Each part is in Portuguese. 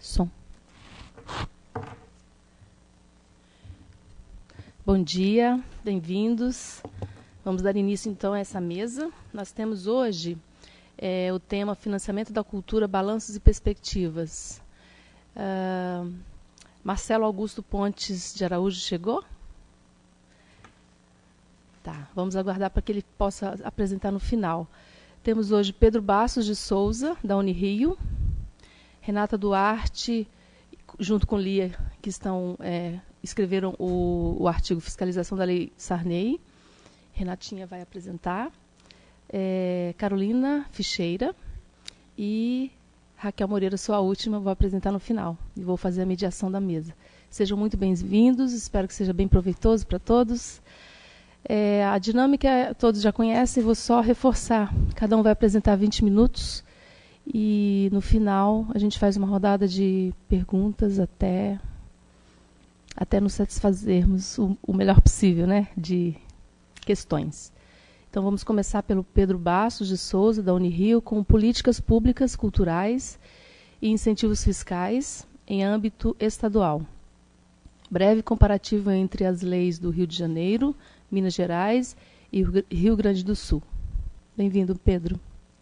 Som. Bom dia, bem-vindos. Vamos dar início, então, a essa mesa. Nós temos hoje o tema Financiamento da Cultura, Balanços e Perspectivas. Marcelo Augusto Pontes de Araújo chegou? Tá, vamos aguardar para que ele possa apresentar no final. Temos hoje Pedro Bastos de Souza, da Unirio, Renata Duarte, junto com Lia, que escreveram o artigo Fiscalização da Lei Sarney. Renatinha vai apresentar. Carolina Ficheira e Raquel Moreira, sou a última, vou apresentar no final e vou fazer a mediação da mesa. Sejam muito bem-vindos, espero que seja bem proveitoso para todos. A dinâmica todos já conhecem, vou só reforçar. Cada um vai apresentar 20 minutos e, no final, a gente faz uma rodada de perguntas até nos satisfazermos o melhor possível, né, de questões. Então, vamos começar pelo Pedro Bastos de Souza, da Unirio, com políticas públicas culturais e incentivos fiscais em âmbito estadual. Breve comparativo entre as leis do Rio de Janeiro, Minas Gerais e Rio Grande do Sul. Bem-vindo, Pedro.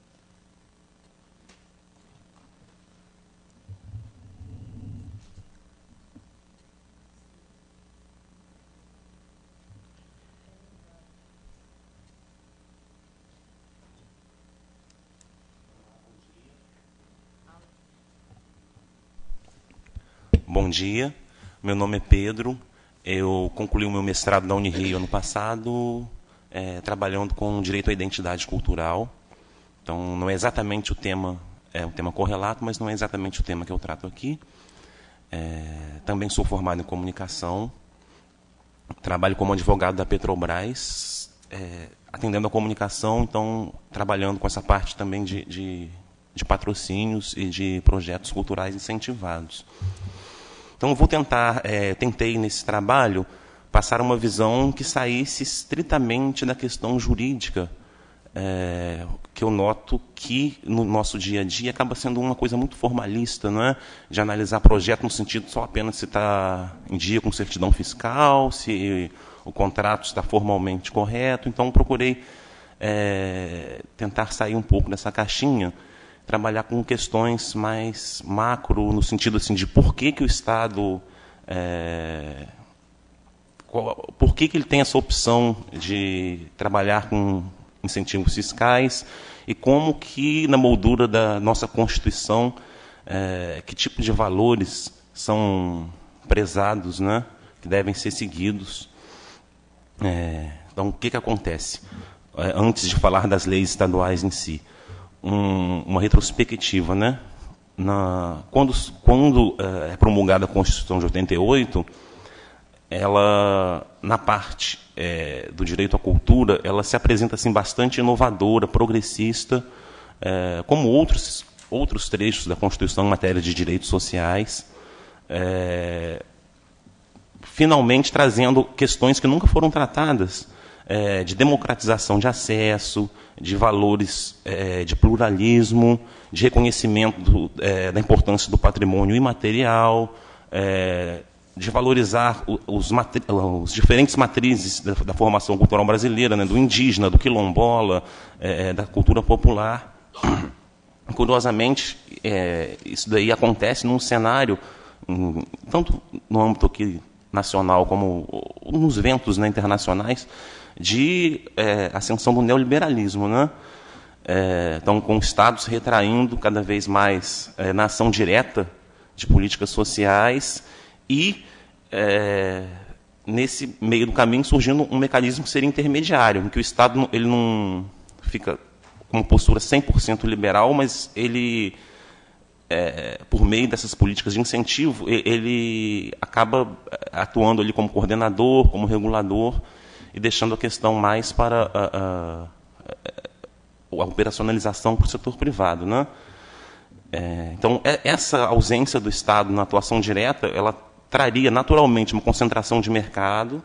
Bom dia, meu nome é Pedro, eu concluí o meu mestrado da Unirio ano passado, trabalhando com direito à identidade cultural. Então, não é exatamente o tema, é um tema correlato, mas não é exatamente o tema que eu trato aqui. Também sou formado em comunicação, trabalho como advogado da Petrobras, atendendo a comunicação, então trabalhando com essa parte também de patrocínios e de projetos culturais incentivados. Então, eu vou tentei nesse trabalho passar uma visão que saísse estritamente da questão jurídica, que eu noto que no nosso dia a dia acaba sendo uma coisa muito formalista, não é? De analisar projeto no sentido só apenas se está em dia com certidão fiscal, se o contrato está formalmente correto. Então, procurei tentar sair um pouco dessa caixinha, trabalhar com questões mais macro, no sentido assim, de por que o Estado, por que ele tem essa opção de trabalhar com incentivos fiscais e como que, na moldura da nossa Constituição, que tipo de valores são prezados, né, que devem ser seguidos. Então, o que acontece? Antes de falar das leis estaduais em si, uma retrospectiva, né? Quando é promulgada a Constituição de 88, ela, na parte do direito à cultura, ela se apresenta assim, bastante inovadora, progressista, como outros trechos da Constituição em matéria de direitos sociais, finalmente trazendo questões que nunca foram tratadas, de democratização de acesso, de valores de pluralismo, de reconhecimento da importância do patrimônio imaterial, de valorizar os diferentes matrizes da formação cultural brasileira, né, do indígena, do quilombola, da cultura popular. Curiosamente, isso daí acontece num cenário, tanto no âmbito aqui nacional como nos ventos, né, internacionais, de ascensão do neoliberalismo, né? Então, com estados retraindo cada vez mais na ação direta de políticas sociais e, nesse meio do caminho, surgindo um mecanismo que seria intermediário, em que o Estado ele não fica com uma postura 100% liberal, mas ele, por meio dessas políticas de incentivo, ele acaba atuando ali como coordenador, como regulador, e deixando a questão mais para a operacionalização para o setor privado, né? Então, essa ausência do Estado na atuação direta, ela traria naturalmente uma concentração de mercado,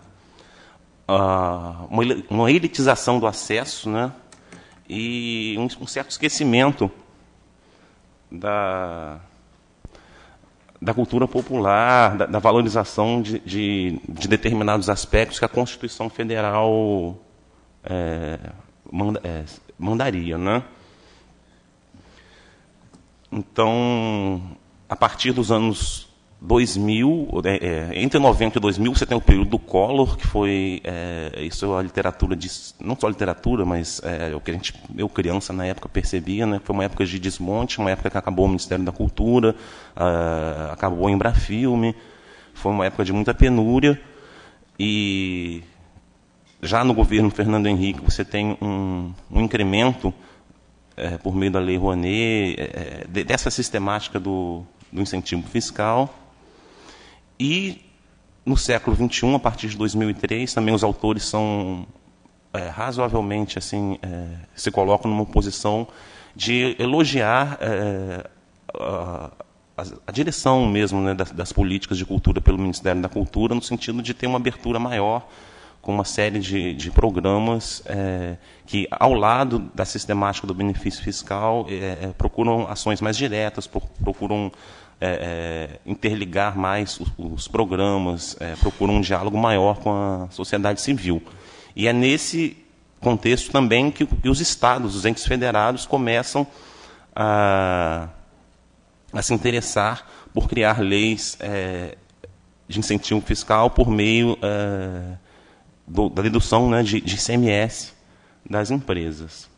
uma elitização do acesso, né? E um certo esquecimento da cultura popular, da valorização de determinados aspectos que a Constituição Federal mandaria, né? Então, a partir dos anos 2000, entre 90 e 2000, você tem o período do Collor, que foi, isso a literatura diz, não só a literatura, mas o que eu criança na época percebia, né? Foi uma época de desmonte, uma época que acabou o Ministério da Cultura, acabou a Embrafilme, foi uma época de muita penúria, e já no governo Fernando Henrique você tem um incremento, por meio da Lei Rouanet, dessa sistemática do incentivo fiscal. E, no século XXI, a partir de 2003, também os autores são razoavelmente, assim, se colocam numa posição de elogiar a direção mesmo, né, das políticas de cultura pelo Ministério da Cultura, no sentido de ter uma abertura maior, com uma série de programas que, ao lado da sistemática do benefício fiscal, procuram ações mais diretas, procuram interligar mais os programas, procuram um diálogo maior com a sociedade civil. E é nesse contexto também que os estados, os entes federados, começam a se interessar por criar leis de incentivo fiscal por meio da dedução, né, de ICMS das empresas.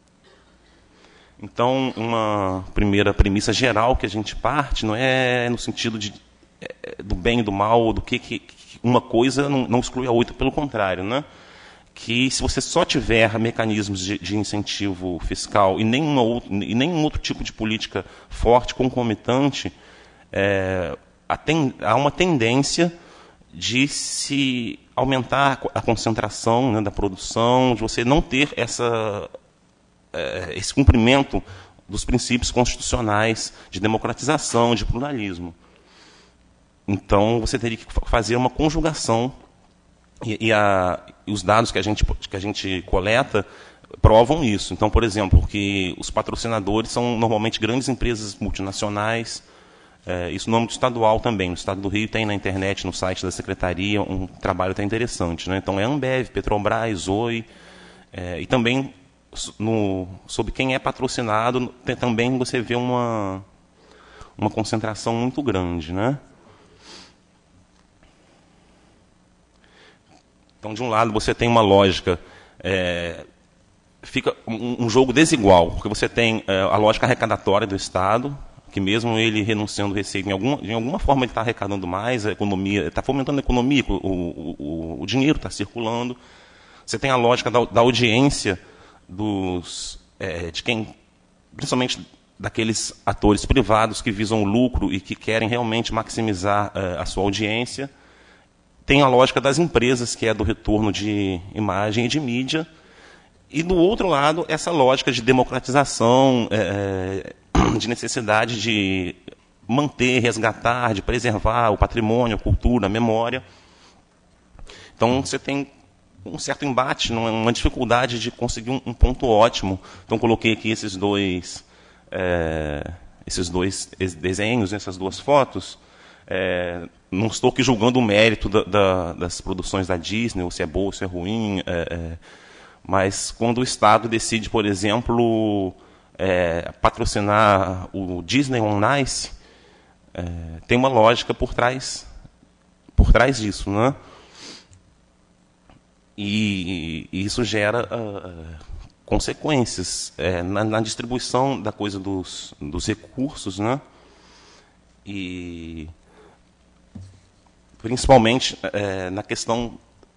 Então, uma primeira premissa geral que a gente parte não é no sentido do bem e do mal, ou do que uma coisa não exclui a outra, pelo contrário, né? Que se você só tiver mecanismos de incentivo fiscal e nenhum outro tipo de política forte, concomitante, há uma tendência de se aumentar a concentração, né, da produção, de você não ter esse cumprimento dos princípios constitucionais de democratização, de pluralismo. Então, você teria que fazer uma conjugação, e os dados que a gente coleta provam isso. Então, por exemplo, que os patrocinadores são normalmente grandes empresas multinacionais, isso no âmbito estadual também. No estado do Rio tem na internet, no site da Secretaria, um trabalho até interessante, né? Então, é Ambev, Petrobras, Oi, e também, sobre quem é patrocinado, também você vê uma concentração muito grande, né? Então, de um lado, você tem uma lógica, fica um jogo desigual, porque você tem a lógica arrecadatória do Estado, que mesmo ele renunciando receita, de alguma forma ele está arrecadando mais, a economia, está fomentando a economia, o dinheiro está circulando. Você tem a lógica da audiência de quem, principalmente daqueles atores privados que visam o lucro e que querem realmente maximizar a sua audiência. Tem a lógica das empresas, que é do retorno de imagem e de mídia. E, do outro lado, essa lógica de democratização, de necessidade de manter, resgatar, de preservar o patrimônio, a cultura, a memória. Então, você tem um certo embate, uma dificuldade de conseguir um ponto ótimo. Então, coloquei aqui esses dois desenhos, essas duas fotos. Não estou aqui julgando o mérito das produções da Disney, ou se é boa ou se é ruim, mas quando o Estado decide, por exemplo, patrocinar o Disney on Ice, tem uma lógica por trás disso, né? E isso gera consequências na distribuição da coisa dos recursos, né? E principalmente na questão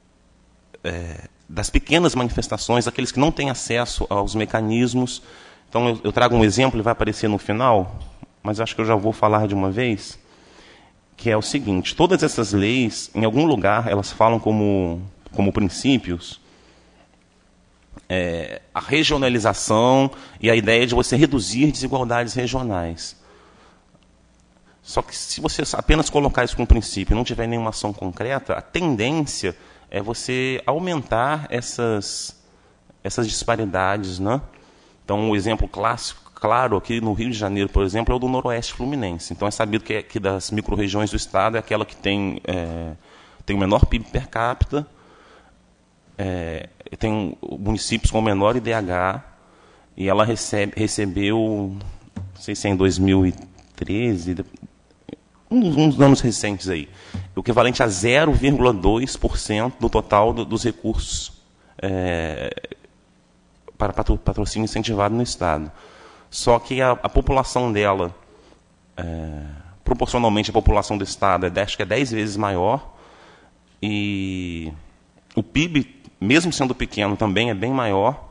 das pequenas manifestações, aqueles que não têm acesso aos mecanismos. Então, eu trago um exemplo, ele vai aparecer no final, mas acho que eu já vou falar de uma vez, que é o seguinte: todas essas leis, em algum lugar, elas falam como princípios a regionalização e a ideia de você reduzir desigualdades regionais. Só que, se você apenas colocar isso como princípio e não tiver nenhuma ação concreta, a tendência é você aumentar essas disparidades, né? Então, o exemplo clássico claro aqui no Rio de Janeiro, por exemplo, é o do Noroeste Fluminense. Então é sabido que das micro-regiões do estado é aquela que tem o menor PIB per capita, tem municípios com o menor IDH, e ela recebeu, não sei se é em 2013, uns anos recentes aí, o equivalente a 0,2% do total dos recursos para patrocínio incentivado no estado. Só que a população dela, proporcionalmente à população do estado, acho que é 10 vezes maior, e o PIB, mesmo sendo pequeno, também é bem maior.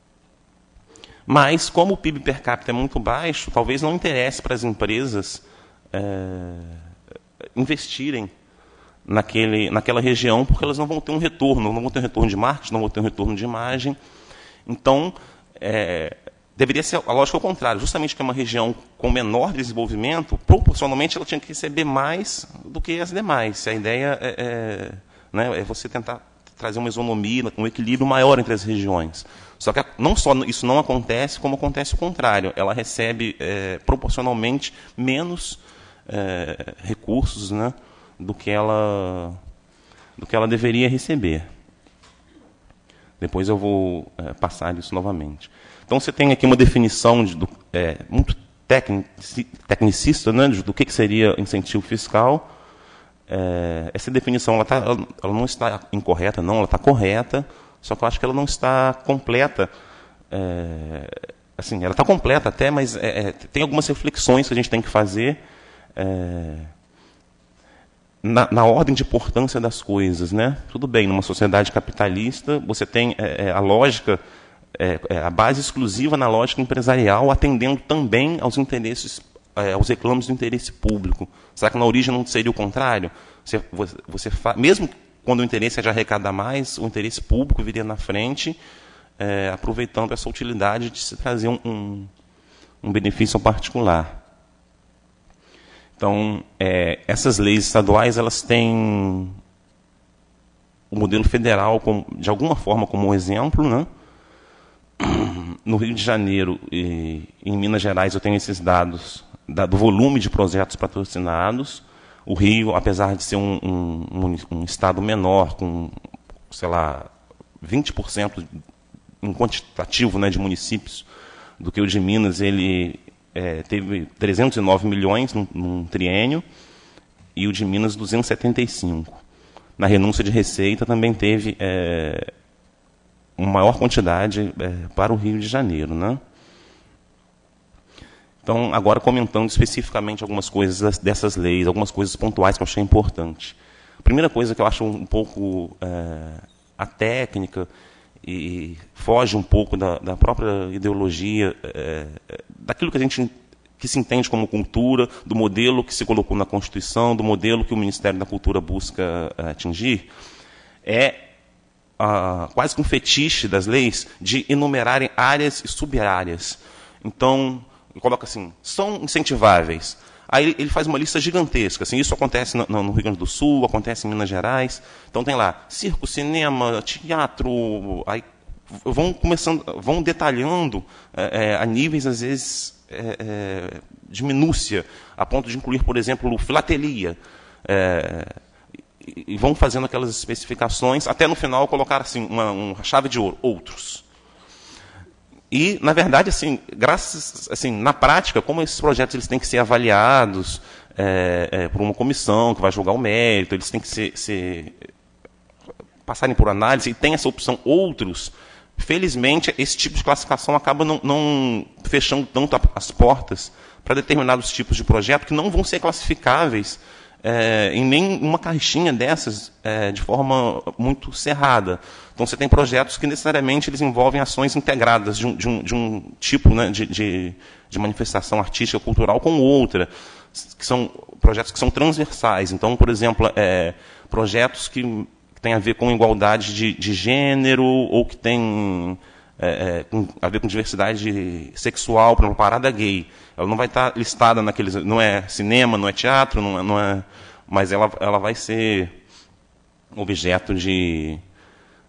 Mas, como o PIB per capita é muito baixo, talvez não interesse para as empresas investirem naquela região, porque elas não vão ter um retorno, não vão ter um retorno de marketing, não vão ter um retorno de imagem. Então, deveria ser a lógica ao contrário, justamente que é uma região com menor desenvolvimento, proporcionalmente ela tinha que receber mais do que as demais. A ideia é você tentar trazer uma isonomia, um equilíbrio maior entre as regiões. Só que não só isso não acontece, como acontece o contrário. Ela recebe proporcionalmente menos recursos, né, do que ela deveria receber. Depois eu vou passar isso novamente. Então, você tem aqui uma definição muito tecnicista, né, do que seria incentivo fiscal. Essa definição ela não está incorreta, não, ela está correta, só que eu acho que ela não está completa. Assim, ela está completa até, mas tem algumas reflexões que a gente tem que fazer na ordem de importância das coisas, né? Tudo bem, numa sociedade capitalista, você tem a lógica, a base exclusiva na lógica empresarial, atendendo também aos interesses, aos reclamos do interesse público. Será que na origem não seria o contrário? Mesmo quando o interesse é de arrecadar mais, o interesse público viria na frente, aproveitando essa utilidade de se trazer um benefício particular. Então, essas leis estaduais, elas têm o modelo federal, de alguma forma, como exemplo, né? No Rio de Janeiro e em Minas Gerais, eu tenho esses dados do volume de projetos patrocinados. O Rio, apesar de ser um estado menor, com, sei lá, 20% em quantitativo, né, de municípios, do que o de Minas, ele teve 309 milhões num triênio, e o de Minas 275. Na renúncia de receita também teve uma maior quantidade para o Rio de Janeiro, né? Então, agora comentando especificamente algumas coisas dessas leis, algumas coisas pontuais que eu achei importante. A primeira coisa que eu acho um pouco a técnica, e foge um pouco da própria ideologia, daquilo que se entende como cultura, do modelo que se colocou na Constituição, do modelo que o Ministério da Cultura busca atingir, quase que um fetiche das leis de enumerarem áreas e sub-áreas. Então, ele coloca assim, são incentiváveis. Aí ele faz uma lista gigantesca. Assim, isso acontece no Rio Grande do Sul, acontece em Minas Gerais. Então tem lá circo, cinema, teatro. Aí vão detalhando a níveis, às vezes, de minúcia, a ponto de incluir, por exemplo, filatelia. E vão fazendo aquelas especificações, até no final colocar assim, uma chave de ouro, outros. E, na verdade, assim, na prática, como esses projetos eles têm que ser avaliados por uma comissão que vai julgar o mérito, eles têm que passarem por análise, e tem essa opção outros, felizmente, esse tipo de classificação acaba não fechando tanto as portas para determinados tipos de projeto que não vão ser classificáveis em nenhuma caixinha dessas de forma muito cerrada. Então, você tem projetos que, necessariamente, eles envolvem ações integradas de um tipo, né, de manifestação artística, cultural, com outra, que são projetos que são transversais. Então, por exemplo, projetos que têm a ver com igualdade de gênero, ou que têm a ver com diversidade sexual, por exemplo, parada gay. Ela não vai estar listada naqueles... Não é cinema, não é teatro, mas ela vai ser objeto de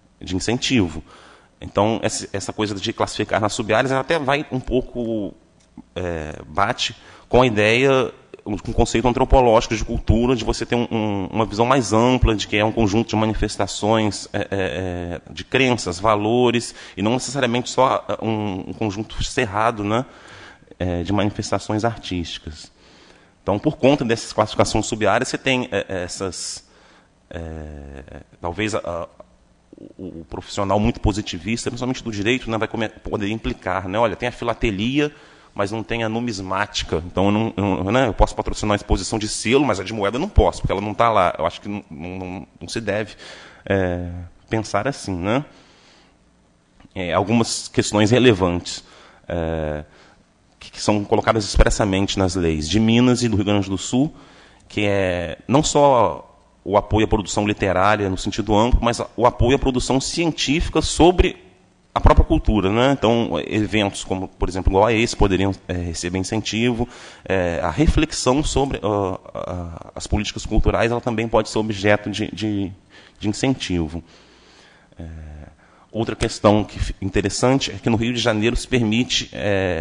incentivo. Então, essa coisa de classificar nas sub-áreas, ela até vai um pouco bate com a ideia, com o conceito antropológico de cultura, de você ter uma visão mais ampla de que é um conjunto de manifestações de crenças, valores, e não necessariamente só um conjunto cerrado, né, de manifestações artísticas. Então, por conta dessas classificações sub-áreas, você tem essas... talvez o profissional muito positivista, principalmente do direito, né, vai poder implicar, né, olha, tem a filatelia, mas não tem a numismática. Então, eu posso patrocinar a exposição de selo, mas a de moeda eu não posso, porque ela não está lá. Eu acho que não se deve pensar assim, né? Algumas questões relevantes que são colocadas expressamente nas leis de Minas e do Rio Grande do Sul, que é não só o apoio à produção literária no sentido amplo, mas o apoio à produção científica sobre a própria cultura, né? Então, eventos como, por exemplo, igual a esse, poderiam receber incentivo. A reflexão sobre as políticas culturais, ela também pode ser objeto de incentivo. Outra questão interessante é que no Rio de Janeiro se permite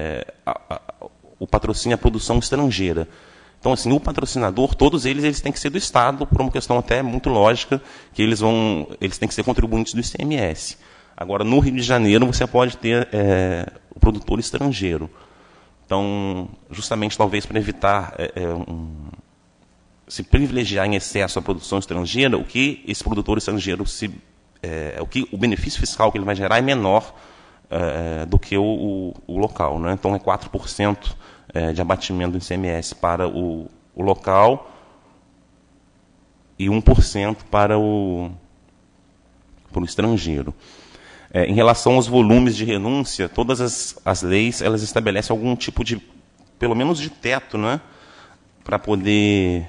o patrocínio à produção estrangeira. Então, assim, o patrocinador, todos eles têm que ser do Estado, por uma questão até muito lógica, que eles têm que ser contribuintes do ICMS. Agora, no Rio de Janeiro, você pode ter o produtor estrangeiro. Então, justamente, talvez, para evitar se privilegiar em excesso a produção estrangeira, o que esse produtor estrangeiro, o benefício fiscal que ele vai gerar é menor do que o local, né? Então, é 4% de abatimento do ICMS para o local e 1% para o estrangeiro. Em relação aos volumes de renúncia, todas as leis elas estabelecem algum tipo de, pelo menos, de teto, né, para poder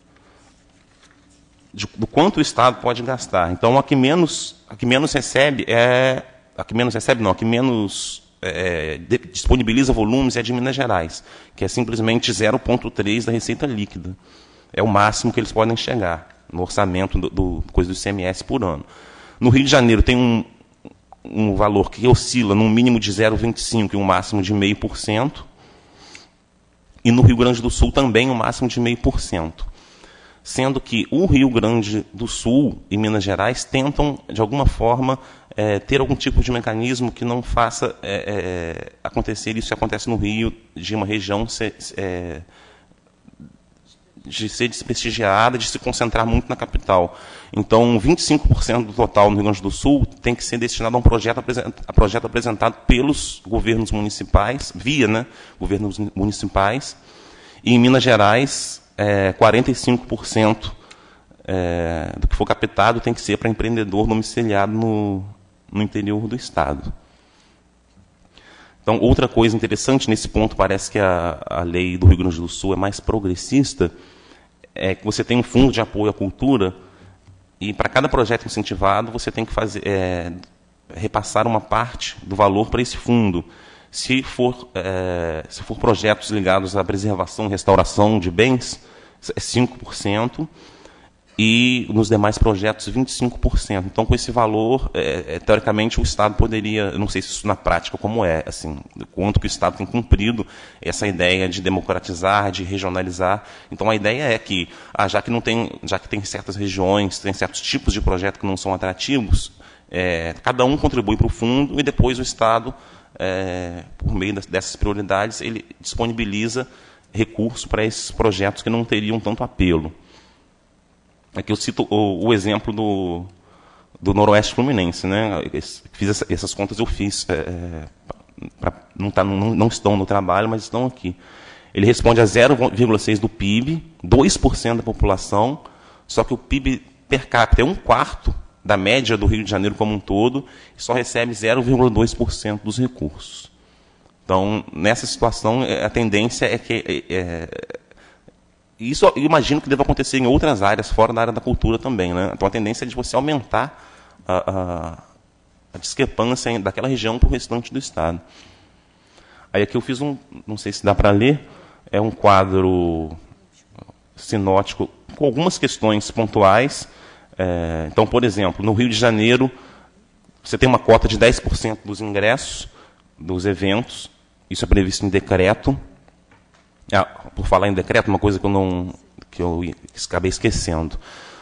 do quanto o Estado pode gastar. Então, a que menos recebe disponibiliza volumes é de Minas Gerais, que é simplesmente 0,3% da receita líquida. É o máximo que eles podem chegar no orçamento do ICMS por ano. No Rio de Janeiro tem um valor que oscila num mínimo de 0,25% e um máximo de 0,5%. E no Rio Grande do Sul também um máximo de 0,5%. Sendo que o Rio Grande do Sul e Minas Gerais tentam, de alguma forma, ter algum tipo de mecanismo que não faça acontecer isso que acontece no Rio, de uma região de ser desprestigiada, de se concentrar muito na capital. Então, 25% do total no Rio Grande do Sul tem que ser destinado a um projeto apresentado pelos governos municipais, governos municipais, e em Minas Gerais, 45% do que for captado tem que ser para empreendedor domiciliado no interior do Estado. Então, outra coisa interessante, nesse ponto parece que a lei do Rio Grande do Sul é mais progressista, é que você tem um fundo de apoio à cultura e para cada projeto incentivado você tem que repassar uma parte do valor para esse fundo. Se for projetos ligados à preservação e restauração de bens, é 5%, e nos demais projetos, 25%. Então, com esse valor, teoricamente, o Estado poderia, não sei se isso na prática como assim, quanto que o Estado tem cumprido essa ideia de democratizar, de regionalizar. Então, a ideia é que, já que tem certas regiões, tem certos tipos de projetos que não são atrativos, cada um contribui para o fundo e depois o Estado, por meio dessas prioridades, ele disponibiliza recurso para esses projetos que não teriam tanto apelo. Aqui eu cito o exemplo do Noroeste Fluminense, né? Essas contas eu fiz, não estão no trabalho, mas estão aqui. Ele responde a 0,6% do PIB, 2% da população, só que o PIB per capita é 1/4 da média do Rio de Janeiro como um todo, e só recebe 0,2% dos recursos. Então, nessa situação, a tendência é que... isso eu imagino que deva acontecer em outras áreas, fora da área da cultura também, né? Então, a tendência é de você aumentar a discrepância daquela região para o restante do Estado. Aí aqui eu fiz não sei se dá para ler, é um quadro sinótico com algumas questões pontuais. Então, por exemplo, no Rio de Janeiro, você tem uma cota de 10% dos ingressos dos eventos Isso é previsto em decreto. Por falar em decreto, uma coisa que eu acabei esquecendo.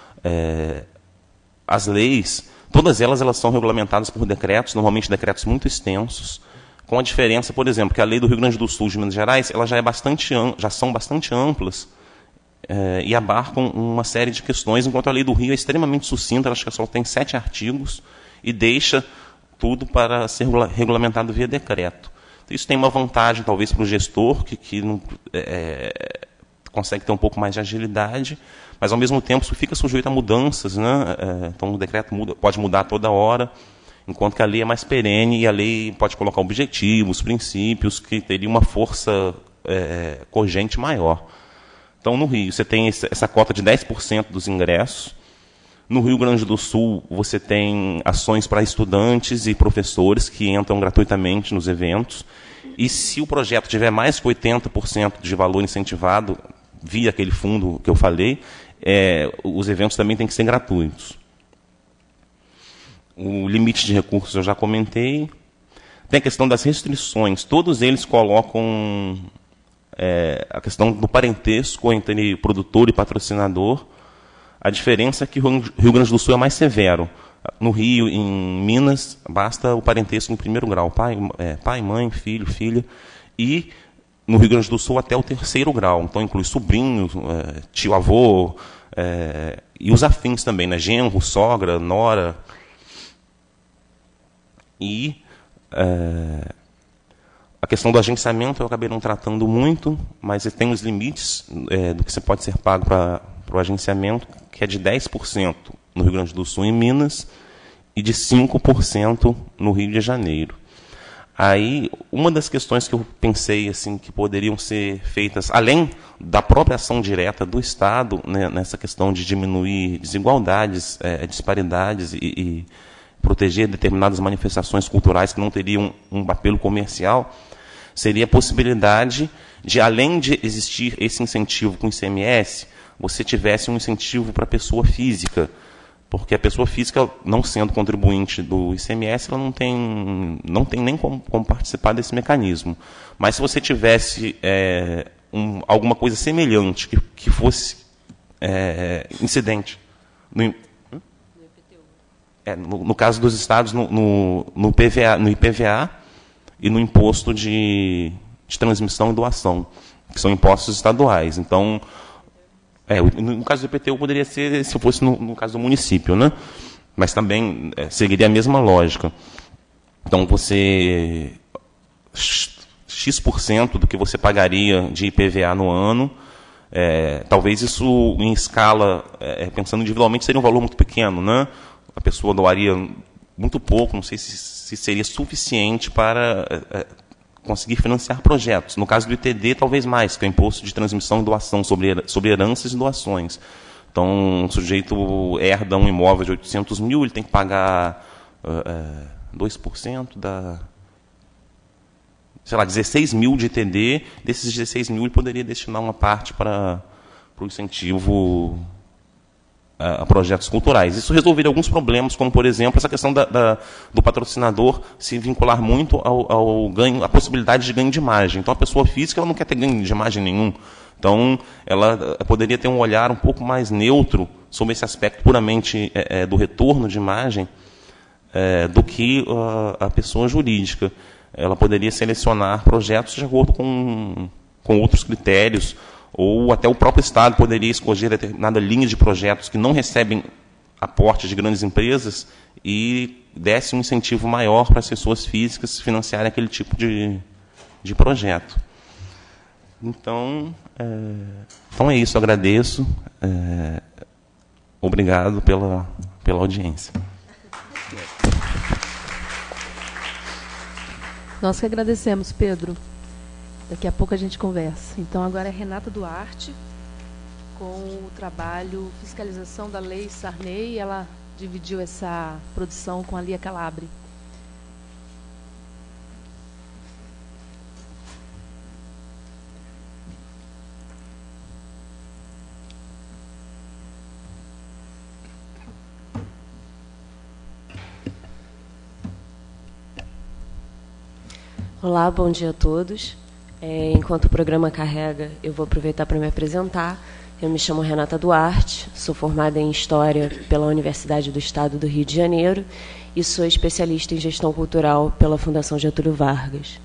As leis, todas elas são regulamentadas por decretos, normalmente decretos muito extensos, com a diferença, por exemplo, que a lei do Rio Grande do Sul de Minas Gerais, ela já são bastante amplas e abarcam uma série de questões, enquanto a lei do Rio é extremamente sucinta, acho que só tem 7 artigos e deixa tudo para ser regulamentado via decreto. Isso tem uma vantagem, talvez, para o gestor, que não, consegue ter um pouco mais de agilidade, mas, ao mesmo tempo, isso fica sujeito a mudanças, né? Então, o decreto pode mudar toda hora, enquanto que a lei é mais perene e a lei pode colocar objetivos, princípios, que teria uma força cogente maior. Então, no Rio, você tem essa cota de 10% dos ingressos. No Rio Grande do Sul, você tem ações para estudantes e professores que entram gratuitamente nos eventos. E se o projeto tiver mais que 80% de valor incentivado, via aquele fundo que eu falei, os eventos também têm que ser gratuitos. O limite de recursos eu já comentei. Tem a questão das restrições. Todos eles colocam a questão do parentesco entre produtor e patrocinador. A diferença é que o Rio Grande do Sul é mais severo. No Rio, em Minas, basta o parentesco em primeiro grau. Pai, mãe, filho, filha. E no Rio Grande do Sul até o 3º grau. Então inclui sobrinho, tio, avô, e os afins também, né? Genro, sogra, nora. E a questão do agenciamento eu acabei não tratando muito, mas tem os limites do que você pode ser pago para o agenciamento, que é de 10% no Rio Grande do Sul e Minas, e de 5% no Rio de Janeiro. Aí, uma das questões que eu pensei assim, que poderiam ser feitas, além da própria ação direta do Estado, né, nessa questão de diminuir desigualdades, disparidades e proteger determinadas manifestações culturais que não teriam um apelo comercial, seria a possibilidade de, além de existir esse incentivo com o ICMS, você tivesse um incentivo para a pessoa física, porque a pessoa física, não sendo contribuinte do ICMS, ela não tem nem como participar desse mecanismo. Mas se você tivesse alguma coisa semelhante, que fosse incidente, no caso dos estados, no IPVA e no imposto de transmissão e doação, que são impostos estaduais. Então, no caso do IPTU poderia ser se fosse no caso do município, né? Mas também seguiria a mesma lógica. Então, você X% do que você pagaria de IPVA no ano, talvez isso em escala, pensando individualmente, seria um valor muito pequeno, né? A pessoa doaria muito pouco, não sei se seria suficiente para conseguir financiar projetos. No caso do ITD, talvez mais, que é o Imposto de Transmissão e Doação sobre heranças e doações. Então, o sujeito herda um imóvel de 800 mil, ele tem que pagar 2% da... sei lá, 16 mil de ITD. Desses 16 mil, ele poderia destinar uma parte para o incentivo a projetos culturais. Isso resolveria alguns problemas, como, por exemplo, essa questão do patrocinador se vincular muito ao ganho, à possibilidade de ganho de imagem. Então, a pessoa física ela não quer ter ganho de imagem nenhum. Então, ela poderia ter um olhar um pouco mais neutro sobre esse aspecto puramente do retorno de imagem do que a pessoa jurídica. Ela poderia selecionar projetos de acordo com outros critérios, ou até o próprio Estado poderia escolher determinada linha de projetos que não recebem aporte de grandes empresas e desse um incentivo maior para as pessoas físicas financiarem aquele tipo de projeto. Então é isso, eu agradeço. Obrigado pela audiência. Nós que agradecemos, Pedro. Daqui a pouco a gente conversa. Então, agora é Renata Duarte, com o trabalho Fiscalização da Lei Sarney. Ela dividiu essa produção com a Lia Calabre. Olá, bom dia a todos. Enquanto o programa carrega, eu vou aproveitar para me apresentar. Eu me chamo Renata Duarte, sou formada em História pela Universidade do Estado do Rio de Janeiro e sou especialista em Gestão Cultural pela Fundação Getúlio Vargas.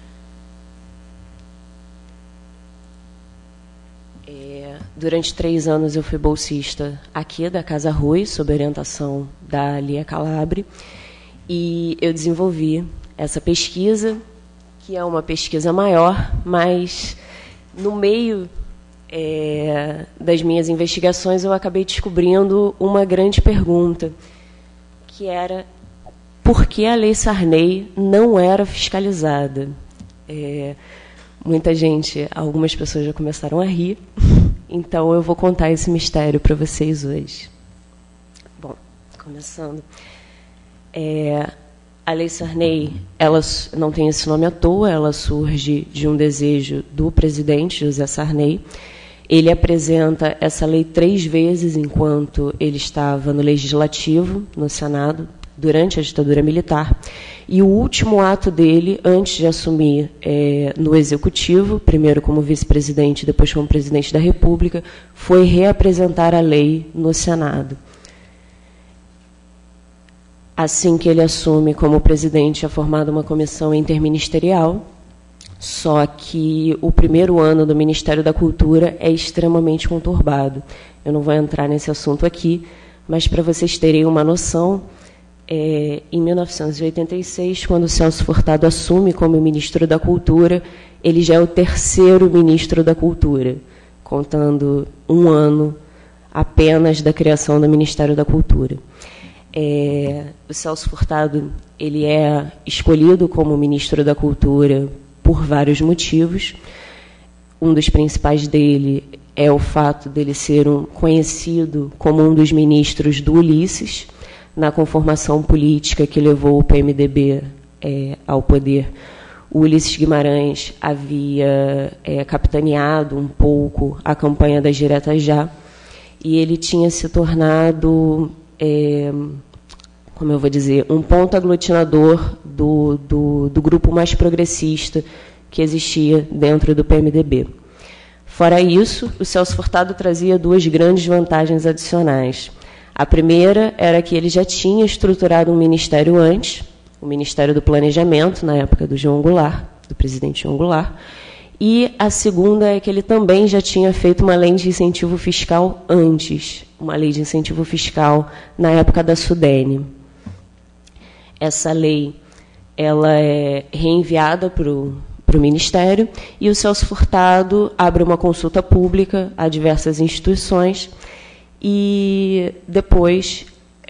Durante 3 anos eu fui bolsista aqui da Casa Rui, sob orientação da Lia Calabre, e eu desenvolvi essa pesquisa, que é uma pesquisa maior, mas no meio das minhas investigações eu acabei descobrindo uma grande pergunta, que era por que a Lei Sarney não era fiscalizada? Muita gente, algumas pessoas já começaram a rir, então eu vou contar esse mistério para vocês hoje. Bom, começando. A Lei Sarney, ela não tem esse nome à toa, ela surge de um desejo do presidente José Sarney. Ele apresenta essa lei 3 vezes enquanto ele estava no Legislativo, no Senado, durante a ditadura militar. E o último ato dele, antes de assumir no Executivo, primeiro como vice-presidente, depois como presidente da República, foi reapresentar a lei no Senado. Assim que ele assume como presidente, é formada uma comissão interministerial, só que o primeiro ano do Ministério da Cultura é extremamente conturbado. Eu não vou entrar nesse assunto aqui, mas para vocês terem uma noção, em 1986, quando o Celso Furtado assume como ministro da Cultura, ele já é o 3º ministro da Cultura, contando 1 ano apenas da criação do Ministério da Cultura. O Celso Furtado ele é escolhido como ministro da Cultura por vários motivos. Um dos principais dele é o fato dele ser conhecido como um dos ministros do Ulisses, na conformação política que levou o PMDB ao poder. O Ulisses Guimarães havia capitaneado um pouco a campanha das Diretas Já, e ele tinha se tornado, como eu vou dizer, um ponto aglutinador do grupo mais progressista que existia dentro do PMDB. Fora isso, o Celso Furtado trazia 2 grandes vantagens adicionais. A primeira era que ele já tinha estruturado um ministério antes, o Ministério do Planejamento, na época do João Goulart, do presidente João Goulart, e a segunda é que ele também já tinha feito uma lei de incentivo fiscal antes, uma lei de incentivo fiscal na época da Sudene. Essa lei ela é reenviada para o Ministério e o Celso Furtado abre uma consulta pública a diversas instituições e depois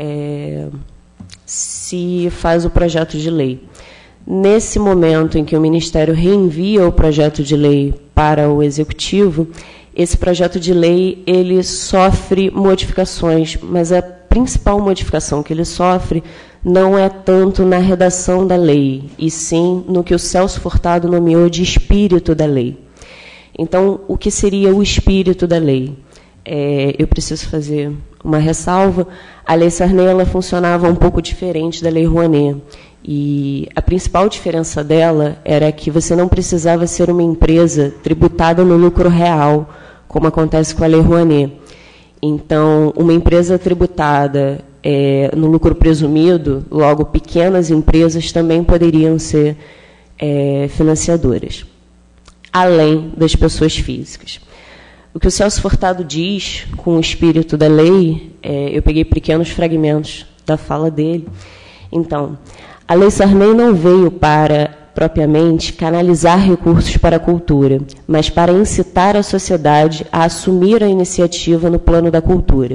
se faz o projeto de lei. Nesse momento em que o Ministério reenvia o projeto de lei para o Executivo, esse projeto de lei ele sofre modificações, mas a principal modificação que ele sofre não é tanto na redação da lei, e sim no que o Celso Furtado nomeou de espírito da lei. Então, o que seria o espírito da lei? Eu preciso fazer uma ressalva. A Lei Sarney ela funcionava um pouco diferente da Lei Rouanet. E a principal diferença dela era que você não precisava ser uma empresa tributada no lucro real, como acontece com a Lei Rouanet. Então, uma empresa tributada no lucro presumido, logo pequenas empresas também poderiam ser financiadoras, além das pessoas físicas. O que o Celso Furtado diz com o espírito da lei, eu peguei pequenos fragmentos da fala dele. Então, a Lei Sarney não veio para, propriamente, canalizar recursos para a cultura, mas para incitar a sociedade a assumir a iniciativa no plano da cultura.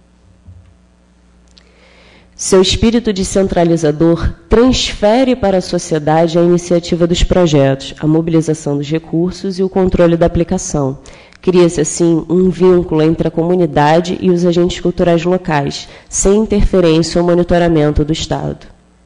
Seu espírito descentralizador transfere para a sociedade a iniciativa dos projetos, a mobilização dos recursos e o controle da aplicação. Cria-se, assim, um vínculo entre a comunidade e os agentes culturais locais, sem interferência ou monitoramento do Estado.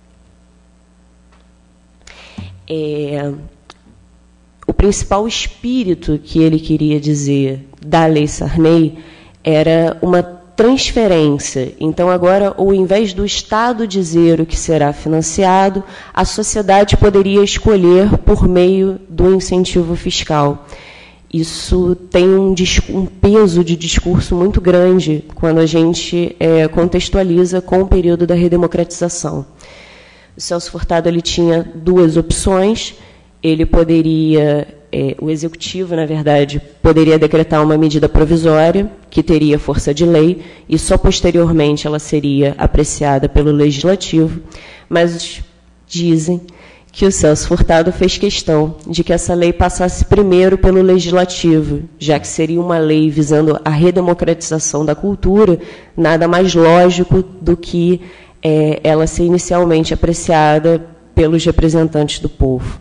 O principal espírito que ele queria dizer da Lei Sarney era uma transferência. Então, agora, ao invés do Estado dizer o que será financiado, a sociedade poderia escolher por meio do incentivo fiscal. Isso tem um peso de discurso muito grande quando a gente contextualiza com o período da redemocratização. O Celso Furtado ele tinha duas opções. Ele poderia, o Executivo, na verdade, poderia decretar uma medida provisória, que teria força de lei, e só posteriormente ela seria apreciada pelo Legislativo, mas dizem que o Celso Furtado fez questão de que essa lei passasse primeiro pelo Legislativo, já que seria uma lei visando a redemocratização da cultura, nada mais lógico do que ela ser inicialmente apreciada pelos representantes do povo.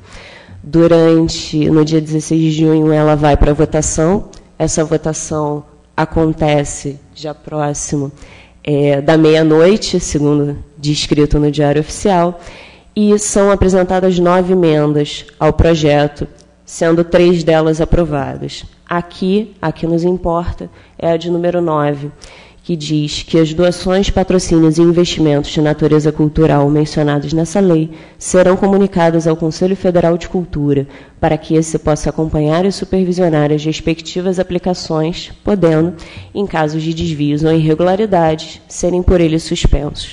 No dia 16 de junho, ela vai para a votação. Essa votação acontece já próximo da meia-noite, segundo descrito no Diário Oficial, e são apresentadas 9 emendas ao projeto, sendo 3 delas aprovadas. A que nos importa é a de número 9, que diz que as doações, patrocínios e investimentos de natureza cultural mencionados nessa lei serão comunicados ao Conselho Federal de Cultura, para que esse possa acompanhar e supervisionar as respectivas aplicações, podendo, em casos de desvios ou irregularidades, serem por ele suspensos.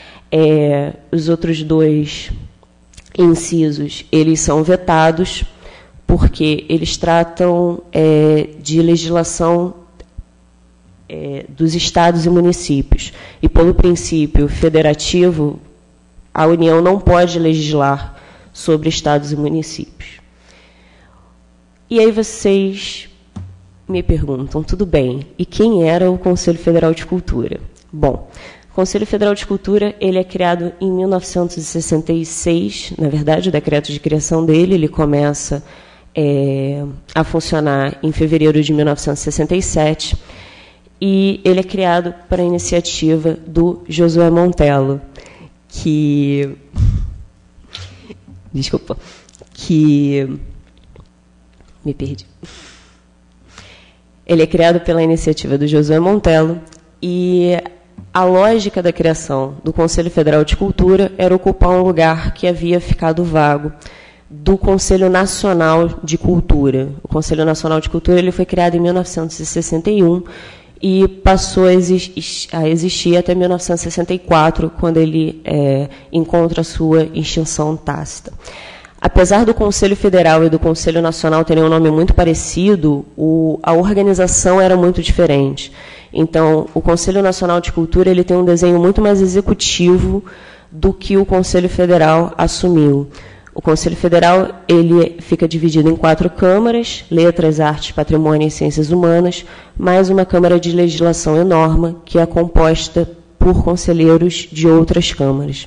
Os outros 2 incisos, eles são vetados, porque eles tratam de legislação dos estados e municípios. E, pelo princípio federativo, a União não pode legislar sobre estados e municípios. E aí vocês me perguntam, tudo bem, e quem era o Conselho Federal de Cultura? Bom, o Conselho Federal de Cultura ele é criado em 1966, na verdade, o decreto de criação dele, ele começa a funcionar em fevereiro de 1967, e ele é criado para a iniciativa do Josué Montello, que me perdi. Ele é criado pela iniciativa do Josué Montello, e a lógica da criação do Conselho Federal de Cultura era ocupar um lugar que havia ficado vago do Conselho Nacional de Cultura. O Conselho Nacional de Cultura ele foi criado em 1961 e passou a existir até 1964, quando ele encontra a sua extinção tácita. Apesar do Conselho Federal e do Conselho Nacional terem um nome muito parecido, a organização era muito diferente. Então, o Conselho Nacional de Cultura ele tem um desenho muito mais executivo do que o Conselho Federal assumiu. O Conselho Federal ele fica dividido em 4 câmaras, Letras, Artes, Patrimônio e Ciências Humanas, mais uma Câmara de Legislação e Norma, que é composta por conselheiros de outras câmaras.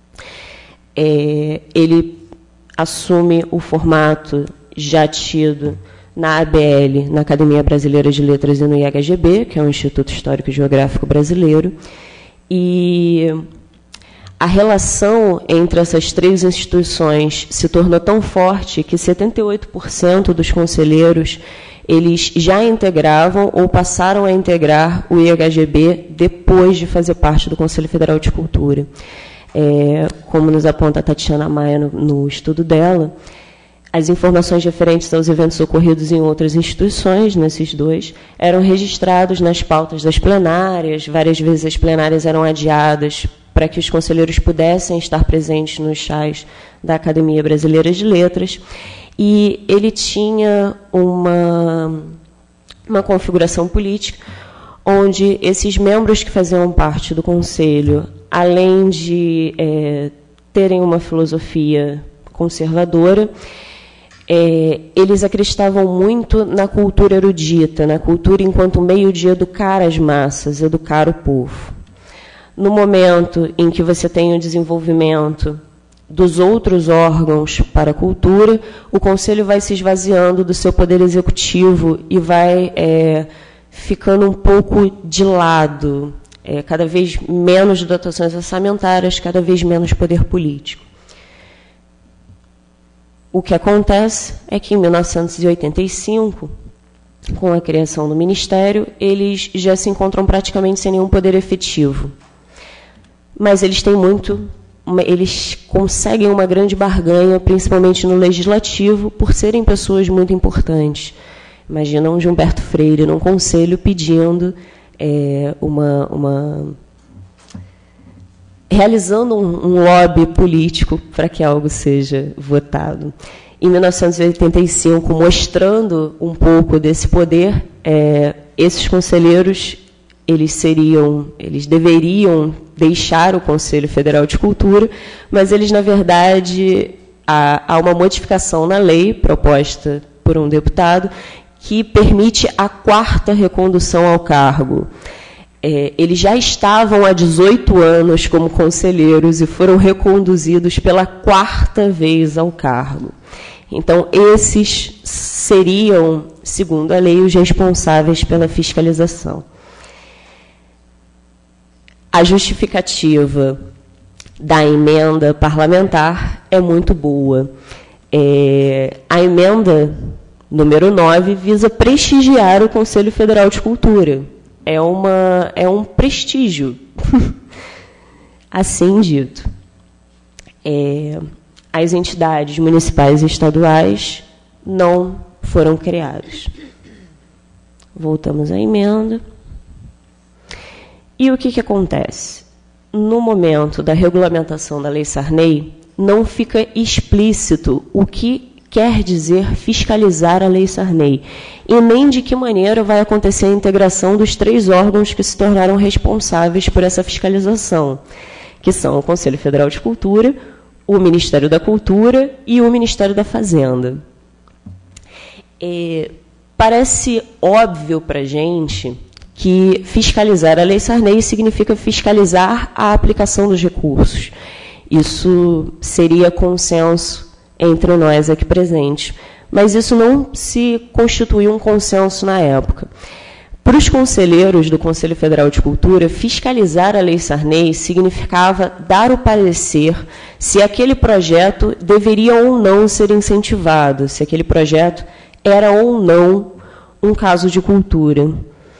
Ele assume o formato já tido na ABL, na Academia Brasileira de Letras, e no IHGB, que é o Instituto Histórico e Geográfico Brasileiro, e a relação entre essas 3 instituições se tornou tão forte que 78% dos conselheiros eles já integravam ou passaram a integrar o IHGB depois de fazer parte do Conselho Federal de Cultura. Como nos aponta a Tatiana Maia no estudo dela, as informações referentes aos eventos ocorridos em outras instituições, nesses 2, eram registrados nas pautas das plenárias. Várias vezes as plenárias eram adiadas para que os conselheiros pudessem estar presentes nos chás da Academia Brasileira de Letras. E ele tinha uma configuração política onde esses membros que faziam parte do Conselho, além de terem uma filosofia conservadora, eles acreditavam muito na cultura erudita, na cultura enquanto meio de educar as massas, educar o povo. No momento em que você tem o desenvolvimento dos outros órgãos para a cultura, o Conselho vai se esvaziando do seu poder executivo e vai ficando um pouco de lado, cada vez menos dotações orçamentárias, cada vez menos poder político. O que acontece é que, em 1985, com a criação do Ministério, eles já se encontram praticamente sem nenhum poder efetivo. Mas eles têm eles conseguem uma grande barganha, principalmente no Legislativo, por serem pessoas muito importantes. Imagina um Gilberto Freire num conselho pedindo realizando um lobby político para que algo seja votado. Em 1985, mostrando um pouco desse poder, esses conselheiros eles deveriam deixar o Conselho Federal de Cultura, mas eles, na verdade, há uma modificação na lei proposta por um deputado que permite a 4ª recondução ao cargo. Eles já estavam há 18 anos como conselheiros e foram reconduzidos pela 4ª vez ao cargo. Então, esses seriam, segundo a lei, os responsáveis pela fiscalização. A justificativa da emenda parlamentar é muito boa. A emenda número 9 visa prestigiar o Conselho Federal de Cultura. É um prestígio, assim dito. As entidades municipais e estaduais não foram criadas. Voltamos à emenda. E o que acontece? No momento da regulamentação da Lei Sarney, não fica explícito o que quer dizer fiscalizar a Lei Sarney, e nem de que maneira vai acontecer a integração dos 3 órgãos que se tornaram responsáveis por essa fiscalização, que são o Conselho Federal de Cultura, o Ministério da Cultura e o Ministério da Fazenda. Parece óbvio para a gente que fiscalizar a Lei Sarney significa fiscalizar a aplicação dos recursos. Isso seria consenso entre nós aqui presentes. Mas isso não se constituiu um consenso na época. Para os conselheiros do Conselho Federal de Cultura, fiscalizar a Lei Sarney significava dar o parecer se aquele projeto deveria ou não ser incentivado, se aquele projeto era ou não um caso de cultura.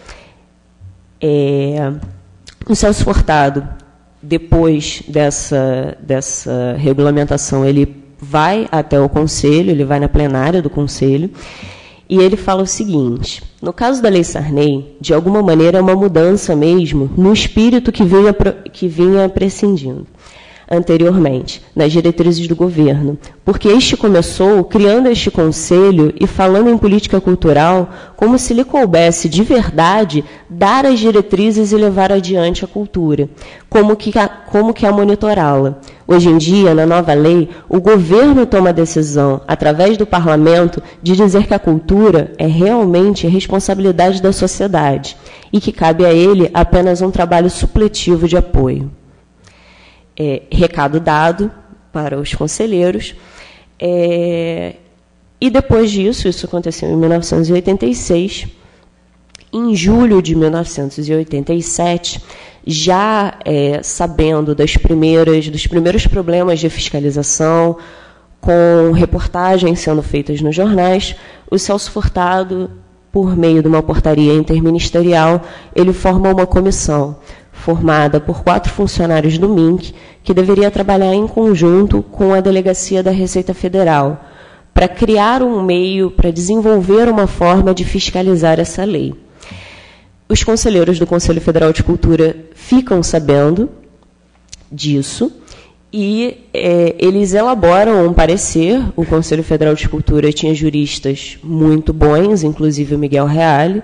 O Celso Furtado, depois dessa regulamentação, ele vai até o Conselho, ele vai na plenária do Conselho, e ele fala o seguinte: no caso da Lei Sarney, de alguma maneira é uma mudança mesmo no espírito que vinha prescindindo anteriormente, nas diretrizes do governo, porque este começou criando este conselho e falando em política cultural como se lhe coubesse de verdade dar as diretrizes e levar adiante a cultura, como que a monitorá-la. Hoje em dia, na nova lei, o governo toma a decisão, através do parlamento, de dizer que a cultura é realmente responsabilidade da sociedade e que cabe a ele apenas um trabalho supletivo de apoio. Recado dado para os conselheiros. E depois disso, isso aconteceu em 1986, em julho de 1987, já sabendo dos primeiros problemas de fiscalização, com reportagens sendo feitas nos jornais, o Celso Furtado, por meio de uma portaria interministerial, ele formou uma comissão formada por 4 funcionários do MINC, que deveria trabalhar em conjunto com a Delegacia da Receita Federal, para criar um meio, para desenvolver uma forma de fiscalizar essa lei. Os conselheiros do Conselho Federal de Cultura ficam sabendo disso e eles elaboram um parecer. O Conselho Federal de Cultura tinha juristas muito bons, inclusive o Miguel Reale,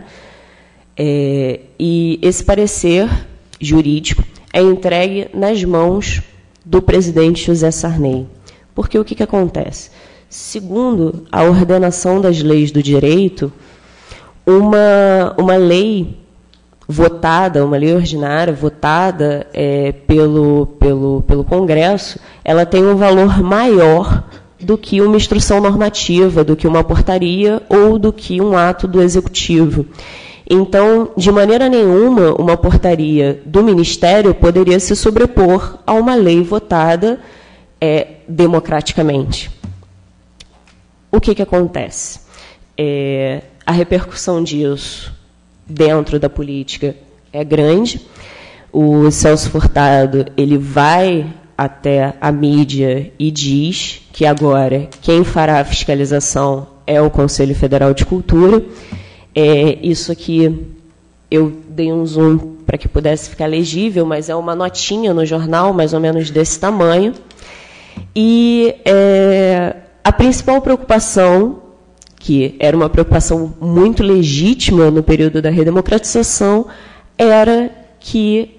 e esse parecer jurídico é entregue nas mãos do presidente José Sarney. Porque o que acontece? Segundo a ordenação das leis do direito, uma lei votada, uma lei ordinária votada pelo Congresso, ela tem um valor maior do que uma instrução normativa, do que uma portaria ou do que um ato do Executivo. Então, de maneira nenhuma, uma portaria do Ministério poderia se sobrepor a uma lei votada democraticamente. O que acontece? a repercussão disso dentro da política é grande. O Celso Furtado ele vai até a mídia e diz que agora quem fará a fiscalização é o Conselho Federal de Cultura. Isso aqui eu dei um zoom para que pudesse ficar legível, mas é uma notinha no jornal, mais ou menos desse tamanho. E a principal preocupação, que era uma preocupação muito legítima no período da redemocratização, era que,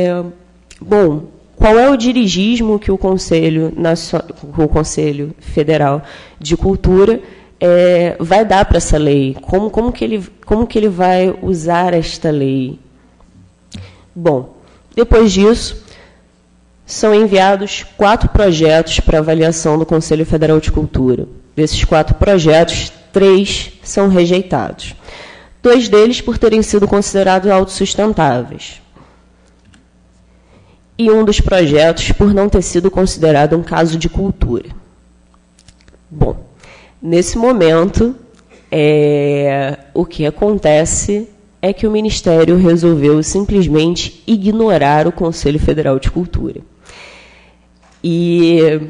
qual é o dirigismo que o Conselho Federal de Cultura vai dar para essa lei? Como que ele vai usar esta lei? Bom, depois disso, são enviados 4 projetos para avaliação do Conselho Federal de Cultura. Desses 4 projetos, 3 são rejeitados. 2 deles por terem sido considerados autossustentáveis. E um dos projetos por não ter sido considerado um caso de cultura. Bom, nesse momento, o que acontece é que o Ministério resolveu simplesmente ignorar o Conselho Federal de Cultura. E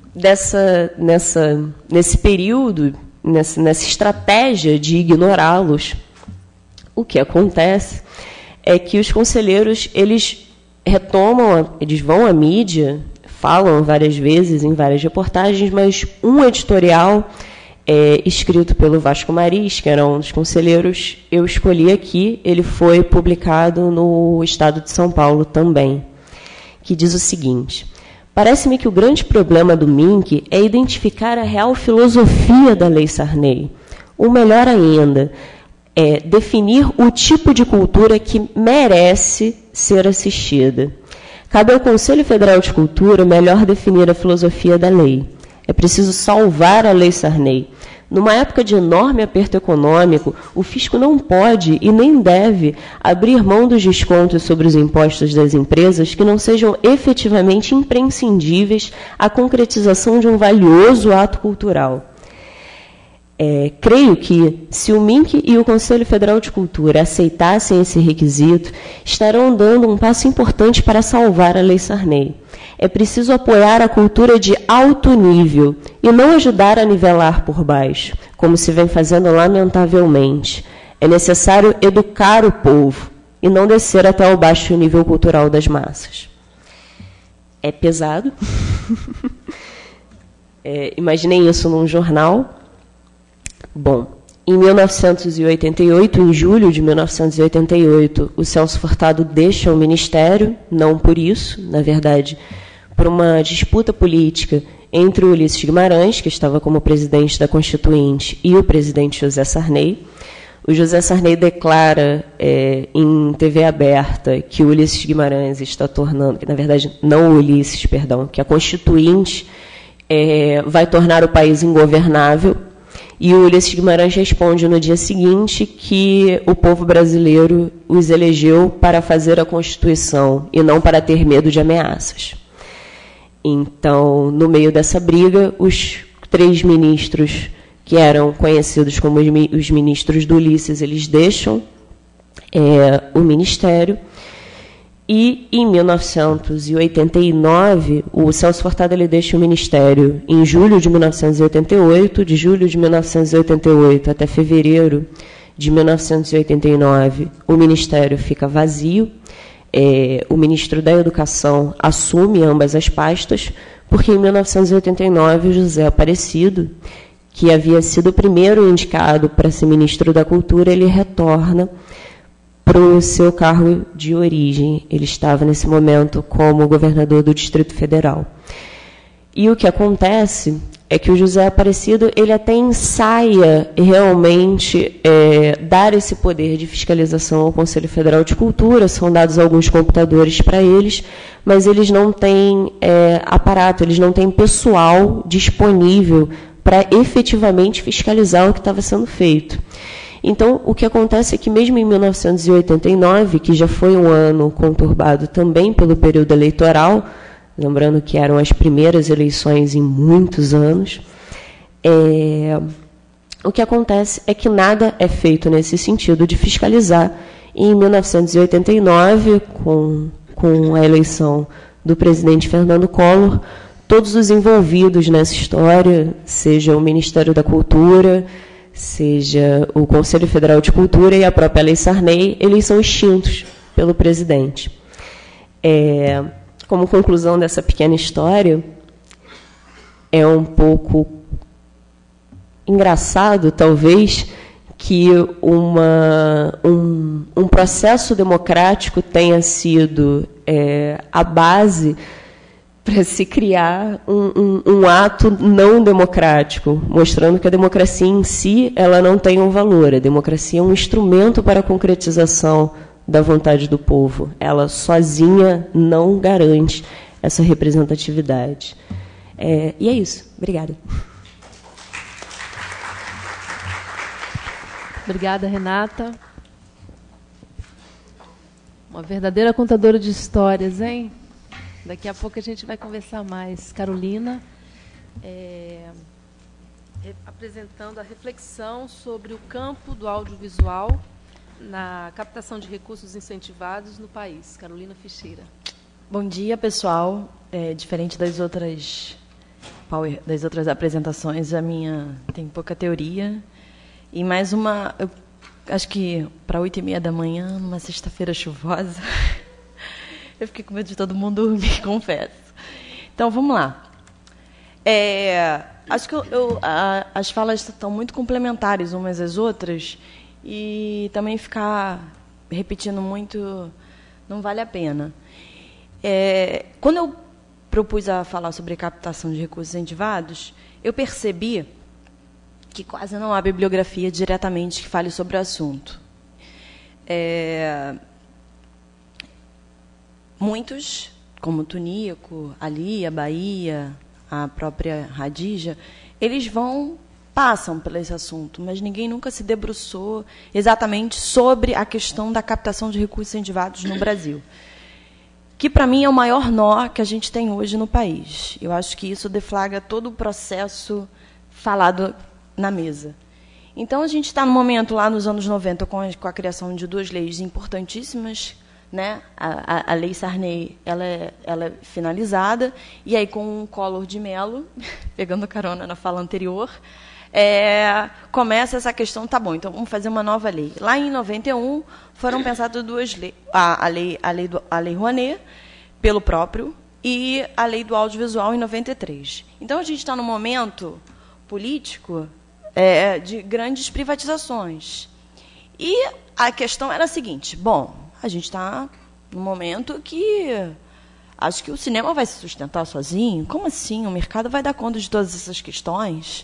nesse período, nessa estratégia de ignorá-los, o que acontece é que os conselheiros, eles vão à mídia, falam várias vezes em várias reportagens, mas um editorial escrito pelo Vasco Maris, que era um dos conselheiros, eu escolhi aqui, ele foi publicado no Estado de São Paulo também, que diz o seguinte: parece-me que o grande problema do MINC é identificar a real filosofia da Lei Sarney. Ou melhor ainda, definir o tipo de cultura que merece ser assistida. Cabe ao Conselho Federal de Cultura melhor definir a filosofia da lei. É preciso salvar a Lei Sarney. Numa época de enorme aperto econômico, o fisco não pode e nem deve abrir mão dos descontos sobre os impostos das empresas que não sejam efetivamente imprescindíveis à concretização de um valioso ato cultural. Creio que, se o MINC e o Conselho Federal de Cultura aceitassem esse requisito, estarão dando um passo importante para salvar a Lei Sarney. É preciso apoiar a cultura de alto nível e não ajudar a nivelar por baixo, como se vem fazendo lamentavelmente. É necessário educar o povo e não descer até o baixo nível cultural das massas. É pesado. Imaginem isso num jornal. Bom, em 1988, em julho de 1988, o Celso Furtado deixa o Ministério, não por isso, na verdade, por uma disputa política entre o Ulisses Guimarães, que estava como presidente da Constituinte, e o presidente José Sarney. O José Sarney declara em TV aberta que o Ulisses Guimarães está tornando, que na verdade não o Ulisses, perdão, que a Constituinte vai tornar o país ingovernável. E o Ulisses Guimarães responde no dia seguinte que o povo brasileiro os elegeu para fazer a Constituição e não para ter medo de ameaças. Então, no meio dessa briga, os 3 ministros que eram conhecidos como os ministros do Ulisses, eles deixam o Ministério. E, em 1989, o Celso Furtado ele deixa o Ministério em julho de 1988. De julho de 1988 até fevereiro de 1989, o Ministério fica vazio. O ministro da Educação assume ambas as pastas, porque, em 1989, o José Aparecido, que havia sido o primeiro indicado para ser ministro da Cultura, ele retorna para o seu cargo de origem. Ele estava, nesse momento, como governador do Distrito Federal. E o que acontece é que o José Aparecido ele até ensaia realmente dar esse poder de fiscalização ao Conselho Federal de Cultura, são dados alguns computadores para eles, mas eles não têm aparato, eles não têm pessoal disponível para efetivamente fiscalizar o que estava sendo feito. Então, o que acontece é que, mesmo em 1989, que já foi um ano conturbado também pelo período eleitoral, lembrando que eram as primeiras eleições em muitos anos, O que acontece é que nada é feito nesse sentido de fiscalizar. Em 1989, com a eleição do presidente Fernando Collor, todos os envolvidos nessa história, seja o Ministério da Cultura, seja o Conselho Federal de Cultura e a própria Lei Sarney, eles são extintos pelo presidente. Como conclusão dessa pequena história, é um pouco engraçado, talvez, que um processo democrático tenha sido a base para se criar um ato não democrático, mostrando que a democracia em si ela não tem um valor. A democracia é um instrumento para a concretização da vontade do povo. Ela sozinha não garante essa representatividade. E é isso. Obrigada. Obrigada, Renata. Uma verdadeira contadora de histórias, hein? Daqui a pouco a gente vai conversar mais. Carolina, apresentando a reflexão sobre o campo do audiovisual na captação de recursos incentivados no país. Carolina Ficheira. Bom dia, pessoal. Diferente das outras apresentações, a minha tem pouca teoria. E mais uma, acho que para 8h30 da manhã, numa sexta-feira chuvosa, eu fiquei com medo de todo mundo dormir, confesso. Então, vamos lá. Acho que as falas estão muito complementares umas às outras e também ficar repetindo muito não vale a pena. Quando eu propus a falar sobre captação de recursos incentivados, eu percebi que quase não há bibliografia diretamente que fale sobre o assunto. Muitos, como Tunico, Ali, a Bahia, a própria Radija, eles passam por esse assunto, mas ninguém nunca se debruçou exatamente sobre a questão da captação de recursos incentivados no Brasil, que, para mim, é o maior nó que a gente tem hoje no país. Eu acho que isso deflagra todo o processo falado na mesa. Então, a gente está no momento, lá nos anos 90, com a criação de 2 leis importantíssimas, né? A Lei Sarney ela é finalizada, e aí, com o Collor de Mello, pegando carona na fala anterior, começa essa questão, tá bom, então vamos fazer uma nova lei. Lá em 91, foram pensadas 2 leis, a Lei Rouanet, pelo próprio, e a Lei do Audiovisual, em 93. Então, a gente está num momento político de grandes privatizações. E a questão era a seguinte: bom, a gente está num momento que acho que o cinema vai se sustentar sozinho. Como assim? O mercado vai dar conta de todas essas questões?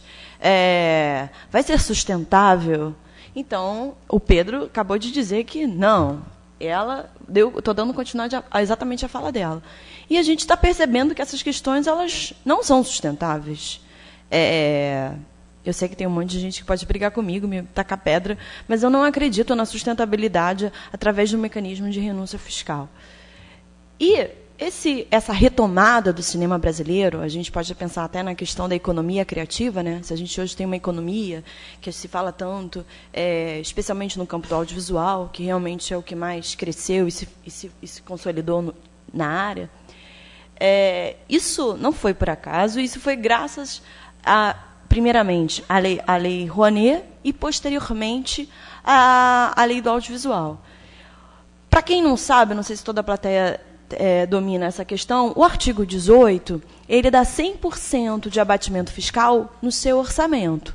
Vai ser sustentável? Então, o Pedro acabou de dizer que não. Estou dando continuidade exatamente a fala dela. E a gente está percebendo que essas questões elas não são sustentáveis. Eu sei que tem um monte de gente que pode brigar comigo, me tacar pedra, mas eu não acredito na sustentabilidade através do mecanismo de renúncia fiscal. E essa retomada do cinema brasileiro, a gente pode pensar até na questão da economia criativa, né? Se a gente hoje tem uma economia que se fala tanto, especialmente no campo do audiovisual, que realmente é o que mais cresceu e se consolidou na área, isso não foi por acaso, isso foi graças primeiramente, a Lei Rouanet e, posteriormente, a Lei do Audiovisual. Para quem não sabe, não sei se toda a plateia domina essa questão, o artigo 18 ele dá 100% de abatimento fiscal no seu orçamento.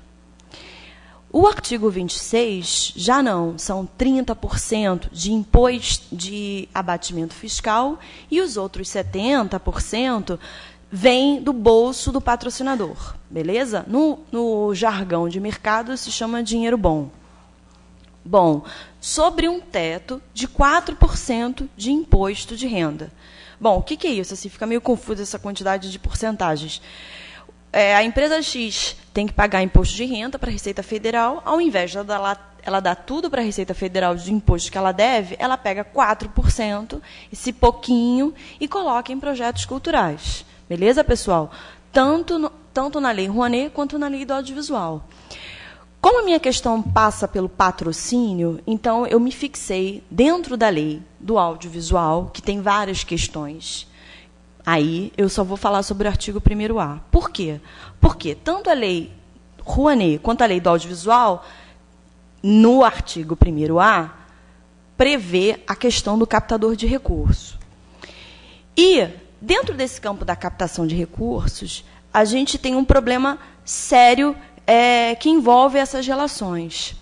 O artigo 26 já não, são 30% de imposto de abatimento fiscal e os outros 70% vem do bolso do patrocinador, beleza? No jargão de mercado se chama dinheiro bom. Bom, sobre um teto de 4% de imposto de renda. Bom, o que é isso? Assim, fica meio confuso essa quantidade de porcentagens. A empresa X tem que pagar imposto de renda para a Receita Federal, ao invés de ela dar tudo para a Receita Federal de imposto que ela deve, ela pega 4%, esse pouquinho, e coloca em projetos culturais. Beleza, pessoal? Tanto na Lei Rouanet quanto na Lei do Audiovisual. Como a minha questão passa pelo patrocínio, então eu me fixei dentro da lei do audiovisual, que tem várias questões. Aí eu só vou falar sobre o artigo 1º-A. Por quê? Porque tanto a lei Rouanet quanto a lei do audiovisual, no artigo 1º-A, prevê a questão do captador de recurso. E, dentro desse campo da captação de recursos, a gente tem um problema sério que envolve essas relações.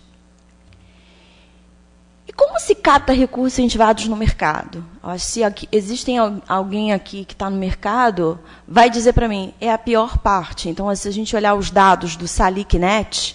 E como se capta recursos incentivados no mercado? Se existem alguém aqui que está no mercado, vai dizer para mim, é a pior parte. Então, se a gente olhar os dados do SalicNet,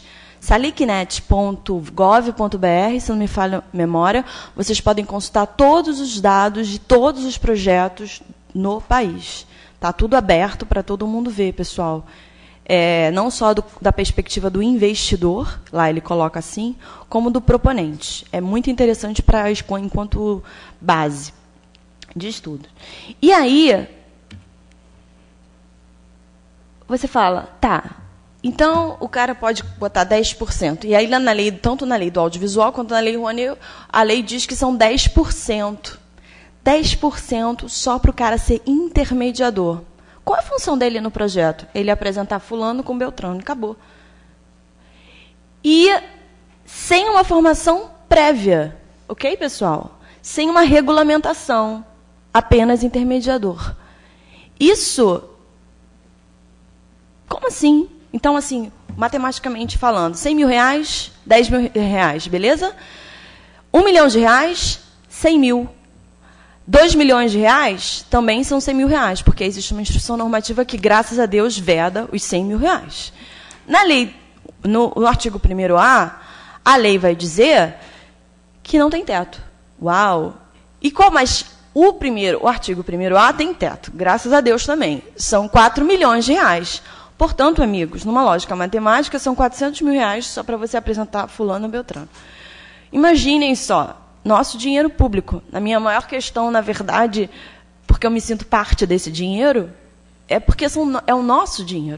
salicnet.gov.br, se não me falha a memória, vocês podem consultar todos os dados de todos os projetos no país. Está tudo aberto para todo mundo ver, pessoal. Não só da perspectiva do investidor, lá ele coloca assim, como do proponente. É muito interessante para enquanto base de estudo. E aí, você fala, tá, então o cara pode botar 10%. E aí, na lei, tanto na lei do audiovisual quanto na lei Rouanet, a lei diz que são 10%. 10% só para o cara ser intermediador. Qual é a função dele no projeto? Ele apresentar fulano com Beltrano, acabou. E sem uma formação prévia, ok, pessoal? Sem uma regulamentação, apenas intermediador. Isso, como assim? Então, assim, matematicamente falando, 100 mil reais, 10 mil reais, beleza? 1 milhão de reais, 100 mil. 2 milhões de reais também são 100 mil reais, porque existe uma instrução normativa que, graças a Deus, veda os 100 mil reais. Na lei, no artigo 1º-A, a lei vai dizer que não tem teto. Uau! Mas o artigo 1º-A tem teto, graças a Deus também. São 4 milhões de reais. Portanto, amigos, numa lógica matemática, são 400 mil reais só para você apresentar fulano ou Beltrano. Imaginem só. Nosso dinheiro público. A minha maior questão, na verdade, porque eu me sinto parte desse dinheiro, é porque é o nosso dinheiro.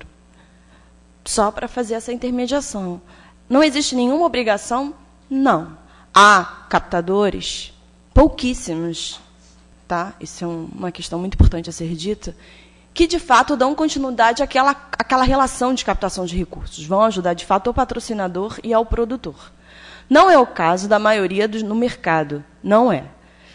Só para fazer essa intermediação. Não existe nenhuma obrigação? Não. Há captadores, pouquíssimos, tá? Isso é uma questão muito importante a ser dita, que, de fato, dão continuidade àquela relação de captação de recursos. Vão ajudar, de fato, ao patrocinador e ao produtor. Não é o caso da maioria no mercado. Não é.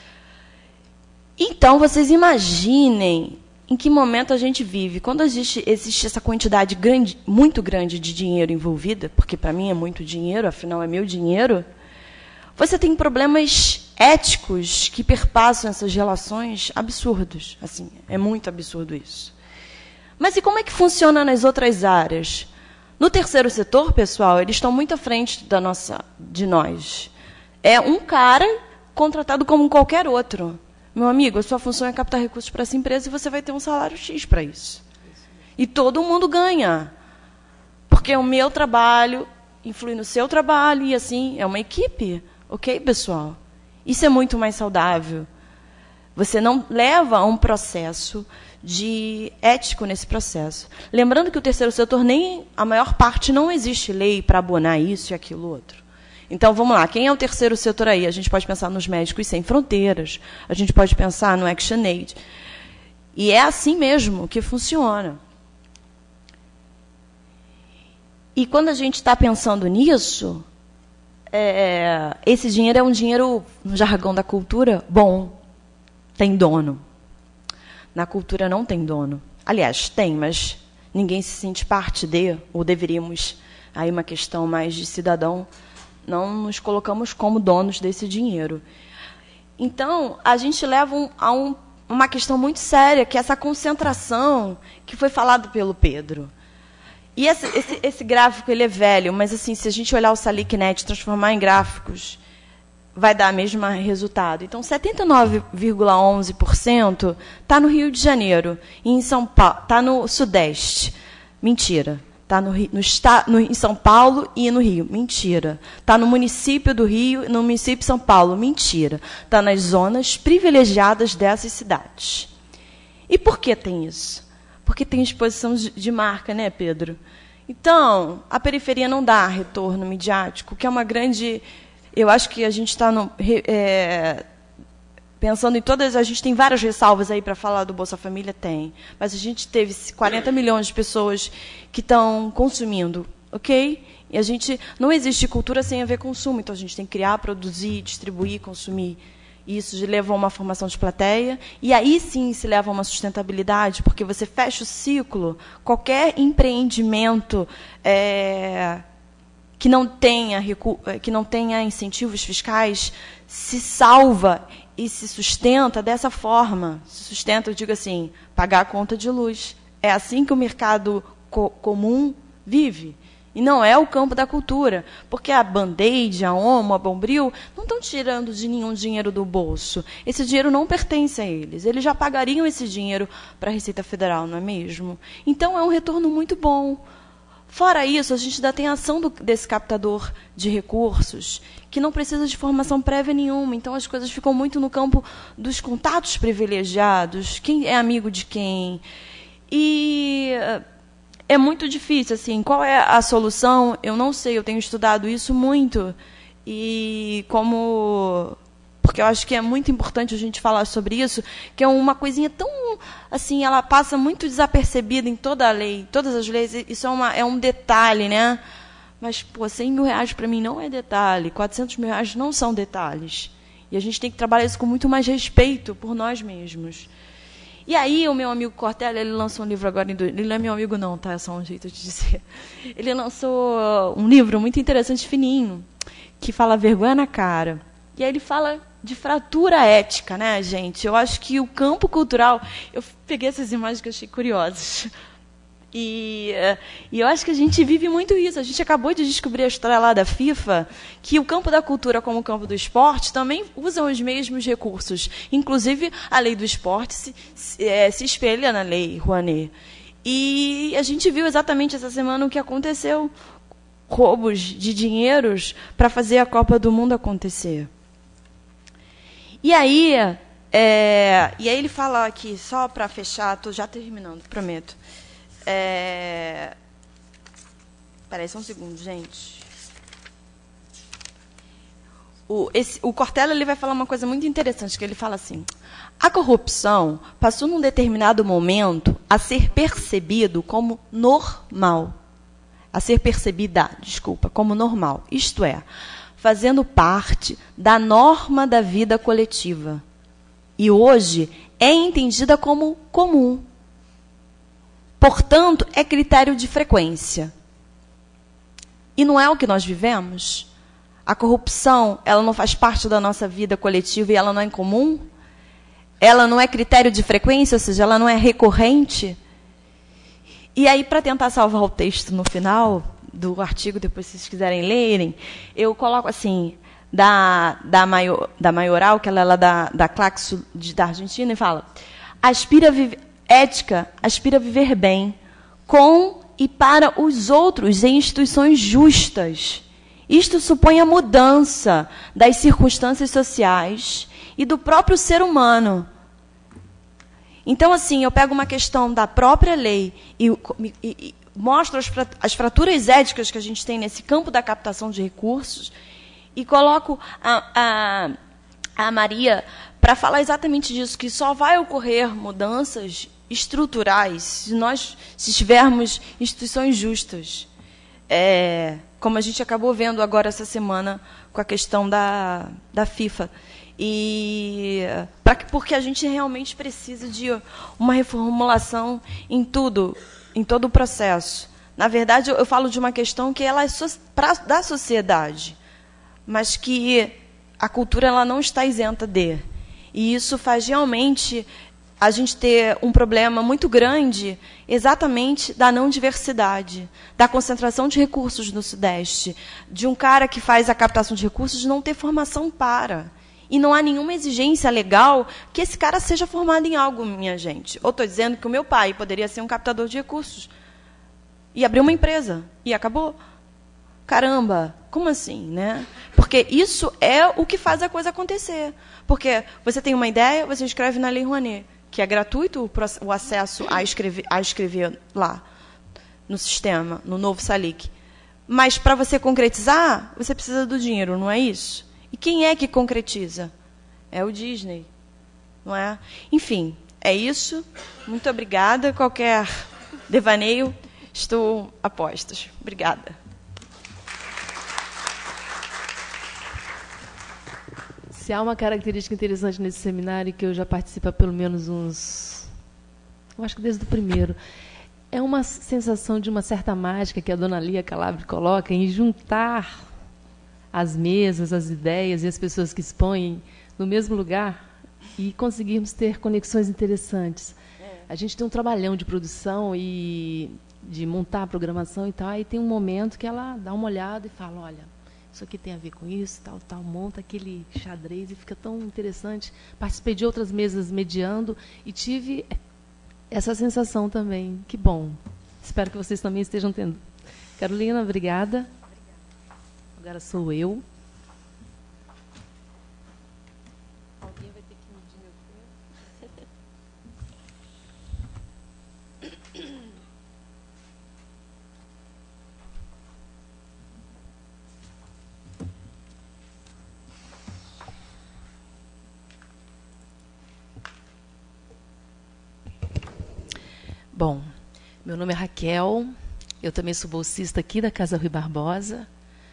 Então, vocês imaginem em que momento a gente vive. Quando existe essa quantidade muito grande de dinheiro envolvida, porque para mim é muito dinheiro, afinal é meu dinheiro, você tem problemas éticos que perpassam essas relações absurdos. Assim, é muito absurdo isso. Mas e como é que funciona nas outras áreas? No terceiro setor, pessoal, eles estão muito à frente de nós. É um cara contratado como qualquer outro. Meu amigo, a sua função é captar recursos para essa empresa e você vai ter um salário X para isso. E todo mundo ganha. Porque o meu trabalho influi no seu trabalho e, assim, é uma equipe. Ok, pessoal? Isso é muito mais saudável. Você não leva a um processo de ético nesse processo. Lembrando que o terceiro setor, nem a maior parte, não existe lei para abonar isso e aquilo outro. Então, vamos lá. Quem é o terceiro setor aí? A gente pode pensar nos Médicos Sem Fronteiras, a gente pode pensar no ActionAid. E é assim mesmo que funciona. E quando a gente está pensando nisso, esse dinheiro é um dinheiro, no jargão da cultura, bom, tem dono. Na cultura não tem dono. Aliás, tem, mas ninguém se sente parte ou deveríamos, aí uma questão mais de cidadão, não nos colocamos como donos desse dinheiro. Então, a gente leva a uma questão muito séria, que é essa concentração que foi falado pelo Pedro. E esse gráfico ele é velho, mas assim, se a gente olhar o SalicNet e transformar em gráficos, vai dar o mesmo resultado. Então, 79,11% está no Rio de Janeiro, e em São Paulo, está no Sudeste. Mentira. Está em São Paulo e no Rio. Mentira. Está no município do Rio e no município de São Paulo. Mentira. Está nas zonas privilegiadas dessas cidades. E por que tem isso? Porque tem exposição de marca, né, Pedro? Então, a periferia não dá retorno midiático, que é uma grande... Eu acho que a gente está pensando em todas... A gente tem várias ressalvas aí para falar do Bolsa Família, tem. Mas a gente teve 40 milhões de pessoas que estão consumindo, ok? E a gente... Não existe cultura sem haver consumo, então a gente tem que criar, produzir, distribuir, consumir. Isso leva a uma formação de plateia, e aí sim se leva a uma sustentabilidade, porque você fecha o ciclo. Qualquer empreendimento que não tenha incentivos fiscais se salva e se sustenta dessa forma. Se sustenta, eu digo assim, pagar a conta de luz. É assim que o mercado comum vive. E não é o campo da cultura, porque a Band-Aid, a Omo, a Bombril, não estão tirando de nenhum dinheiro do bolso. Esse dinheiro não pertence a eles. Eles já pagariam esse dinheiro para a Receita Federal, não é mesmo? Então, é um retorno muito bom. Fora isso, a gente ainda tem a ação desse captador de recursos, que não precisa de formação prévia nenhuma. Então, as coisas ficam muito no campo dos contatos privilegiados, quem é amigo de quem. E... é muito difícil, assim, qual é a solução? Eu não sei, eu tenho estudado isso muito. E porque eu acho que é muito importante a gente falar sobre isso, que é uma coisinha tão, assim, ela passa muito desapercebida em toda a lei, todas as leis, isso é um detalhe, né? Mas, pô, 100 mil reais para mim não é detalhe, 400 mil reais não são detalhes. E a gente tem que trabalhar isso com muito mais respeito por nós mesmos. E aí, o meu amigo Cortella, ele lançou um livro agora, ele não é meu amigo não, tá? É só um jeito de dizer. Ele lançou um livro muito interessante, fininho, que fala vergonha na cara. E aí ele fala de fratura ética, né, gente? Eu acho que o campo cultural... Eu peguei essas imagens que eu achei curiosas. E eu acho que a gente vive muito isso. A gente acabou de descobrir a história lá da FIFA, que o campo da cultura, como o campo do esporte, também usam os mesmos recursos. Inclusive, a lei do esporte se espelha na lei Rouanet. E a gente viu exatamente essa semana o que aconteceu. Roubos de dinheiros para fazer a Copa do Mundo acontecer. E aí ele fala aqui, só para fechar, estou já terminando, prometo. Espera aí, só um segundo, gente. O Cortella ele vai falar uma coisa muito interessante, que ele fala assim: a corrupção passou num determinado momento a ser percebido como normal. A ser percebida, como normal. Isto é, fazendo parte da norma da vida coletiva. E hoje é entendida como comum. Portanto, é critério de frequência. E não é o que nós vivemos? A corrupção, ela não faz parte da nossa vida coletiva e ela não é comum? Ela não é critério de frequência, ou seja, ela não é recorrente? E aí, para tentar salvar o texto no final do artigo, depois se vocês quiserem lerem, eu coloco assim, da Maioral, que ela é da Claxo da Argentina, e fala: ética aspira a viver bem, com e para os outros em instituições justas. Isto supõe a mudança das circunstâncias sociais e do próprio ser humano. Então, assim, eu pego uma questão da própria lei e mostro as fraturas éticas que a gente tem nesse campo da captação de recursos e coloco a Maria para falar exatamente disso, que só vai ocorrer mudanças estruturais se tivermos instituições justas. Como a gente acabou vendo agora essa semana com a questão da FIFA. Porque a gente realmente precisa de uma reformulação em todo o processo. Na verdade, eu falo de uma questão que ela é da sociedade, mas que a cultura ela não está isenta de. E isso faz realmente a gente ter um problema muito grande exatamente da não diversidade, da concentração de recursos no Sudeste, de um cara que faz a captação de recursos não ter formação para. E não há nenhuma exigência legal que esse cara seja formado em algo, minha gente. Ou estou dizendo que o meu pai poderia ser um captador de recursos e abrir uma empresa. E acabou. Caramba, como assim, né? Porque isso é o que faz a coisa acontecer. Porque você tem uma ideia, você escreve na Lei Rouanet, que é gratuito o acesso a escrever lá. no sistema, no novo SALIC. Mas, para você concretizar, você precisa do dinheiro, não é isso? E quem é que concretiza? É o Disney, não é? Enfim, é isso. Muito obrigada. Qualquer devaneio, estou a postos. Obrigada. Se há uma característica interessante nesse seminário, que eu já participo há pelo menos eu acho que desde o primeiro, é uma sensação de uma certa mágica que a dona Lia Calabre coloca em juntar as mesas, as ideias e as pessoas que expõem no mesmo lugar e conseguirmos ter conexões interessantes. A gente tem um trabalhão de produção e de montar a programação e tal, aí tem um momento que ela dá uma olhada e fala, olha, isso aqui tem a ver com isso, tal, monta aquele xadrez e fica tão interessante. Participei de outras mesas mediando e tive essa sensação também. Que bom. Espero que vocês também estejam tendo. Carolina, obrigada. Agora sou eu. Alguém vai ter que medir meu tempo. Bom, meu nome é Raquel, eu também sou bolsista aqui da Casa Rui Barbosa.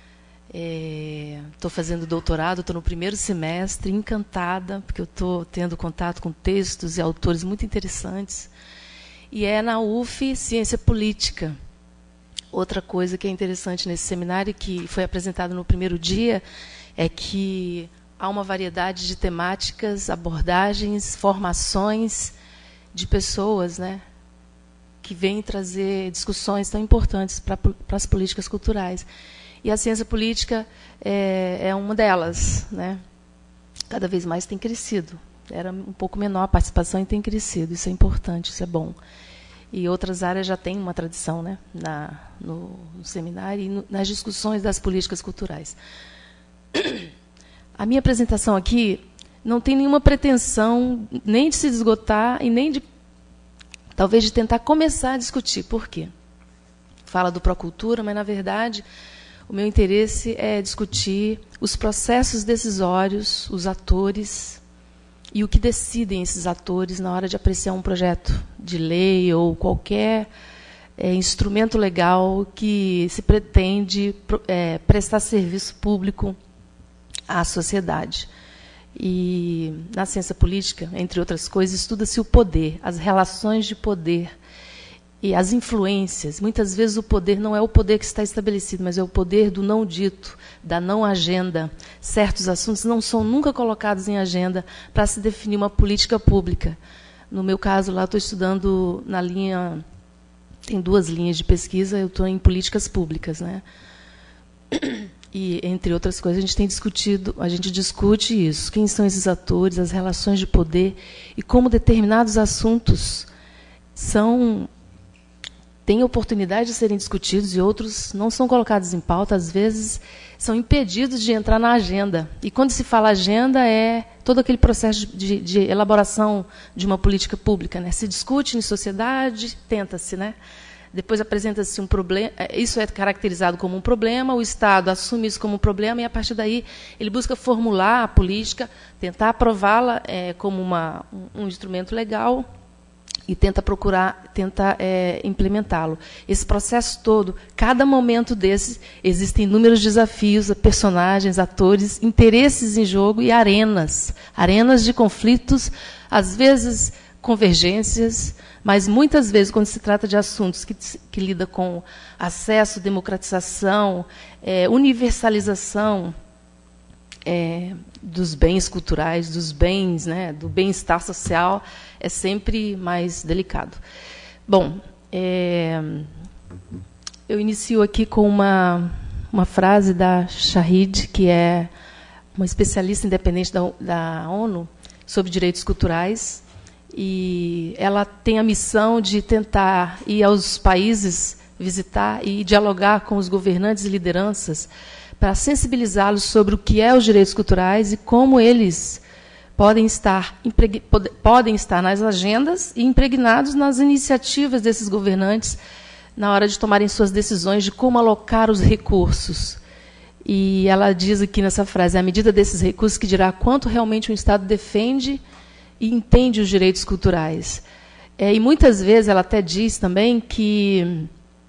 Estou fazendo doutorado, estou no primeiro semestre, encantada, porque eu estou tendo contato com textos e autores muito interessantes. E é na UF Ciência Política. Outra coisa que é interessante nesse seminário, que foi apresentado no primeiro dia, é que há uma variedade de temáticas, abordagens, formações de pessoas, né, que vêm trazer discussões tão importantes para as políticas culturais. E a ciência política é uma delas, né? Cada vez mais tem crescido. Era um pouco menor a participação e tem crescido. Isso é importante, isso é bom. E outras áreas já têm uma tradição, né, no seminário e nas discussões das políticas culturais. A minha apresentação aqui não tem nenhuma pretensão nem de se esgotar e nem de talvez de tentar começar a discutir. Por quê? Fala do Procultura, mas, na verdade, o meu interesse é discutir os processos decisórios, os atores, e o que decidem esses atores na hora de apreciar um projeto de lei ou qualquer instrumento legal que se pretende prestar serviço público à sociedade. E na ciência política, entre outras coisas, estuda-se o poder, as relações de poder e as influências. Muitas vezes o poder não é o poder que está estabelecido, mas é o poder do não dito, da não agenda. Certos assuntos não são nunca colocados em agenda para se definir uma política pública. No meu caso, lá estou estudando na linha... Tem 2 linhas de pesquisa, eu estou em políticas públicas, né? E, entre outras coisas, a gente discute isso. Quem são esses atores, as relações de poder e como determinados assuntos têm oportunidade de serem discutidos e outros não são colocados em pauta, às vezes são impedidos de entrar na agenda. E, quando se fala agenda, é todo aquele processo de elaboração de uma política pública, né? Se discute em sociedade, tenta-se, né? Depois apresenta-se um problema, isso é caracterizado como um problema, o Estado assume isso como um problema e, a partir daí, ele busca formular a política, tentar aprová-la como um instrumento legal e tenta implementá-lo. Esse processo todo, cada momento desse, existem inúmeros desafios, personagens, atores, interesses em jogo e arenas de conflitos, às vezes convergências, mas muitas vezes, quando se trata de assuntos que lidam com acesso, democratização, universalização dos bens culturais, dos bens, né, do bem-estar social, é sempre mais delicado. Bom, eu inicio aqui com uma frase da Shahid, que é uma especialista independente da ONU sobre direitos culturais, e ela tem a missão de tentar ir aos países, visitar e dialogar com os governantes e lideranças para sensibilizá-los sobre o que é os direitos culturais e como eles podem estar nas agendas e impregnados nas iniciativas desses governantes na hora de tomarem suas decisões de como alocar os recursos. E ela diz aqui nessa frase, a medida desses recursos que dirá quanto realmente o Estado defende e entende os direitos culturais. E muitas vezes ela até diz também que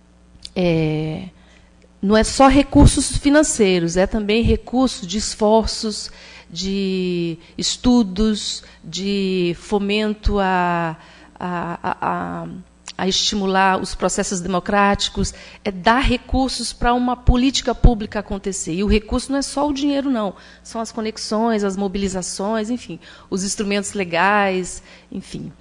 não é só recursos financeiros, é também recursos de esforços, de estudos, de fomento a estimular os processos democráticos, é dar recursos para uma política pública acontecer. E o recurso não é só o dinheiro, não. São as conexões, as mobilizações, enfim, os instrumentos legais, enfim.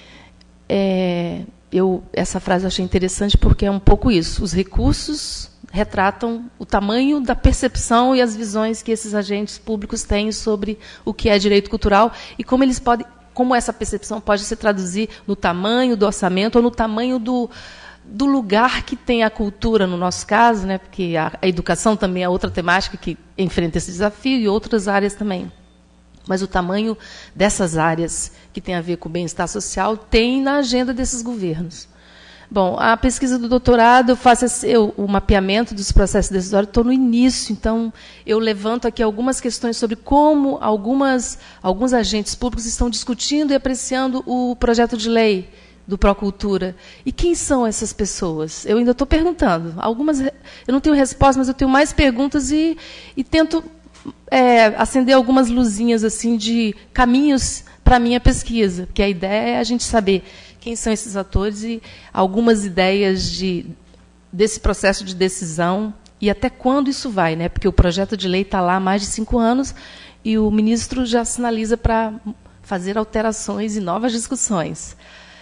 Essa frase eu achei interessante porque é um pouco isso. Os recursos retratam o tamanho da percepção e as visões que esses agentes públicos têm sobre o que é direito cultural e como essa percepção pode se traduzir no tamanho do orçamento ou no tamanho do lugar que tem a cultura, no nosso caso, né, porque a educação também é outra temática que enfrenta esse desafio e outras áreas também. Mas o tamanho dessas áreas que tem a ver com o bem-estar social tem na agenda desses governos. Bom, a pesquisa do doutorado, eu faço o mapeamento dos processos decisórios, estou no início, então eu levanto aqui algumas questões sobre como alguns agentes públicos estão discutindo e apreciando o projeto de lei do Procultura. E quem são essas pessoas? Eu ainda estou perguntando. Algumas eu não tenho resposta, mas eu tenho mais perguntas e tento acender algumas luzinhas assim, de caminhos para a minha pesquisa, porque a ideia é a gente saber quem são esses atores e algumas ideias desse processo de decisão e até quando isso vai, né? Porque o projeto de lei está lá há mais de 5 anos e o ministro já sinaliza para fazer alterações e novas discussões.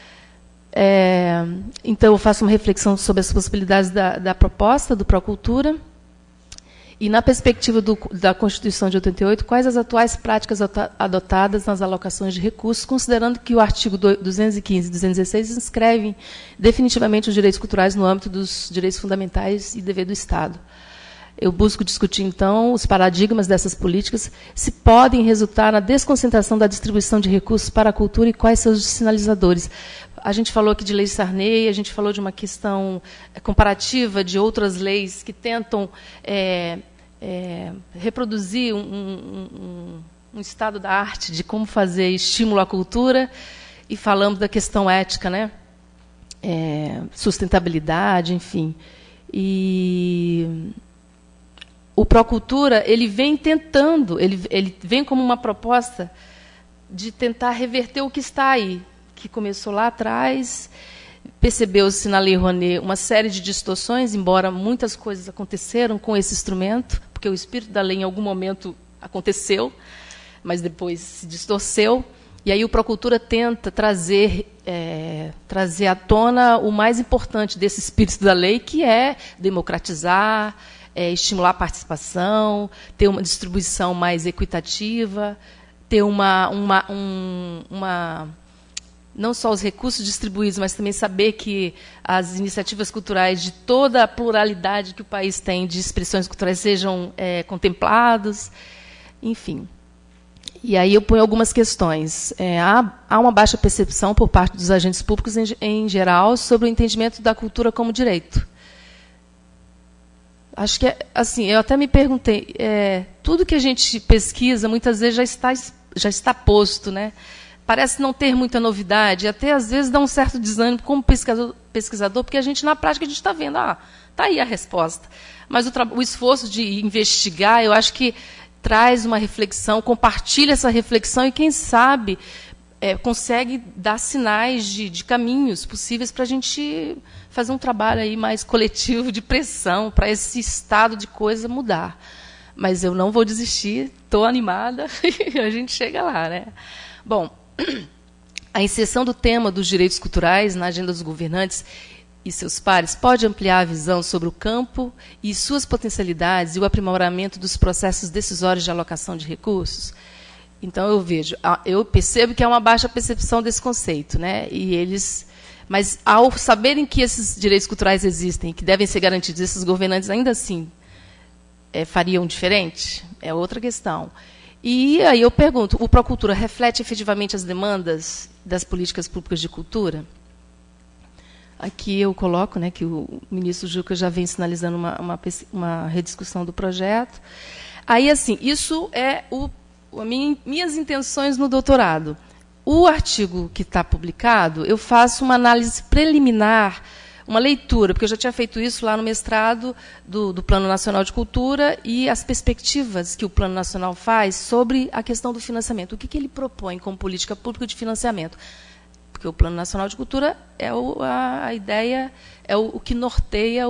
Então, eu faço uma reflexão sobre as possibilidades da proposta do Procultura. E, na perspectiva da Constituição de 88, quais as atuais práticas adotadas nas alocações de recursos, considerando que o artigo 215 e 216 inscrevem definitivamente os direitos culturais no âmbito dos direitos fundamentais e dever do Estado. Eu busco discutir, então, os paradigmas dessas políticas, se podem resultar na desconcentração da distribuição de recursos para a cultura e quais são os sinalizadores. A gente falou aqui de lei Sarney, a gente falou de uma questão comparativa de outras leis que tentam reproduzir um estado da arte, de como fazer estímulo à cultura, e falamos da questão ética, né? Sustentabilidade, enfim. E o Procultura, ele vem tentando, ele vem como uma proposta de tentar reverter o que está aí, que começou lá atrás, percebeu-se na Lei Rouanet uma série de distorções, embora muitas coisas aconteceram com esse instrumento, porque o espírito da lei em algum momento aconteceu, mas depois se distorceu, e aí o Procultura tenta trazer à tona o mais importante desse espírito da lei, que é democratizar, estimular a participação, ter uma distribuição mais equitativa, ter não só os recursos distribuídos, mas também saber que as iniciativas culturais de toda a pluralidade que o país tem de expressões culturais sejam contemplados, enfim. E aí eu ponho algumas questões. Há uma baixa percepção por parte dos agentes públicos em geral sobre o entendimento da cultura como direito. Acho que, assim, eu até me perguntei, tudo que a gente pesquisa muitas vezes já está posto, né? Parece não ter muita novidade, até às vezes dá um certo desânimo como pesquisador, porque a gente, na prática, a gente está vendo, está aí a resposta. Mas o esforço de investigar, eu acho que traz uma reflexão, compartilha essa reflexão e, quem sabe, consegue dar sinais de caminhos possíveis para a gente fazer um trabalho aí mais coletivo de pressão para esse estado de coisa mudar. Mas eu não vou desistir, estou animada e a gente chega lá, né? Bom, a inserção do tema dos direitos culturais na agenda dos governantes e seus pares pode ampliar a visão sobre o campo e suas potencialidades e o aprimoramento dos processos decisórios de alocação de recursos? Então, eu percebo que há uma baixa percepção desse conceito, né? Mas, ao saberem que esses direitos culturais existem e que devem ser garantidos, esses governantes ainda assim fariam diferente? É outra questão. E aí eu pergunto, o Procultura reflete efetivamente as demandas das políticas públicas de cultura? aqui eu coloco, né, que o ministro Juca já vem sinalizando uma rediscussão do projeto. Aí, assim, isso é minhas intenções no doutorado. O artigo que está publicado, eu faço uma análise preliminar, uma leitura, porque eu já tinha feito isso lá no mestrado do Plano Nacional de Cultura e as perspectivas que o Plano Nacional faz sobre a questão do financiamento. O que ele propõe como política pública de financiamento? Porque o Plano Nacional de Cultura é a ideia, é o que norteia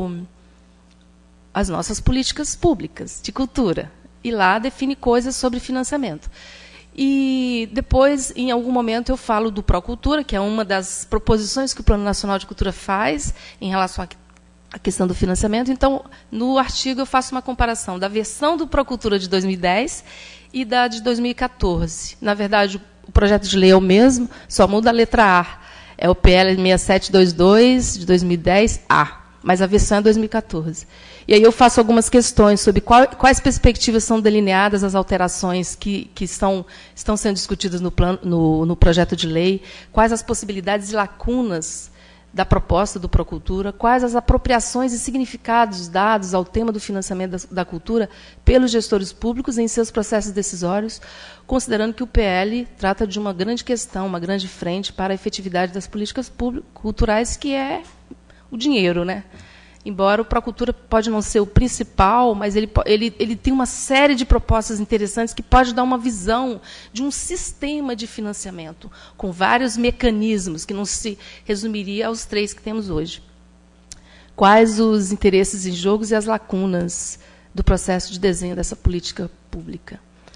as nossas políticas públicas de cultura. E lá define coisas sobre financiamento. E depois, em algum momento, eu falo do Procultura, que é uma das proposições que o Plano Nacional de Cultura faz em relação à questão do financiamento. Então, no artigo, eu faço uma comparação da versão do Procultura de 2010 e da de 2014. Na verdade, o projeto de lei é o mesmo, só muda a letra A. É o PL 6722, de 2010, A. Mas a versão é 2014. E aí eu faço algumas questões sobre quais perspectivas são delineadas as alterações que estão sendo discutidas no projeto de lei, quais as possibilidades e lacunas da proposta do Procultura, quais as apropriações e significados dados ao tema do financiamento da cultura pelos gestores públicos em seus processos decisórios, considerando que o PL trata de uma grande questão, uma grande frente para a efetividade das políticas culturais, que é o dinheiro, né? Embora o Procultura pode não ser o principal, mas ele tem uma série de propostas interessantes que pode dar uma visão de um sistema de financiamento, com vários mecanismos, que não se resumiria aos 3 que temos hoje. Quais os interesses em jogo e as lacunas do processo de desenho dessa política pública?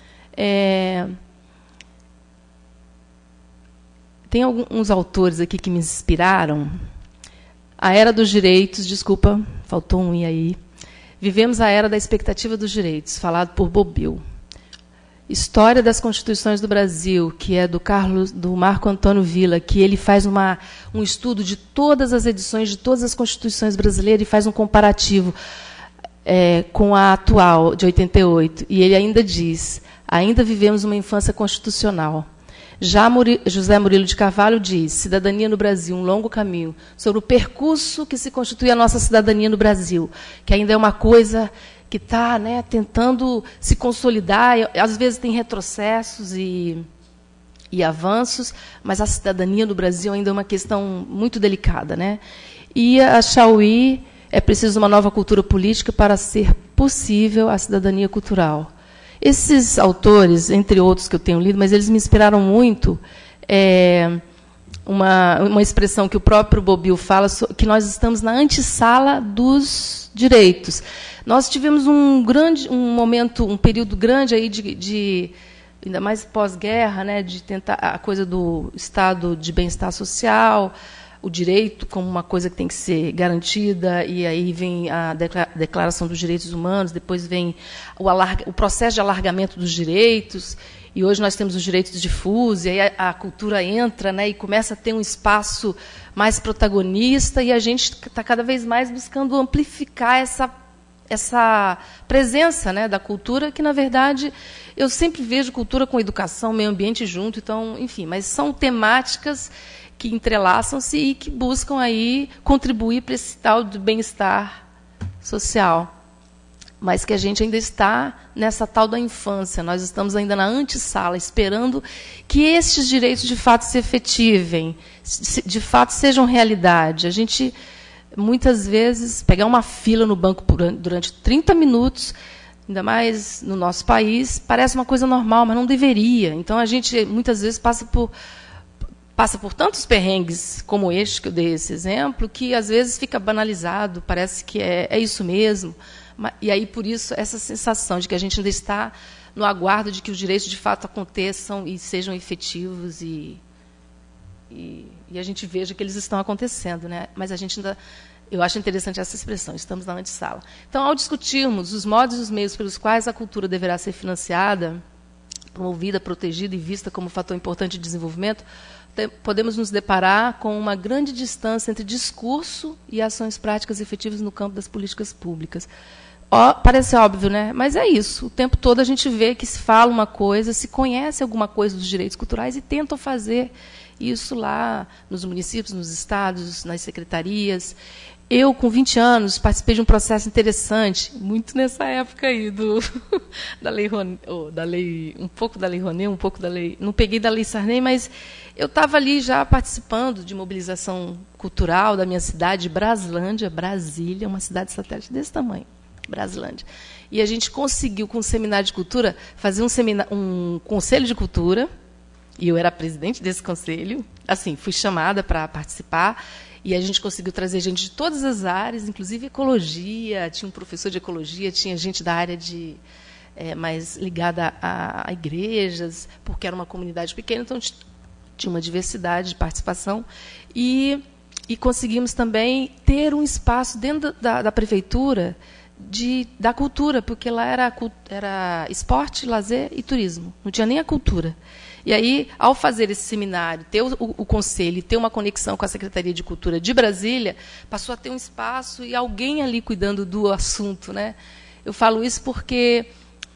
Tem alguns autores aqui que me inspiraram. A era dos direitos, desculpa, faltou um i aí. Vivemos a era da expectativa dos direitos, falado por Bobbio. História das Constituições do Brasil, que é do Marco Antônio Villa, que ele faz um estudo de todas as edições de todas as Constituições brasileiras e faz um comparativo com a atual, de 88. E ele ainda diz, ainda vivemos uma infância constitucional. Já José Murilo de Carvalho diz, Cidadania no Brasil, um longo caminho, sobre o percurso que se constitui a nossa cidadania no Brasil, que ainda é uma coisa que está, né, tentando se consolidar, às vezes tem retrocessos e avanços, mas a cidadania no Brasil ainda é uma questão muito delicada, né? E a Chauí, é preciso uma nova cultura política para ser possível a cidadania cultural. Esses autores, entre outros que eu tenho lido, mas eles me inspiraram muito, uma expressão que o próprio Bobbio fala, que nós estamos na antessala dos direitos. Nós tivemos um período grande aí de ainda mais pós-guerra, né, de tentar a coisa do estado de bem-estar social, o direito como uma coisa que tem que ser garantida, e aí vem a Declaração dos Direitos Humanos, depois vem o processo de alargamento dos direitos, e hoje nós temos os direitos difusos, e aí a cultura entra, né, e começa a ter um espaço mais protagonista, e a gente está cada vez mais buscando amplificar essa presença, né, da cultura, que, na verdade, eu sempre vejo cultura com educação, meio ambiente junto, então, enfim, mas são temáticas que entrelaçam-se e que buscam aí contribuir para esse tal de bem-estar social. Mas que a gente ainda está nessa tal da infância, nós estamos ainda na antessala, esperando que estes direitos de fato se efetivem, de fato sejam realidade. A gente, muitas vezes, pegar uma fila no banco durante 30 minutos, ainda mais no nosso país, parece uma coisa normal, mas não deveria. Então, a gente, muitas vezes, passa por tantos perrengues como este, que eu dei esse exemplo, que às vezes fica banalizado, parece que é isso mesmo. E aí, por isso, essa sensação de que a gente ainda está no aguardo de que os direitos de fato aconteçam e sejam efetivos e a gente veja que eles estão acontecendo, né? Mas a gente ainda... Eu acho interessante essa expressão, estamos na antessala. Então, ao discutirmos os modos e os meios pelos quais a cultura deverá ser financiada, promovida, protegida e vista como fator importante de desenvolvimento, podemos nos deparar com uma grande distância entre discurso e ações práticas efetivas no campo das políticas públicas. Parece óbvio, né? Mas é isso. O tempo todo a gente vê que se fala uma coisa, se conhece alguma coisa dos direitos culturais e tentam fazer Isso lá nos municípios, nos estados, nas secretarias. Eu, com 20 anos, participei de um processo interessante, muito nessa época aí da Lei Rouanet, um pouco da Lei Rouanet, um pouco da Lei... Não peguei da Lei Sarney, mas eu estava ali já participando de mobilização cultural da minha cidade, Braslândia, Brasília, uma cidade satélite desse tamanho, Braslândia. E a gente conseguiu, com o Seminário de Cultura, fazer um conselho de cultura, e eu era presidente desse conselho, assim, fui chamada para participar, e a gente conseguiu trazer gente de todas as áreas, inclusive ecologia, tinha um professor de ecologia, tinha gente da área mais ligada a igrejas, porque era uma comunidade pequena, então tinha uma diversidade de participação. E conseguimos também ter um espaço dentro da prefeitura da cultura, porque lá era esporte, lazer e turismo, não tinha nem a cultura. E aí, ao fazer esse seminário, ter o conselho e ter uma conexão com a Secretaria de Cultura de Brasília, passou a ter um espaço e alguém ali cuidando do assunto, né? Eu falo isso porque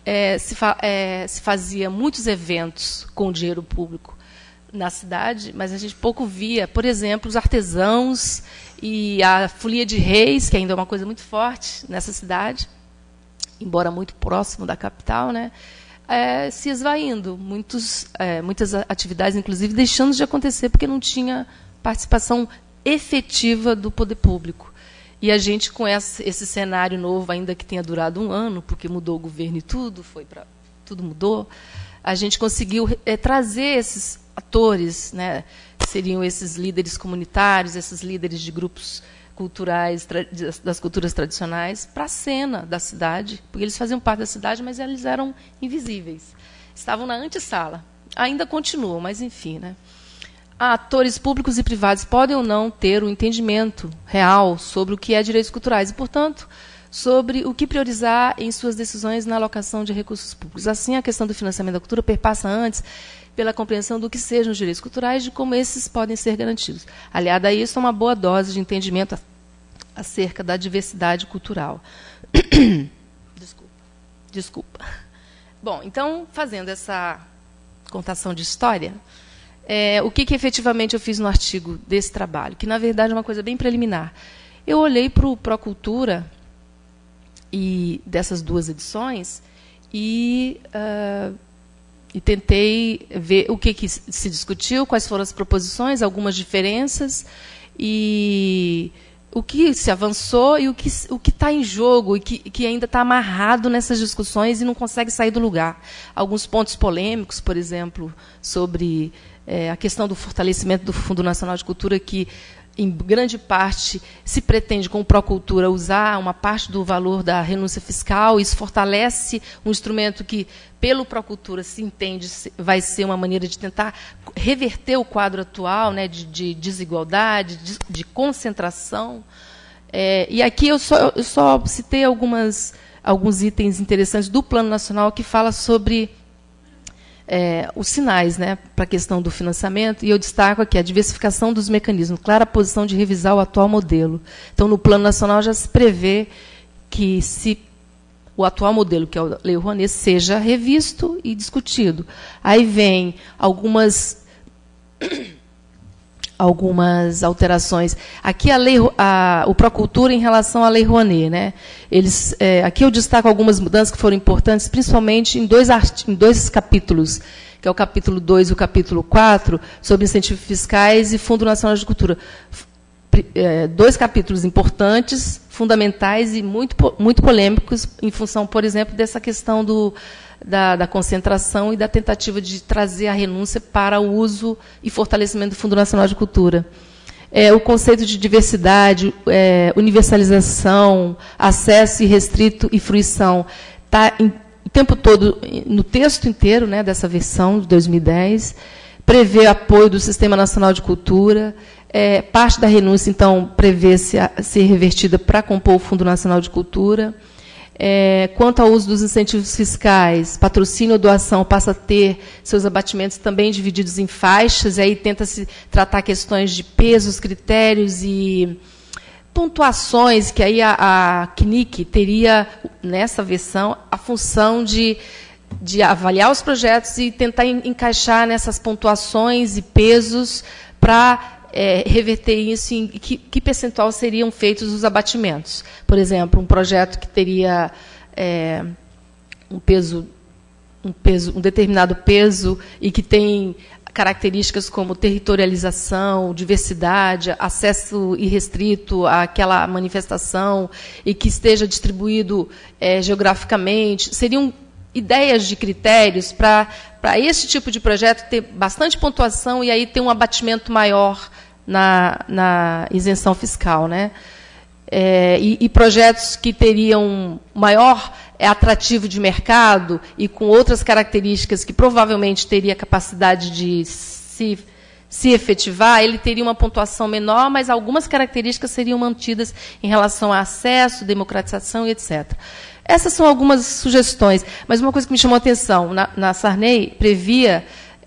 se fazia muitos eventos com dinheiro público na cidade, mas a gente pouco via, por exemplo, os artesãos e a folia de reis, que ainda é uma coisa muito forte nessa cidade, embora muito próximo da capital, né? Se esvaindo, muitas atividades, inclusive, deixando de acontecer porque não tinha participação efetiva do poder público. E a gente, com esse cenário novo, ainda que tenha durado 1 ano, porque mudou o governo e tudo mudou, a gente conseguiu trazer esses atores, né, seriam esses líderes comunitários, esses líderes de grupos culturais, das culturas tradicionais, para a cena da cidade, porque eles faziam parte da cidade, mas eles eram invisíveis. Estavam na antessala. Ainda continuam, mas enfim, né? Atores públicos e privados podem ou não ter um entendimento real sobre o que é direitos culturais e, portanto, sobre o que priorizar em suas decisões na alocação de recursos públicos. Assim, a questão do financiamento da cultura perpassa antes pela compreensão do que sejam os direitos culturais e de como esses podem ser garantidos. Aliado a isso, uma boa dose de entendimento acerca da diversidade cultural. Desculpa. Bom, então, fazendo essa contação de história, o que efetivamente eu fiz no artigo desse trabalho, que, na verdade, é uma coisa bem preliminar. Eu olhei para o Procultura e dessas 2 edições e tentei ver o que se discutiu, quais foram as proposições, algumas diferenças, e o que se avançou e o que está em jogo e que ainda está amarrado nessas discussões e não consegue sair do lugar. Alguns pontos polêmicos, por exemplo, sobre a questão do fortalecimento do Fundo Nacional de Cultura, que, em grande parte, se pretende, com o Procultura, usar uma parte do valor da renúncia fiscal. Isso fortalece um instrumento que, pelo Procultura, se entende vai ser uma maneira de tentar reverter o quadro atual, né, de desigualdade, de concentração. E aqui eu só citei alguns itens interessantes do Plano Nacional que fala sobre os sinais, né, para a questão do financiamento, e eu destaco aqui a diversificação dos mecanismos, clara posição de revisar o atual modelo. Então, no Plano Nacional já se prevê que, se o atual modelo, que é a Lei Rouanet, seja revisto e discutido. Aí vem algumas alterações. Aqui o Procultura em relação à Lei Rouanet, né? Aqui eu destaco algumas mudanças que foram importantes, principalmente em dois capítulos, que é o capítulo 2 e o capítulo 4, sobre incentivos fiscais e Fundo Nacional de Cultura. 2 capítulos importantes, fundamentais e muito polêmicos, em função, por exemplo, dessa questão da concentração e da tentativa de trazer a renúncia para o uso e fortalecimento do Fundo Nacional de Cultura. O conceito de diversidade, universalização, acesso irrestrito e fruição, está o tempo todo no texto inteiro, né, dessa versão de 2010, prevê apoio do Sistema Nacional de Cultura. Parte da renúncia, então, prevê-se ser revertida para compor o Fundo Nacional de Cultura. Quanto ao uso dos incentivos fiscais, patrocínio ou doação passa a ter seus abatimentos também divididos em faixas, e aí tenta-se tratar questões de pesos, critérios e pontuações, que aí a CNIC teria, nessa versão, a função de de avaliar os projetos e tentar encaixar nessas pontuações e pesos para reverter isso em que percentual seriam feitos os abatimentos. Por exemplo, um projeto que teria um determinado peso e que tem características como territorialização, diversidade, acesso irrestrito àquela manifestação e que esteja distribuído geograficamente, seriam ideias de critérios para esse tipo de projeto ter bastante pontuação e aí ter um abatimento maior na isenção fiscal, né? E projetos que teriam maior atrativo de mercado e com outras características que provavelmente teria capacidade de se efetivar, ele teria uma pontuação menor, mas algumas características seriam mantidas em relação a acesso, democratização e etc. Essas são algumas sugestões, mas uma coisa que me chamou a atenção, na Sarney previa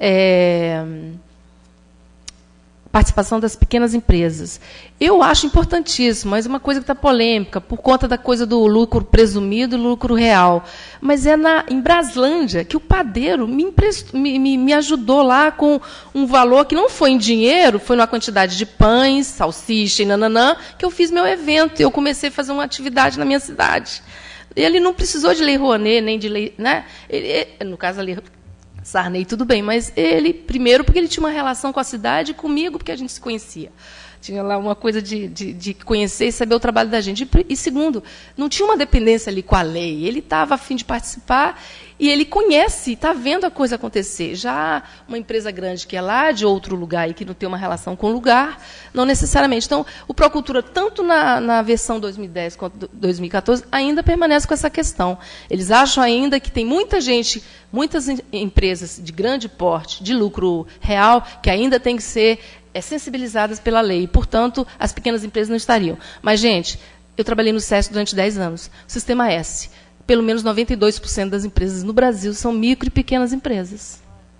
participação das pequenas empresas. Eu acho importantíssimo, mas uma coisa que está polêmica, por conta da coisa do lucro presumido e lucro real. Mas em Braslândia que o padeiro me ajudou lá com um valor que não foi em dinheiro, foi numa quantidade de pães, salsicha e nananã, que eu fiz meu evento. Eu comecei a fazer uma atividade na minha cidade. Ele não precisou de lei Rouanet, nem de lei... Né? No caso, a lei Sarney, tudo bem, mas ele, primeiro, porque ele tinha uma relação com a cidade e comigo, porque a gente se conhecia. Tinha lá uma coisa de conhecer e saber o trabalho da gente. E, segundo, não tinha uma dependência ali com a lei. Ele estava a fim de participar e ele conhece, está vendo a coisa acontecer. Já uma empresa grande que é lá de outro lugar e que não tem uma relação com o lugar, não necessariamente. Então, o Procultura, tanto na versão 2010 quanto 2014, ainda permanece com essa questão. Eles acham ainda que tem muita gente, muitas empresas de grande porte, de lucro real, que ainda tem que ser sensibilizadas pela lei. E, portanto, as pequenas empresas não estariam. Mas, gente, eu trabalhei no SESC durante 10 anos. O Sistema S, pelo menos 92% das empresas no Brasil são micro e pequenas empresas.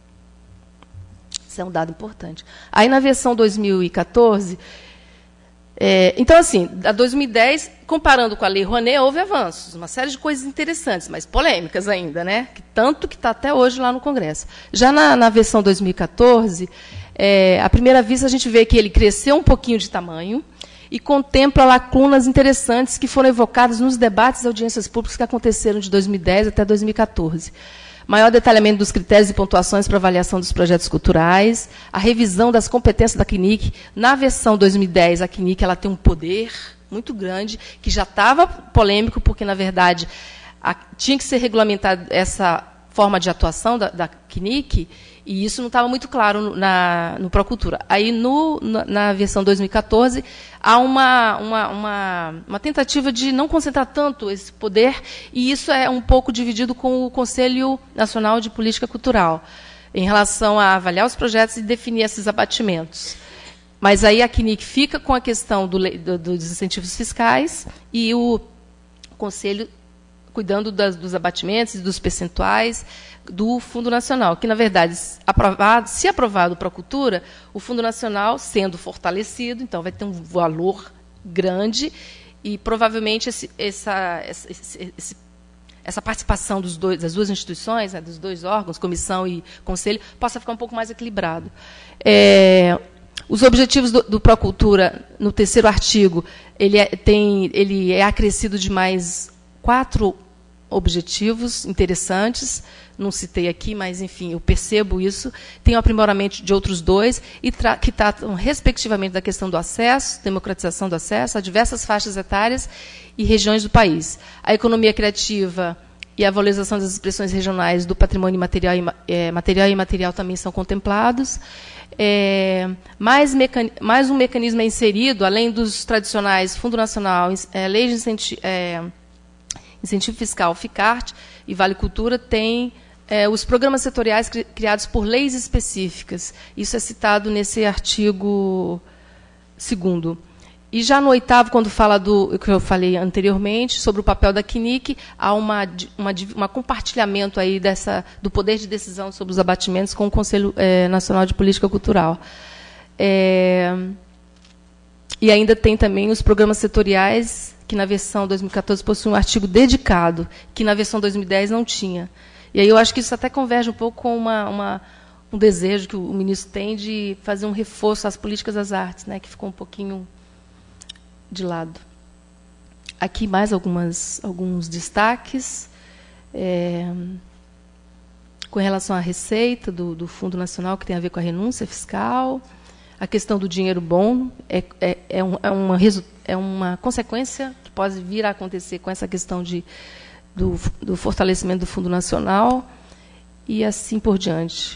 Isso é um dado importante. Aí, na versão 2014... então, assim, a 2010, comparando com a Lei Rouanet, houve avanços, uma série de coisas interessantes, mas polêmicas ainda, né? Tanto que está até hoje lá no Congresso. Já na versão 2014... à primeira vista, a gente vê que ele cresceu um pouquinho de tamanho e contempla lacunas interessantes que foram evocadas nos debates e audiências públicas que aconteceram de 2010 até 2014. Maior detalhamento dos critérios e pontuações para avaliação dos projetos culturais, a revisão das competências da CNIC. Na versão 2010, a CNIC ela tem um poder muito grande, que já estava polêmico, porque, na verdade, tinha que ser regulamentada essa forma de atuação da CNIC, e isso não estava muito claro no Procultura. Aí, na versão 2014, há uma tentativa de não concentrar tanto esse poder, e isso é um pouco dividido com o Conselho Nacional de Política Cultural, em relação a avaliar os projetos e definir esses abatimentos. Mas aí a CNIC fica com a questão dos incentivos fiscais e o Conselho cuidando dos abatimentos e dos percentuais do Fundo Nacional, que, na verdade, se aprovado para a cultura, o Fundo Nacional, sendo fortalecido, então vai ter um valor grande e, provavelmente, essa participação das duas instituições, né, dos dois órgãos, comissão e conselho, possa ficar um pouco mais equilibrado. Os objetivos do Procultura, no 3º artigo, ele é acrescido de mais 4 objetivos interessantes, não citei aqui, mas, enfim, eu percebo isso. Tem o aprimoramento de outros 2, que tratam, respectivamente, da questão do acesso, democratização do acesso a diversas faixas etárias e regiões do país. A economia criativa e a valorização das expressões regionais do patrimônio material e imaterial também são contemplados. Mais um mecanismo é inserido, além dos tradicionais Fundo Nacional, Lei de Incentivo Fiscal, FICART e Vale Cultura, tem os programas setoriais criados por leis específicas. Isso é citado nesse artigo 2º. E já no 8º, quando fala do que eu falei anteriormente, sobre o papel da CNIC, há um compartilhamento aí do poder de decisão sobre os abatimentos com o Conselho Nacional de Política Cultural. E ainda tem também os programas setoriais, que na versão 2014 possui um artigo dedicado, que na versão 2010 não tinha. E aí eu acho que isso até converge um pouco com um desejo que o ministro tem de fazer um reforço às políticas das artes, né, que ficou um pouquinho de lado. Aqui mais alguns destaques. Com relação à receita do Fundo Nacional, que tem a ver com a renúncia fiscal, a questão do dinheiro bom é uma consequência que pode vir a acontecer com essa questão do fortalecimento do Fundo Nacional e assim por diante.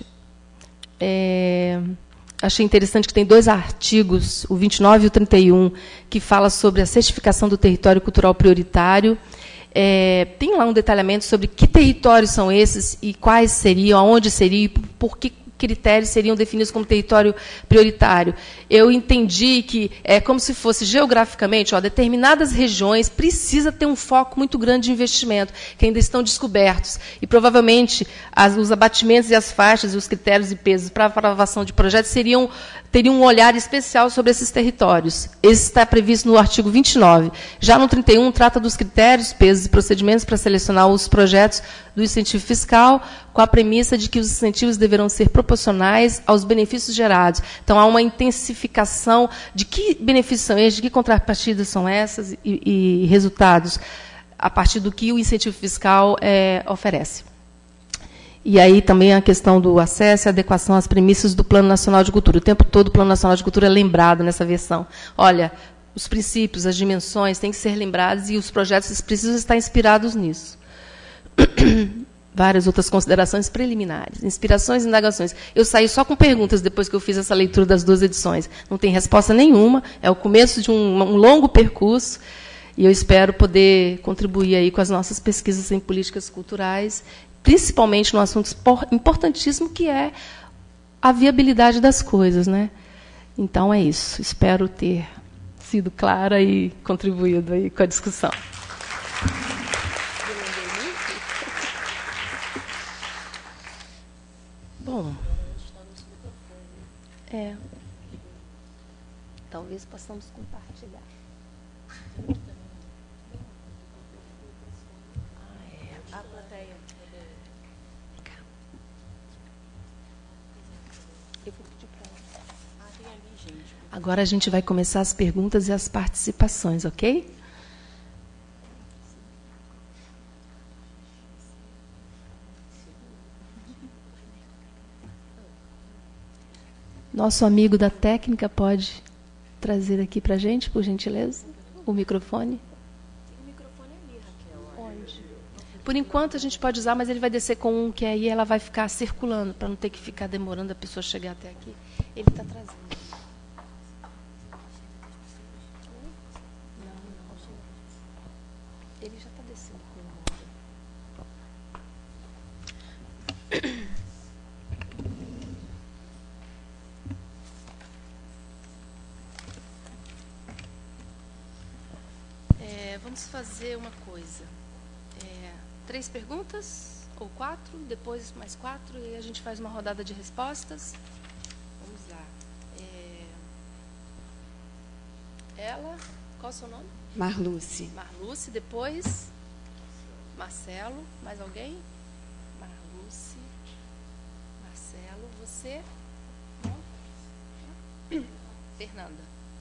Achei interessante que tem 2 artigos, o 29 e o 31, que fala sobre a certificação do território cultural prioritário. Tem lá um detalhamento sobre que territórios são esses e quais seriam, aonde seriam e por que critérios seriam definidos como território prioritário. Eu entendi que é como se fosse geograficamente, determinadas regiões precisa ter um foco muito grande de investimento, que ainda estão descobertos. E provavelmente os abatimentos e as faixas e os critérios e pesos para aprovação de projetos teriam um olhar especial sobre esses territórios. Esse está previsto no artigo 29. Já no 31, trata dos critérios, pesos e procedimentos para selecionar os projetos do incentivo fiscal, com a premissa de que os incentivos deverão ser proporcionais aos benefícios gerados. Então, há uma intensificação de que benefícios são esses, de que contrapartidas são essas e resultados, a partir do que o incentivo fiscal oferece. E aí também a questão do acesso e adequação às premissas do Plano Nacional de Cultura. O tempo todo o Plano Nacional de Cultura é lembrado nessa versão. Olha, os princípios, as dimensões têm que ser lembrados e os projetos precisam estar inspirados nisso. Várias outras considerações preliminares, inspirações e indagações. Eu saí só com perguntas depois que eu fiz essa leitura das 2 edições. Não tem resposta nenhuma, é o começo de um longo percurso, e eu espero poder contribuir aí com as nossas pesquisas em políticas culturais, principalmente num assunto importantíssimo, que é a viabilidade das coisas, né? Então, é isso. Espero ter sido clara e contribuído aí com a discussão. Bom, talvez possamos compartilhar. A plateia. Eu vou pedir para ela. Tem ali, gente. Agora a gente vai começar as perguntas e as participações, ok? Nosso amigo da técnica pode trazer aqui para a gente, por gentileza, o microfone. O microfone ali, Raquel. Onde? Por enquanto a gente pode usar, mas ele vai descer com um, que aí ela vai ficar circulando, para não ter que ficar demorando a pessoa chegar até aqui. Ele está trazendo. Ele já está descendo com um. Vamos fazer uma coisa. 3 perguntas, ou 4, depois mais 4, e a gente faz uma rodada de respostas. Vamos lá. Ela, qual é o seu nome? Marluce. Marluce, depois Marcelo, mais alguém? Marluce, Marcelo, você? Fernanda.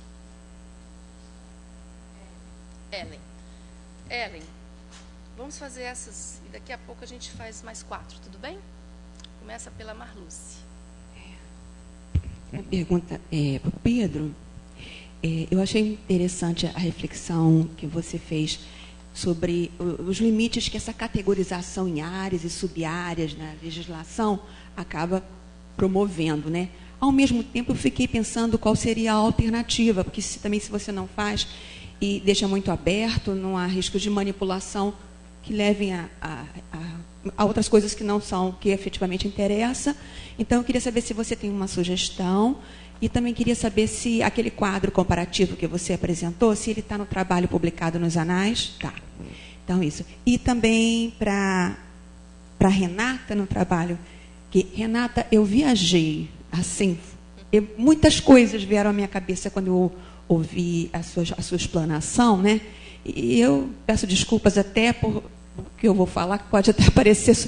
Ellen, vamos fazer essas, e daqui a pouco a gente faz mais 4, tudo bem? Começa pela Marluce. Uma pergunta para o Pedro. Eu achei interessante a reflexão que você fez sobre os limites que essa categorização em áreas e subáreas na legislação acaba promovendo, né? Ao mesmo tempo, eu fiquei pensando qual seria a alternativa, porque se você não faz e deixa muito aberto, não há risco de manipulação que levem a outras coisas que não são, que efetivamente interessa. Então, eu queria saber se você tem uma sugestão e também queria saber se aquele quadro comparativo que você apresentou, se ele está no trabalho publicado nos anais. Tá. Então, isso. E também para Renata, no trabalho, que, Renata, eu viajei, assim, muitas coisas vieram à minha cabeça quando eu ouvi a sua explanação, né? E eu peço desculpas até por o que eu vou falar, que pode até parecer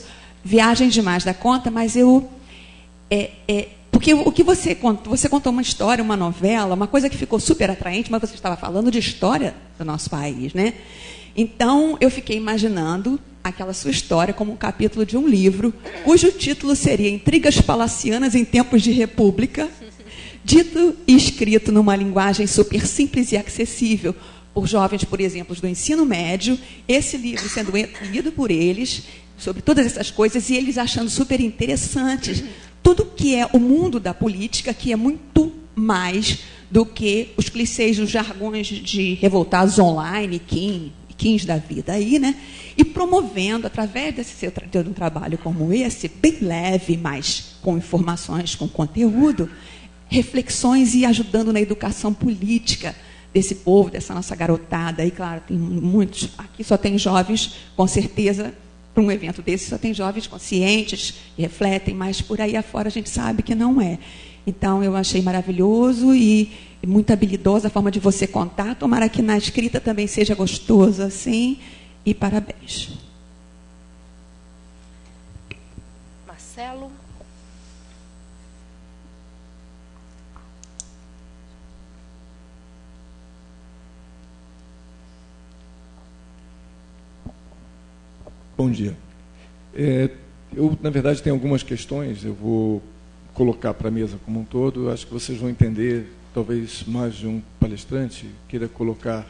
viagem demais da conta, mas porque o que você contou uma história, uma novela, uma coisa que ficou super atraente, mas você estava falando de história do nosso país, né? Então, eu fiquei imaginando aquela sua história como um capítulo de um livro, cujo título seria Intrigas Palacianas em Tempos de República, dito e escrito numa linguagem super simples e acessível por jovens, por exemplo, do ensino médio, esse livro sendo lido por eles, sobre todas essas coisas, e eles achando super interessantes tudo que é o mundo da política, que é muito mais do que os clichês, os jargões de revoltados online, Kins da vida aí, né? E promovendo, através desse seu de um trabalho como esse, bem leve, mas com informações, com conteúdo, reflexões e ajudando na educação política desse povo, dessa nossa garotada. E, claro, tem muitos, aqui só tem jovens, com certeza, para um evento desse, só tem jovens conscientes, que refletem, mas por aí afora a gente sabe que não é. Então, eu achei maravilhoso e muito habilidosa a forma de você contar. Tomara que na escrita também seja gostoso assim. E parabéns. Marcelo. Bom dia. Eu, na verdade, tenho algumas questões, eu vou colocar para a mesa como um todo. Eu acho que vocês vão entender, talvez mais de um palestrante queira colocar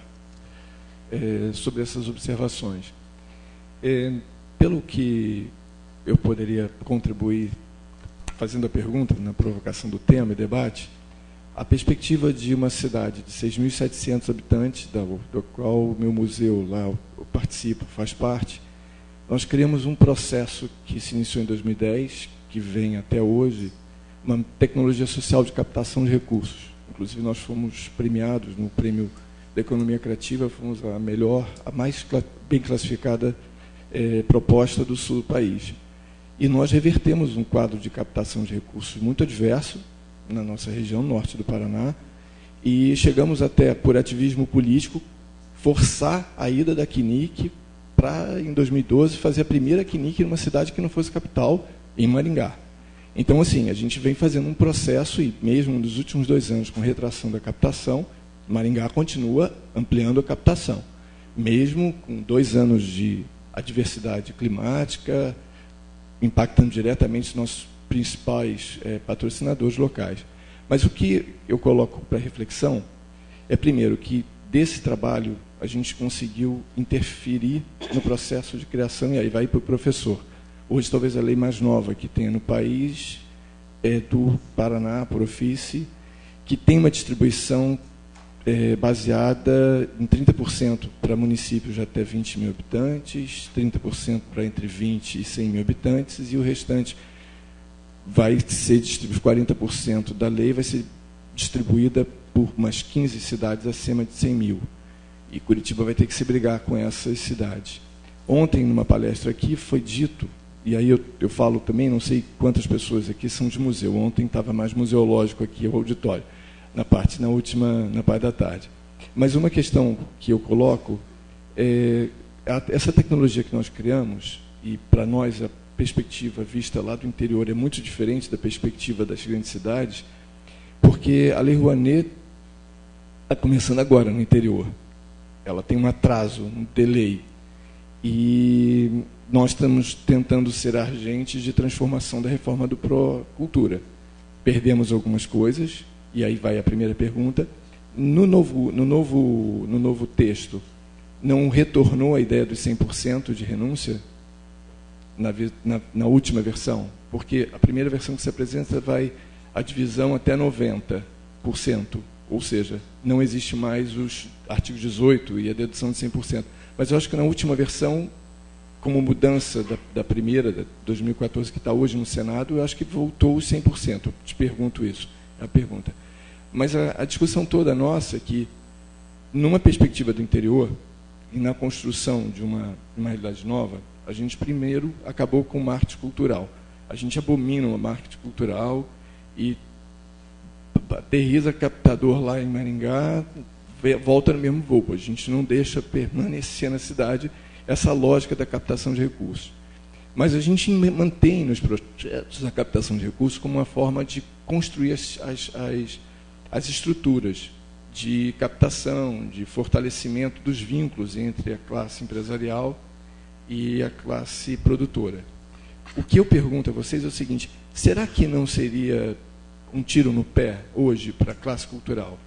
sobre essas observações. Pelo que eu poderia contribuir, fazendo a pergunta, na provocação do tema e debate, a perspectiva de uma cidade de 6.700 habitantes, do qual o meu museu lá eu participo, faz parte. Nós criamos um processo que se iniciou em 2010, que vem até hoje, uma tecnologia social de captação de recursos. Inclusive, nós fomos premiados no Prêmio da Economia Criativa, fomos a melhor, a mais bem classificada proposta do sul do país. E nós revertemos um quadro de captação de recursos muito adverso na nossa região, norte do Paraná, e chegamos até, por ativismo político, forçar a ida da CNIC para, em 2012, fazer a primeira CNIC numa cidade que não fosse capital, em Maringá. Então, assim, a gente vem fazendo um processo, e mesmo nos últimos 2 anos, com retração da captação, Maringá continua ampliando a captação, mesmo com 2 anos de adversidade climática, impactando diretamente os nossos principais patrocinadores locais. Mas o que eu coloco para reflexão é, primeiro, que desse trabalho a gente conseguiu interferir no processo de criação, e aí vai para o professor. Hoje, talvez a lei mais nova que tenha no país é do Paraná, por ofício, que tem uma distribuição baseada em 30% para municípios de até 20 mil habitantes, 30% para entre 20 e 100 mil habitantes, e o restante vai ser distribuído, 40% da lei vai ser distribuída por umas 15 cidades acima de 100 mil. E Curitiba vai ter que se brigar com essas cidades. Ontem, numa palestra aqui, foi dito, e aí eu falo também, não sei quantas pessoas aqui são de museu, ontem estava mais museológico aqui o auditório, na parte da tarde. Mas uma questão que eu coloco é essa tecnologia que nós criamos, e para nós a perspectiva vista lá do interior é muito diferente da perspectiva das grandes cidades, porque a Lei Rouanet está começando agora no interior. Ela tem um atraso, um delay. E nós estamos tentando ser agentes de transformação da reforma do Procultura. Perdemos algumas coisas, e aí vai a primeira pergunta. No novo texto, não retornou a ideia dos 100% de renúncia na última versão? Porque a primeira versão que se apresenta vai a divisão até 90%. Ou seja, não existe mais os artigos 18 e a dedução de 100%. Mas eu acho que na última versão, como mudança da primeira, de 2014, que está hoje no Senado, eu acho que voltou os 100%. Eu te pergunto isso, é a pergunta. Mas a discussão toda nossa é que, numa perspectiva do interior, e na construção de uma realidade nova, a gente primeiro acabou com o marketing cultural. A gente abomina o marketing cultural e aterriza captador lá em Maringá, volta no mesmo voo. A gente não deixa permanecer na cidade essa lógica da captação de recursos. Mas a gente mantém nos projetos a captação de recursos como uma forma de construir as estruturas de captação, de fortalecimento dos vínculos entre a classe empresarial e a classe produtora. O que eu pergunto a vocês é o seguinte: será que não seria um tiro no pé hoje para a classe cultural,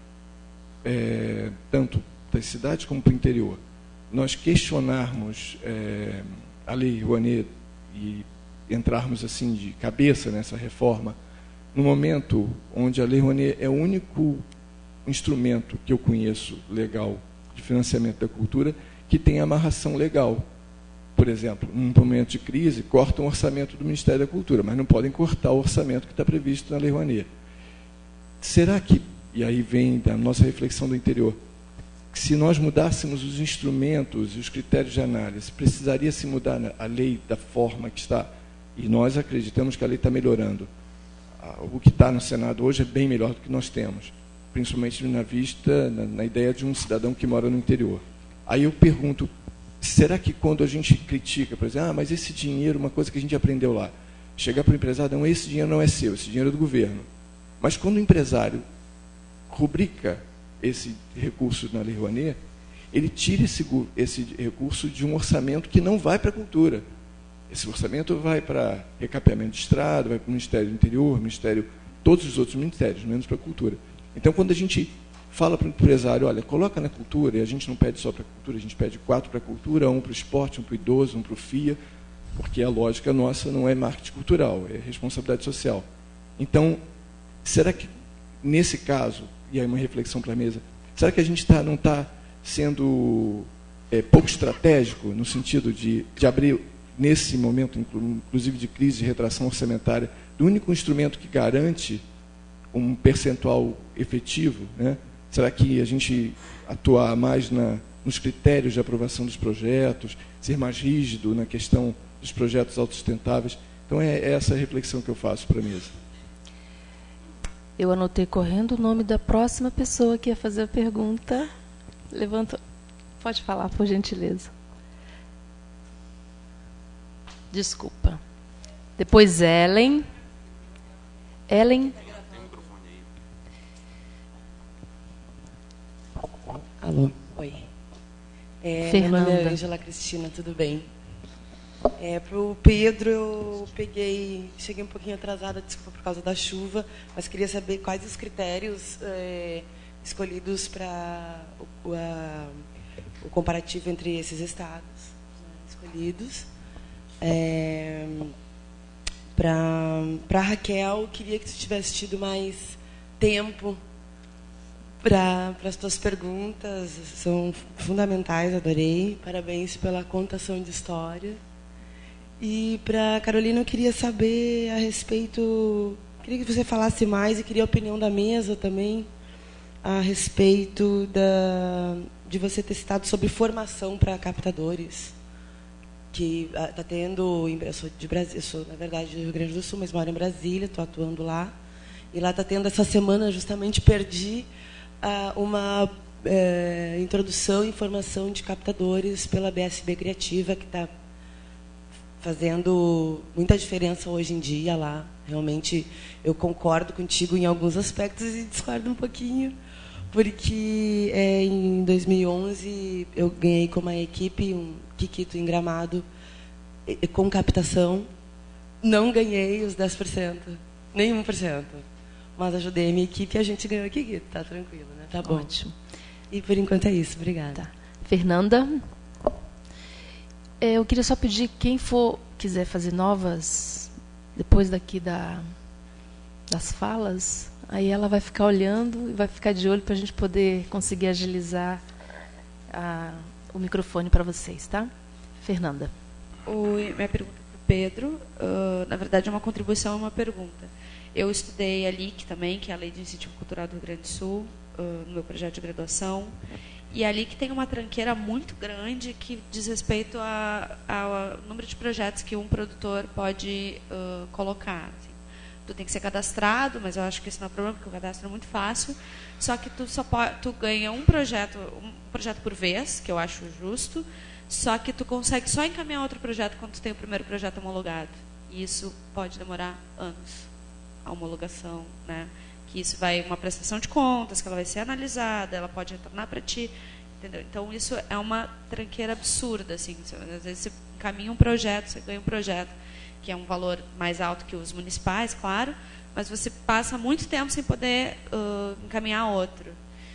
tanto das cidades como para o interior, nós questionarmos a Lei Rouanet e entrarmos assim de cabeça nessa reforma, no momento onde a Lei Rouanet é o único instrumento que eu conheço legal de financiamento da cultura que tem amarração legal? Por exemplo, num momento de crise, cortam o orçamento do Ministério da Cultura, mas não podem cortar o orçamento que está previsto na Lei Rouanet. Será que, e aí vem da nossa reflexão do interior, que se nós mudássemos os instrumentos e os critérios de análise, precisaria se mudar a lei da forma que está, e nós acreditamos que a lei está melhorando. O que está no Senado hoje é bem melhor do que nós temos, principalmente na ideia de um cidadão que mora no interior. Aí eu pergunto, será que quando a gente critica, por exemplo, mas esse dinheiro, uma coisa que a gente aprendeu lá, chegar para o empresário, não, esse dinheiro não é seu, esse dinheiro é do governo. Mas quando o empresário rubrica esse recurso na Lei Rouanet, ele tira esse recurso de um orçamento que não vai para a cultura. Esse orçamento vai para recapeamento de estrada, vai para o Ministério do Interior, todos os outros ministérios, menos para a cultura. Então, quando a gente fala para o empresário, olha, coloca na cultura, e a gente não pede só para a cultura, a gente pede 4 para a cultura, 1 para o esporte, 1 para o idoso, 1 para o FIA, porque a lógica nossa não é marketing cultural, é responsabilidade social. Então, será que, nesse caso, e aí uma reflexão para a mesa, será que a gente não está sendo pouco estratégico no sentido de abrir, nesse momento, inclusive de crise, de retração orçamentária, do único instrumento que garante um percentual efetivo, né? Será que a gente atuar mais nos critérios de aprovação dos projetos, ser mais rígido na questão dos projetos autossustentáveis? Então, é essa a reflexão que eu faço para a mesa. Eu anotei correndo o nome da próxima pessoa que ia fazer a pergunta. Levanta. Pode falar, por gentileza. Desculpa. Depois Ellen. Ellen. Alô. Oi. Meu nome é Ângela Cristina, tudo bem? Para o Pedro, eu cheguei um pouquinho atrasada, desculpa por causa da chuva, mas queria saber quais os critérios escolhidos para o comparativo entre esses estados escolhidos. Para a Raquel, queria que tu tivesse tido mais tempo para as tuas perguntas, são fundamentais, adorei. Parabéns pela contação de história. E para a Carolina, eu queria saber a respeito, queria que você falasse mais, e queria a opinião da mesa também, a respeito de você ter citado sobre formação para captadores, que está tendo, eu sou de Brasília, eu sou, na verdade, do Rio Grande do Sul, mas moro em Brasília, estou atuando lá, e lá está tendo, essa semana, justamente, perdi uma introdução e formação de captadores pela BSB Criativa, que está fazendo muita diferença hoje em dia lá. Realmente, eu concordo contigo em alguns aspectos e discordo um pouquinho, porque em 2011 eu ganhei com uma equipe um Kikito em Gramado com captação. Não ganhei os 10%, nem 1%. Mas ajudei a minha equipe e a gente ganhou aqui, tá tranquilo, né? Tá bom. Ótimo. E por enquanto é isso, obrigada. Tá. Fernanda? Eu queria só pedir, quem quiser fazer novas, depois daqui das falas, aí ela vai ficar olhando e vai ficar de olho para a gente poder conseguir agilizar o microfone para vocês, tá? Fernanda. Oi, minha pergunta é para o Pedro. Na verdade, é uma contribuição e uma pergunta. Eu estudei a LIC também, que é a Lei de Incentivo Cultural do Rio Grande do Sul, no meu projeto de graduação. E a LIC tem uma tranqueira muito grande que diz respeito ao número de projetos que um produtor pode colocar. Assim. Tu tem que ser cadastrado, mas eu acho que isso não é problema, porque o cadastro é muito fácil. Só que tu ganha um projeto por vez, que eu acho justo. Só que tu consegue só encaminhar outro projeto quando tu tem o primeiro projeto homologado. E isso pode demorar anos, a homologação, né? Que isso vai uma prestação de contas, que ela vai ser analisada, ela pode retornar para ti, entendeu? Então isso é uma tranqueira absurda, assim. Às vezes você encaminha um projeto, você ganha um projeto que é um valor mais alto que os municipais, claro, mas você passa muito tempo sem poder encaminhar outro.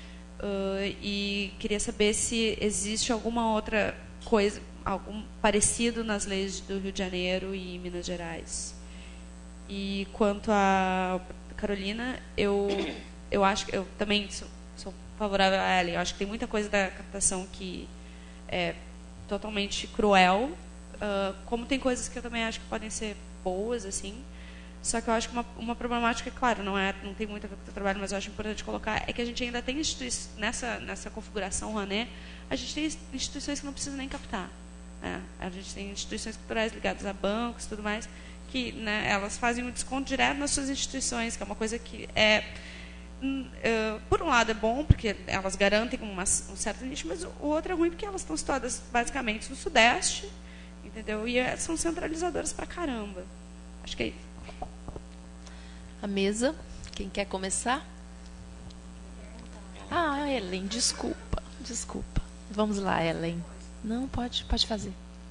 E queria saber se existe alguma outra coisa, algum parecido nas leis do Rio de Janeiro e Minas Gerais. E quanto a Carolina, eu acho que eu também sou favorável a ela. Eu acho que tem muita coisa da captação que é totalmente cruel, como tem coisas que eu também acho que podem ser boas, assim. Só que eu acho que uma problemática, claro, não tem muito a ver com o teu trabalho, mas eu acho importante colocar, é que a gente ainda tem nessa configuração Rouanet, a gente tem instituições que não precisam nem captar. Né? A gente tem instituições culturais ligadas a bancos e tudo mais, que, né, elas fazem um desconto direto nas suas instituições, que é uma coisa que por um lado é bom, porque elas garantem um certo nicho, mas o outro é ruim porque elas estão situadas basicamente no Sudeste, entendeu? E são centralizadoras pra caramba. Acho que é isso. A mesa, quem quer começar? Ah, Ellen, desculpa. Vamos lá, Ellen. Não, pode fazer.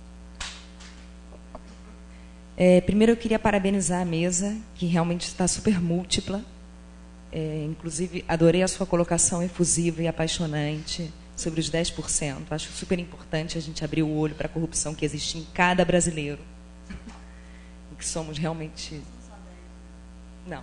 Primeiro eu queria parabenizar a mesa, que realmente está super múltipla. Inclusive, adorei a sua colocação efusiva e apaixonante sobre os 10%. Acho super importante a gente abrir o olho para a corrupção que existe em cada brasileiro. E que somos realmente... Não.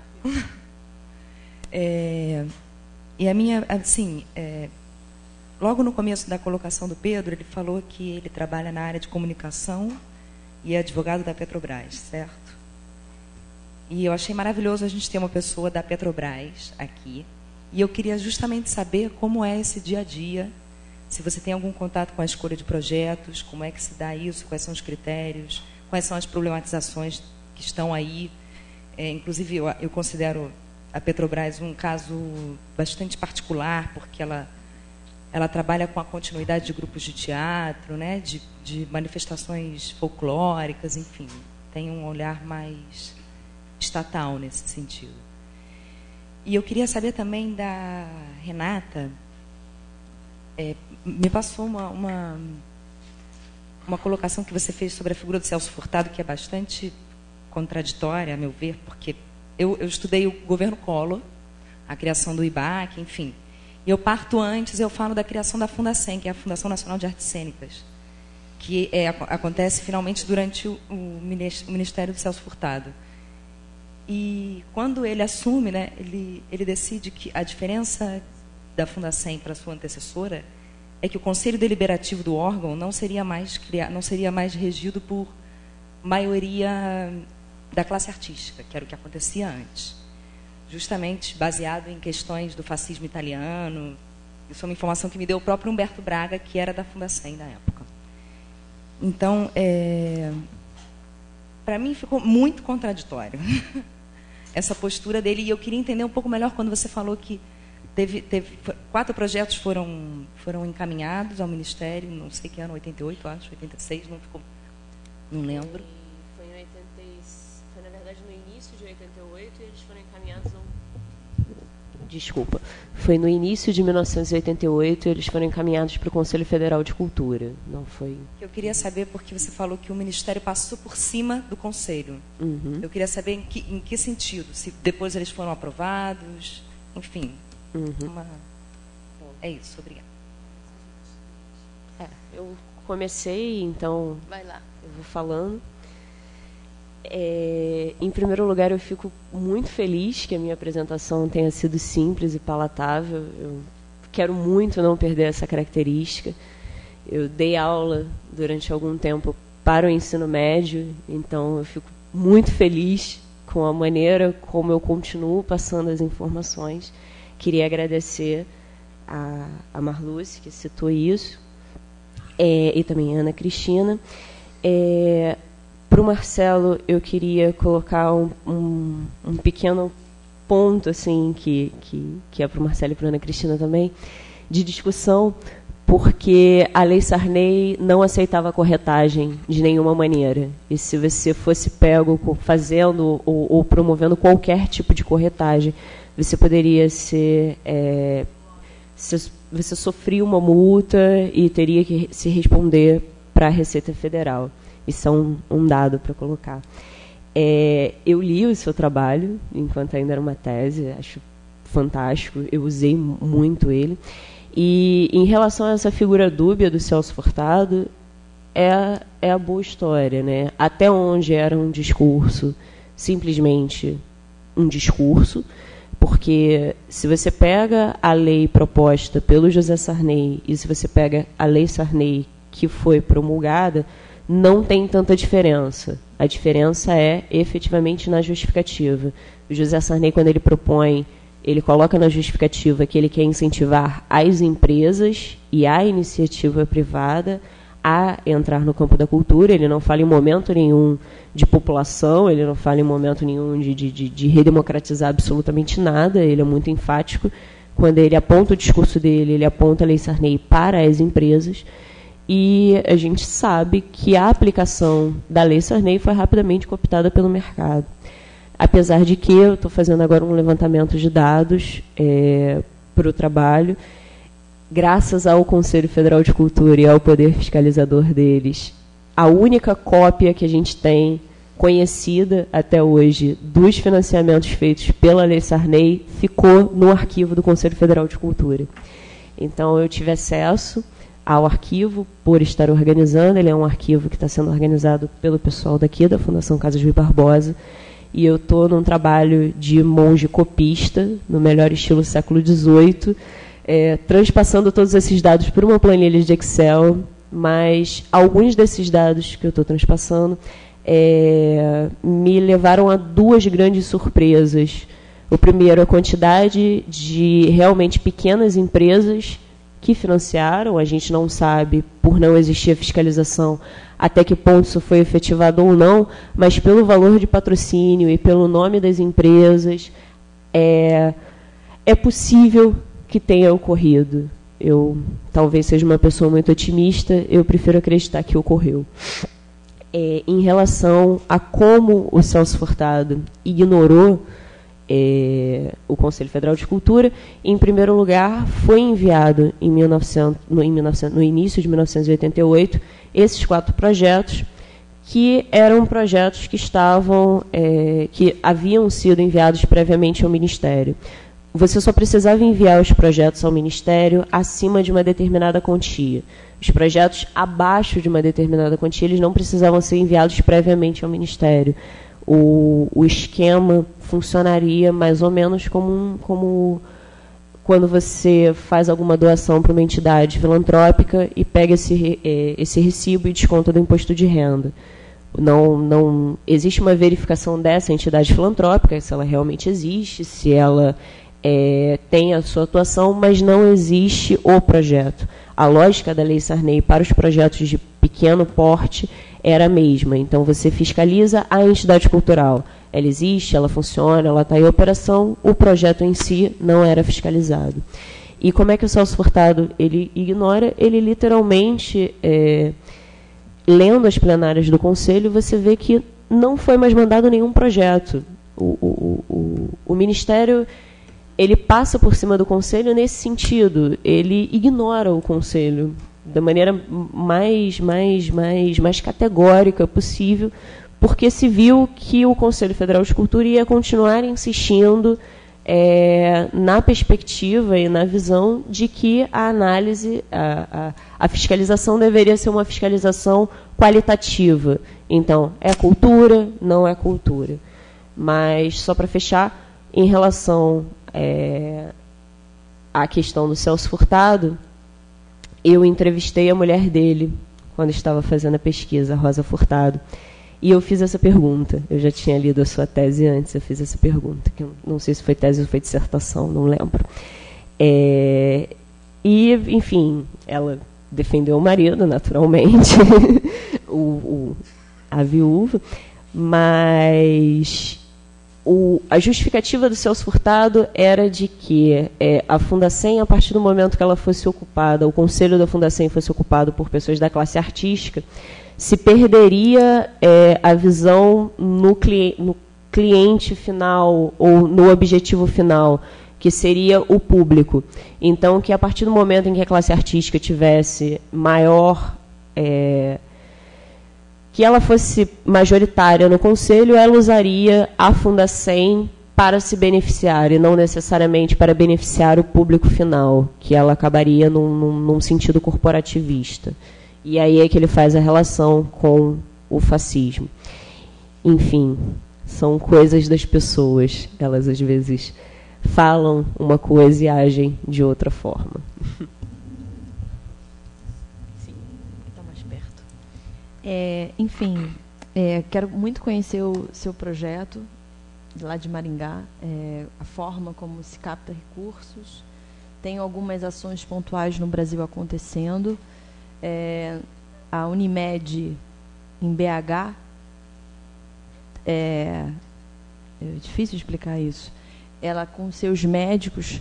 E a minha, assim, logo no começo da colocação do Pedro, ele falou que ele trabalha na área de comunicação e é advogado da Petrobras, certo? E eu achei maravilhoso a gente ter uma pessoa da Petrobras aqui. E eu queria justamente saber como é esse dia a dia, se você tem algum contato com a escolha de projetos, como é que se dá isso, quais são os critérios, quais são as problematizações que estão aí. Inclusive, eu considero a Petrobras um caso bastante particular, porque ela trabalha com a continuidade de grupos de teatro, né, de manifestações folclóricas, enfim, tem um olhar mais estatal nesse sentido. E eu queria saber também da Renata, me passou uma colocação que você fez sobre a figura do Celso Furtado, que é bastante contraditória, a meu ver, porque eu estudei o governo Collor, a criação do IBAC, enfim. E eu parto antes, eu falo da criação da Fundacem, que é a Fundação Nacional de Artes Cênicas, que acontece finalmente durante o Ministério do Celso Furtado. E quando ele assume, né, ele decide que a diferença da Fundacem para a sua antecessora é que o Conselho Deliberativo do órgão não seria mais regido por maioria da classe artística, que era o que acontecia antes. Justamente baseado em questões do fascismo italiano. Isso é uma informação que me deu o próprio Humberto Braga, que era da Fundacem na época. Então, para mim ficou muito contraditório essa postura dele, e eu queria entender um pouco melhor quando você falou que teve 4 projetos foram encaminhados ao Ministério, não sei que ano, 88, acho, 86, não lembro. Foi, na verdade, no início de 88 e eles foram encaminhados foi no início de 1988 e eles foram encaminhados para o Conselho Federal de Cultura. Não foi... Eu queria saber, porque você falou que o Ministério passou por cima do Conselho. Uhum. Eu queria saber em que sentido, se depois eles foram aprovados, enfim. Uhum. É isso, obrigada. Eu comecei, então... Vai lá. Eu vou falando. Em primeiro lugar, eu fico muito feliz que a minha apresentação tenha sido simples e palatável. Eu quero muito não perder essa característica. Eu dei aula durante algum tempo para o ensino médio, então eu fico muito feliz com a maneira como eu continuo passando as informações. Queria agradecer a Marluce, que citou isso, e também a Ana Cristina. Para o Marcelo, eu queria colocar um pequeno ponto, assim, que é para o Marcelo e para a Ana Cristina também, de discussão, porque a Lei Sarney não aceitava corretagem de nenhuma maneira. E se você fosse pego fazendo ou promovendo qualquer tipo de corretagem, você poderia ser... você sofria uma multa e teria que se responder para a Receita Federal. Isso é um dado para colocar. Eu li o seu trabalho, enquanto ainda era uma tese, acho fantástico, eu usei muito ele. E, em relação a essa figura dúbia do Celso Furtado, é a boa história, né? Até onde era um discurso, simplesmente um discurso, porque se você pega a lei proposta pelo José Sarney e se você pega a Lei Sarney que foi promulgada, não tem tanta diferença. A diferença é efetivamente na justificativa. O José Sarney, quando ele propõe, ele coloca na justificativa que ele quer incentivar as empresas e a iniciativa privada a entrar no campo da cultura. Ele não fala em momento nenhum de população, ele não fala em momento nenhum de redemocratizar absolutamente nada, ele é muito enfático. Quando ele aponta o discurso dele, ele aponta a Lei Sarney para as empresas, e a gente sabe que a aplicação da Lei Sarney foi rapidamente cooptada pelo mercado. Apesar de que eu estou fazendo agora um levantamento de dados para o trabalho, graças ao Conselho Federal de Cultura e ao poder fiscalizador deles, a única cópia que a gente tem conhecida até hoje dos financiamentos feitos pela Lei Sarney ficou no arquivo do Conselho Federal de Cultura. Então, eu tive acesso ao arquivo por estar organizando. Ele é um arquivo que está sendo organizado pelo pessoal daqui, da Fundação Casas Rui Barbosa, e eu estou num trabalho de monge copista, no melhor estilo século XVIII, transpassando todos esses dados por uma planilha de Excel, mas alguns desses dados que eu estou transpassando me levaram a duas grandes surpresas. O primeiro, a quantidade de realmente pequenas empresas que financiaram. A gente não sabe, por não existir a fiscalização, até que ponto isso foi efetivado ou não, mas pelo valor de patrocínio e pelo nome das empresas, é possível que tenha ocorrido. Eu talvez seja uma pessoa muito otimista, eu prefiro acreditar que ocorreu. Em relação a como o Celso Furtado ignorou o Conselho Federal de Cultura, em primeiro lugar, foi enviado no início de 1988 esses 4 projetos, que eram projetos que que haviam sido enviados previamente ao Ministério. Você só precisava enviar os projetos ao Ministério acima de uma determinada quantia. Os projetos abaixo de uma determinada quantia, eles não precisavam ser enviados previamente ao Ministério. O esquema funcionaria mais ou menos como quando você faz alguma doação para uma entidade filantrópica e pega esse recibo e desconta do imposto de renda. Não existe uma verificação dessa entidade filantrópica, se ela realmente existe, se ela tem a sua atuação, mas não existe o projeto. A lógica da Lei Sarney para os projetos de pequeno porte era a mesma. Então, você fiscaliza a entidade cultural. Ela existe, ela funciona, ela está em operação, o projeto em si não era fiscalizado. E como é que o Celso Furtado ele ignora? Ele literalmente, lendo as plenárias do Conselho, você vê que não foi mais mandado nenhum projeto. O Ministério ele passa por cima do Conselho nesse sentido. Ele ignora o Conselho da maneira mais categórica possível, porque se viu que o Conselho Federal de Cultura ia continuar insistindo na perspectiva e na visão de que a análise, a fiscalização deveria ser uma fiscalização qualitativa. Então, é cultura, não é cultura. Mas, só para fechar, em relação à questão do Celso Furtado, eu entrevistei a mulher dele quando estava fazendo a pesquisa, a Rosa Furtado, e eu fiz essa pergunta. Eu já tinha lido a sua tese antes, eu fiz essa pergunta, que eu não sei se foi tese ou foi dissertação, não lembro. E, enfim, ela defendeu o marido, naturalmente, a viúva, mas a justificativa do Celso Furtado era de que a Fundacem, a partir do momento que ela fosse ocupada, o conselho da Fundacem fosse ocupado por pessoas da classe artística, se perderia a visão no cliente final ou no objetivo final, que seria o público. Então, que a partir do momento em que a classe artística tivesse maior... que ela fosse majoritária no conselho, ela usaria a Fundacem para se beneficiar, e não necessariamente para beneficiar o público final, que ela acabaria num sentido corporativista. E aí é que ele faz a relação com o fascismo. Enfim, são coisas das pessoas. Elas, às vezes, falam uma coisa e agem de outra forma. Sim, está mais perto. Enfim, quero muito conhecer o seu projeto, lá de Maringá, a forma como se capta recursos. Tem algumas ações pontuais no Brasil acontecendo. A Unimed, em BH, é difícil explicar isso. Ela, com seus médicos,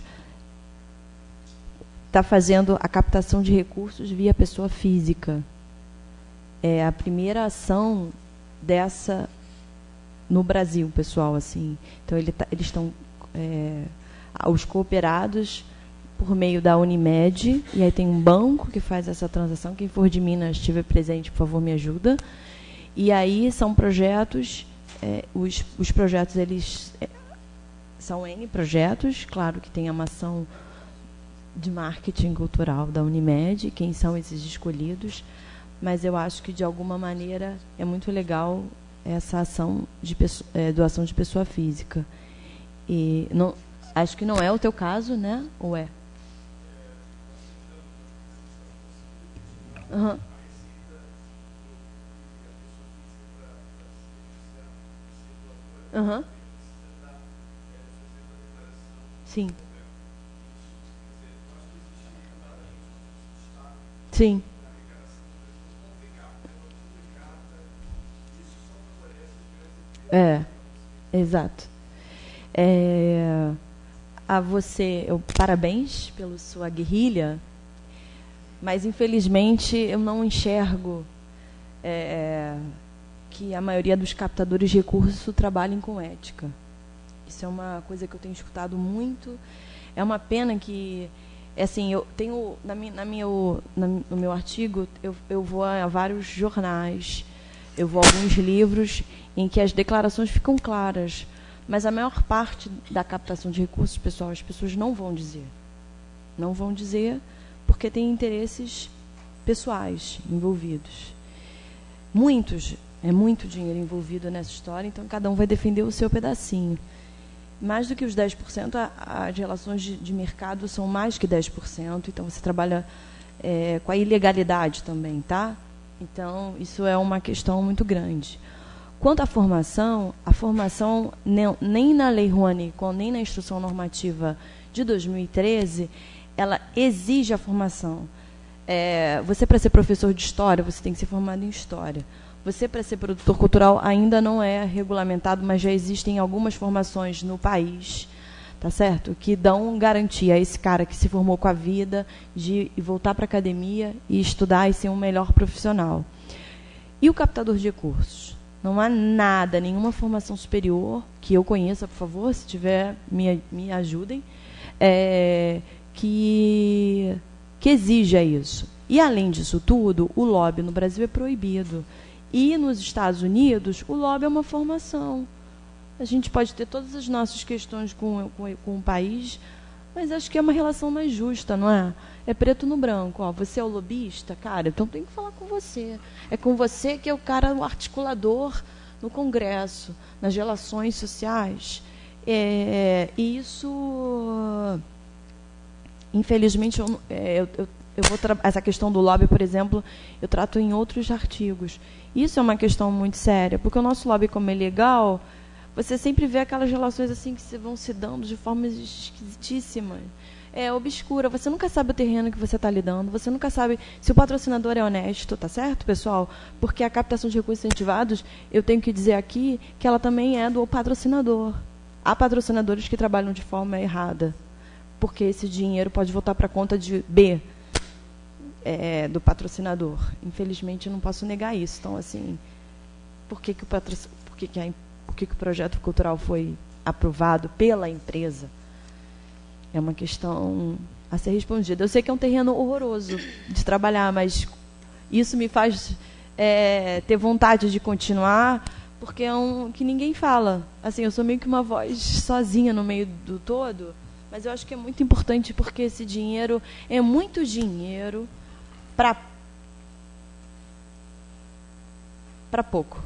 está fazendo a captação de recursos via pessoa física. É a primeira ação dessa no Brasil, pessoal. Assim. Então, eles estão... os cooperados por meio da Unimed, e aí tem um banco que faz essa transação. Quem for de Minas, estiver presente, por favor, me ajuda. E aí são projetos, os projetos, eles são N projetos, claro que tem uma ação de marketing cultural da Unimed, quem são esses escolhidos, mas eu acho que, de alguma maneira, é muito legal essa ação de doação de pessoa física. E não, acho que não é o teu caso, né? Ou é? Uhum. Uhum. Sim. Sim. Exato. A você, parabéns pela sua guerrilha, mas, infelizmente, eu não enxergo que a maioria dos captadores de recursos trabalhem com ética. Isso é uma coisa que eu tenho escutado muito. É uma pena que, assim, eu tenho no meu artigo, eu vou a vários jornais, eu vou a alguns livros em que as declarações ficam claras, mas a maior parte da captação de recursos, pessoal, as pessoas não vão dizer. Não vão dizer porque tem interesses pessoais envolvidos. É muito dinheiro envolvido nessa história, então cada um vai defender o seu pedacinho. Mais do que os 10%, as relações de mercado são mais que 10%, então você trabalha com a ilegalidade também, tá? Então, isso é uma questão muito grande. Quanto à formação, nem na Lei Rouanet, nem na Instrução Normativa de 2013, ela exige a formação. Você, para ser professor de História, você tem que ser formado em História. Você, para ser produtor cultural, ainda não é regulamentado, mas já existem algumas formações no país, tá certo? Que dão garantia a esse cara que se formou com a vida de voltar para a academia e estudar e ser um melhor profissional. E o captador de recursos? Não há nada, nenhuma formação superior que eu conheça, por favor, se tiver, me ajudem, que exija isso. E, além disso tudo, o lobby no Brasil é proibido. E, nos Estados Unidos, o lobby é uma formação. A gente pode ter todas as nossas questões com o país, mas acho que é uma relação mais justa, não é? É preto no branco. Ó, você é o lobista? Cara, então tem que falar com você. É com você que é o cara, o articulador no Congresso, nas relações sociais. E isso, infelizmente, eu vou essa questão do lobby, por exemplo, eu trato em outros artigos. Isso é uma questão muito séria, porque o nosso lobby, como é legal, você sempre vê aquelas relações assim que vão se dando de formas esquisitíssimas. Obscura. Você nunca sabe o terreno que você está lidando, você nunca sabe se o patrocinador é honesto, tá certo, pessoal? Porque a captação de recursos incentivados, eu tenho que dizer aqui que ela também é do patrocinador. há patrocinadores que trabalham de forma errada, porque esse dinheiro pode voltar para a conta de B do patrocinador. Infelizmente, eu não posso negar isso. Então, assim, por que o projeto cultural foi aprovado pela empresa? É uma questão a ser respondida. Eu sei que é um terreno horroroso de trabalhar, mas isso me faz ter vontade de continuar, porque é que ninguém fala. Assim, eu sou meio que uma voz sozinha no meio do todo, mas eu acho que é muito importante, porque esse dinheiro é muito dinheiro para pouco.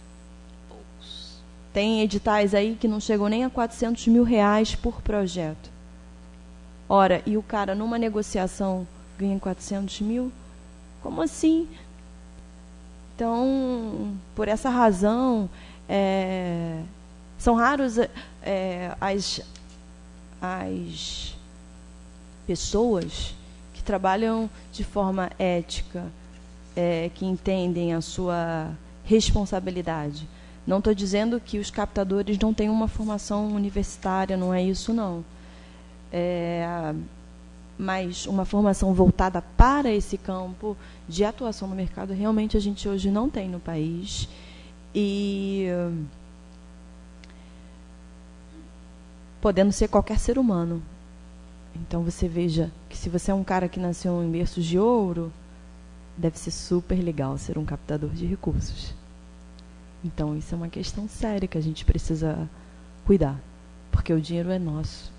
Tem editais aí que não chegam nem a R$400 mil por projeto. Ora, e o cara, numa negociação, ganha 400 mil? Como assim? Então, por essa razão, são raros as pessoas que trabalham de forma ética, que entendem a sua responsabilidade. Não estou dizendo que os captadores não têm uma formação universitária, não é isso, não. Mas uma formação voltada para esse campo de atuação no mercado, realmente a gente hoje não tem no país. E podendo ser qualquer ser humano. Então você veja que se você é um cara que nasceu em berços de ouro, deve ser super legal ser um captador de recursos. Então isso é uma questão séria que a gente precisa cuidar, porque o dinheiro é nosso.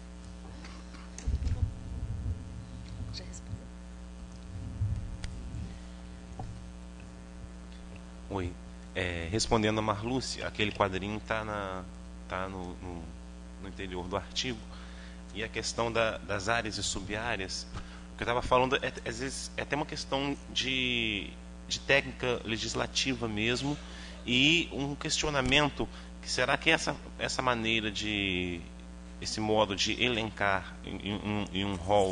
Oi. Respondendo a Marluce, aquele quadrinho está no interior do artigo. E a questão das áreas e sub-áreas, o que eu estava falando, às vezes, é até uma questão de técnica legislativa mesmo, e um questionamento, que será que essa maneira esse modo de elencar em um rol,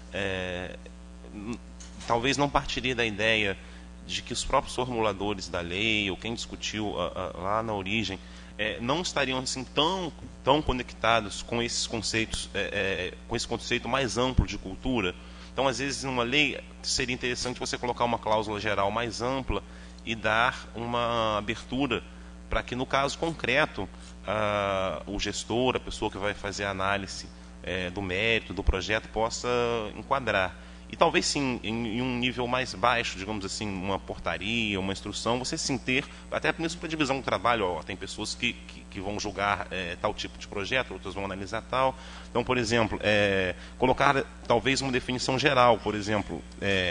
talvez não partiria da ideia de que os próprios formuladores da lei, ou quem discutiu lá na origem, não estariam assim tão conectados com esses conceitos, com esse conceito mais amplo de cultura. Então, às vezes, numa lei seria interessante você colocar uma cláusula geral mais ampla e dar uma abertura para que, no caso concreto, o gestor, a pessoa que vai fazer a análise do mérito do projeto, possa enquadrar. E talvez sim, em um nível mais baixo, digamos assim, uma portaria, uma instrução, você sim ter, até mesmo para a divisão do trabalho, tem pessoas que vão julgar tal tipo de projeto, outras vão analisar tal. Então, por exemplo, colocar talvez uma definição geral, por exemplo,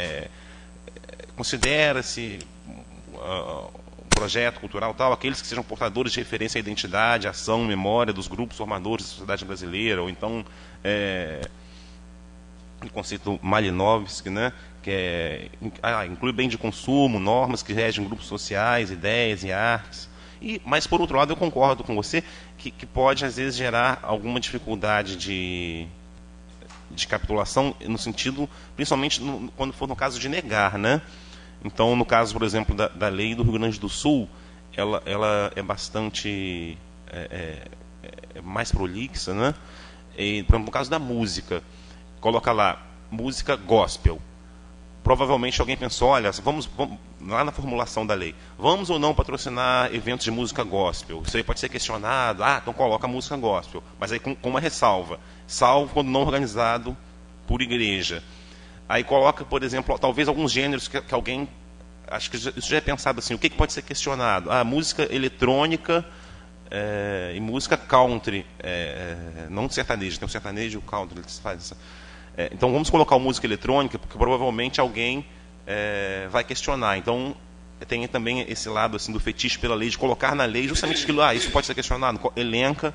considera-se projeto cultural tal, aqueles que sejam portadores de referência à identidade, ação, memória dos grupos formadores da sociedade brasileira, ou então o conceito Malinowski, né, que inclui bem de consumo, normas que regem grupos sociais, ideias e artes. Mas, por outro lado, eu concordo com você que pode, às vezes, gerar alguma dificuldade de capitulação, no sentido, principalmente quando for no caso de negar, né? Então, no caso, por exemplo, da lei do Rio Grande do Sul, ela é bastante mais prolixa, né? E, por exemplo, no caso da música, coloca lá, música gospel. Provavelmente alguém pensou, olha, vamos lá na formulação da lei, vamos ou não patrocinar eventos de música gospel? Isso aí pode ser questionado, então coloca a música gospel, mas aí com uma ressalva, salvo quando não organizado por igreja. Aí coloca, por exemplo, talvez alguns gêneros que alguém, acho que isso já é pensado assim, o que pode ser questionado? Música eletrônica e música country, não sertanejo, tem o sertanejo e o country, eles fazem isso. Então vamos colocar música eletrônica, porque provavelmente alguém vai questionar. Então tem também esse lado assim, do fetiche pela lei, de colocar na lei justamente aquilo, isso pode ser questionado, elenca,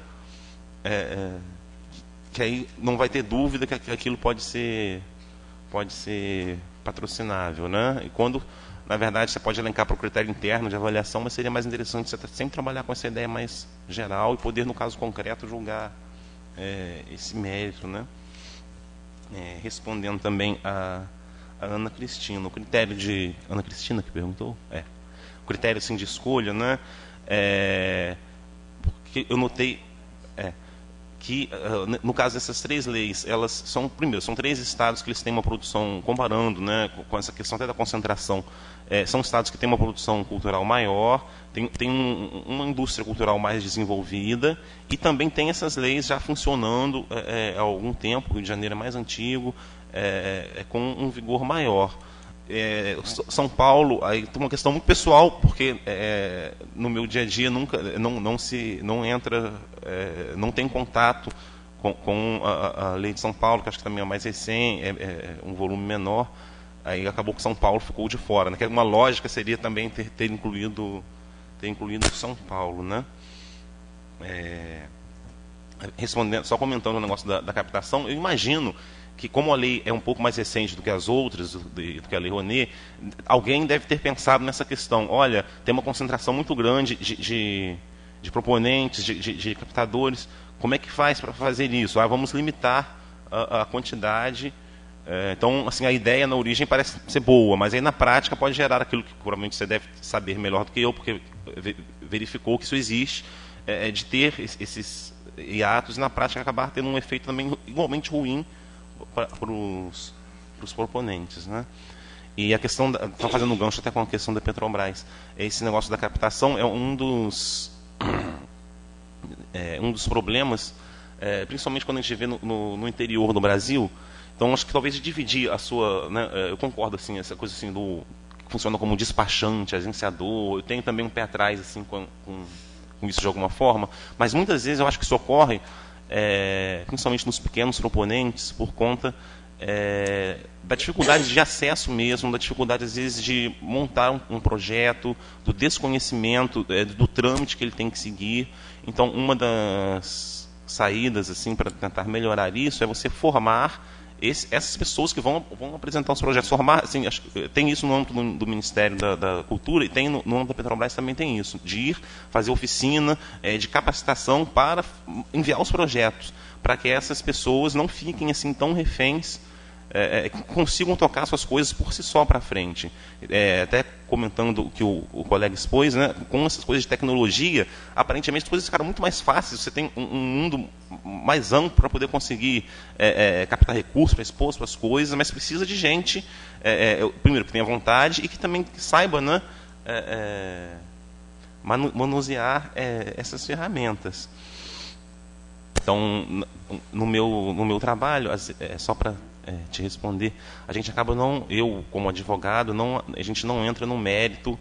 que aí não vai ter dúvida que aquilo pode ser patrocinável, né? E quando, na verdade, você pode elencar para o critério interno de avaliação, mas seria mais interessante você sempre trabalhar com essa ideia mais geral e poder, no caso concreto, julgar esse mérito, né? Respondendo também a Ana Cristina, o critério de... Ana Cristina que perguntou? O critério assim, de escolha, né? Porque eu notei... que, no caso dessas 3 leis, elas são, primeiro, são 3 estados que eles têm uma produção, comparando, né, com essa questão até da concentração, são estados que têm uma produção cultural maior, tem uma indústria cultural mais desenvolvida, e também tem essas leis já funcionando há algum tempo. O Rio de Janeiro é mais antigo, com um vigor maior. São Paulo, aí tem uma questão muito pessoal, porque no meu dia a dia nunca não entra, não tem contato com a lei de São Paulo, que acho que também é mais recente, um volume menor. Aí acabou que São Paulo ficou de fora, né? Que uma lógica seria também ter incluído São Paulo, né? Respondendo, só comentando o negócio da captação, eu imagino que, como a lei é um pouco mais recente do que as outras, do que a Lei Rouanet, alguém deve ter pensado nessa questão. Olha, tem uma concentração muito grande de proponentes, de captadores, como é que faz para fazer isso? Vamos limitar a quantidade. Então, assim, a ideia na origem parece ser boa, mas aí na prática pode gerar aquilo que provavelmente você deve saber melhor do que eu, porque verificou que isso existe, de ter esses hiatos e na prática acabar tendo um efeito também igualmente ruim para os proponentes, né? E a questão, estou fazendo um gancho até com a questão da Petrobras, esse negócio da captação é um dos problemas, principalmente quando a gente vê no interior do Brasil. Então, acho que talvez dividir a sua, né, eu concordo, assim, essa coisa assim que funciona como despachante, agenciador. Eu tenho também um pé atrás assim com isso de alguma forma, mas muitas vezes eu acho que isso ocorre, principalmente nos pequenos proponentes, por conta da dificuldade de acesso mesmo, da dificuldade às vezes de montar um projeto, do desconhecimento do trâmite que ele tem que seguir. Então, uma das saídas assim para tentar melhorar isso é você formar essas pessoas que vão apresentar os projetos. Formar, assim, tem isso no âmbito do Ministério da Cultura, e tem no âmbito da Petrobras também tem isso, de ir fazer oficina de capacitação para enviar os projetos, para que essas pessoas não fiquem assim tão reféns, consigam tocar suas coisas por si só para frente. Até comentando o que o colega expôs, né, com essas coisas de tecnologia, aparentemente as coisas ficaram muito mais fáceis, você tem um mundo mais amplo para poder conseguir captar recursos para expor suas coisas, mas precisa de gente, primeiro, que tenha vontade e que também saiba, né, manusear essas ferramentas. Então, no meu trabalho, só para te responder, a gente acaba eu como advogado, a gente não entra no mérito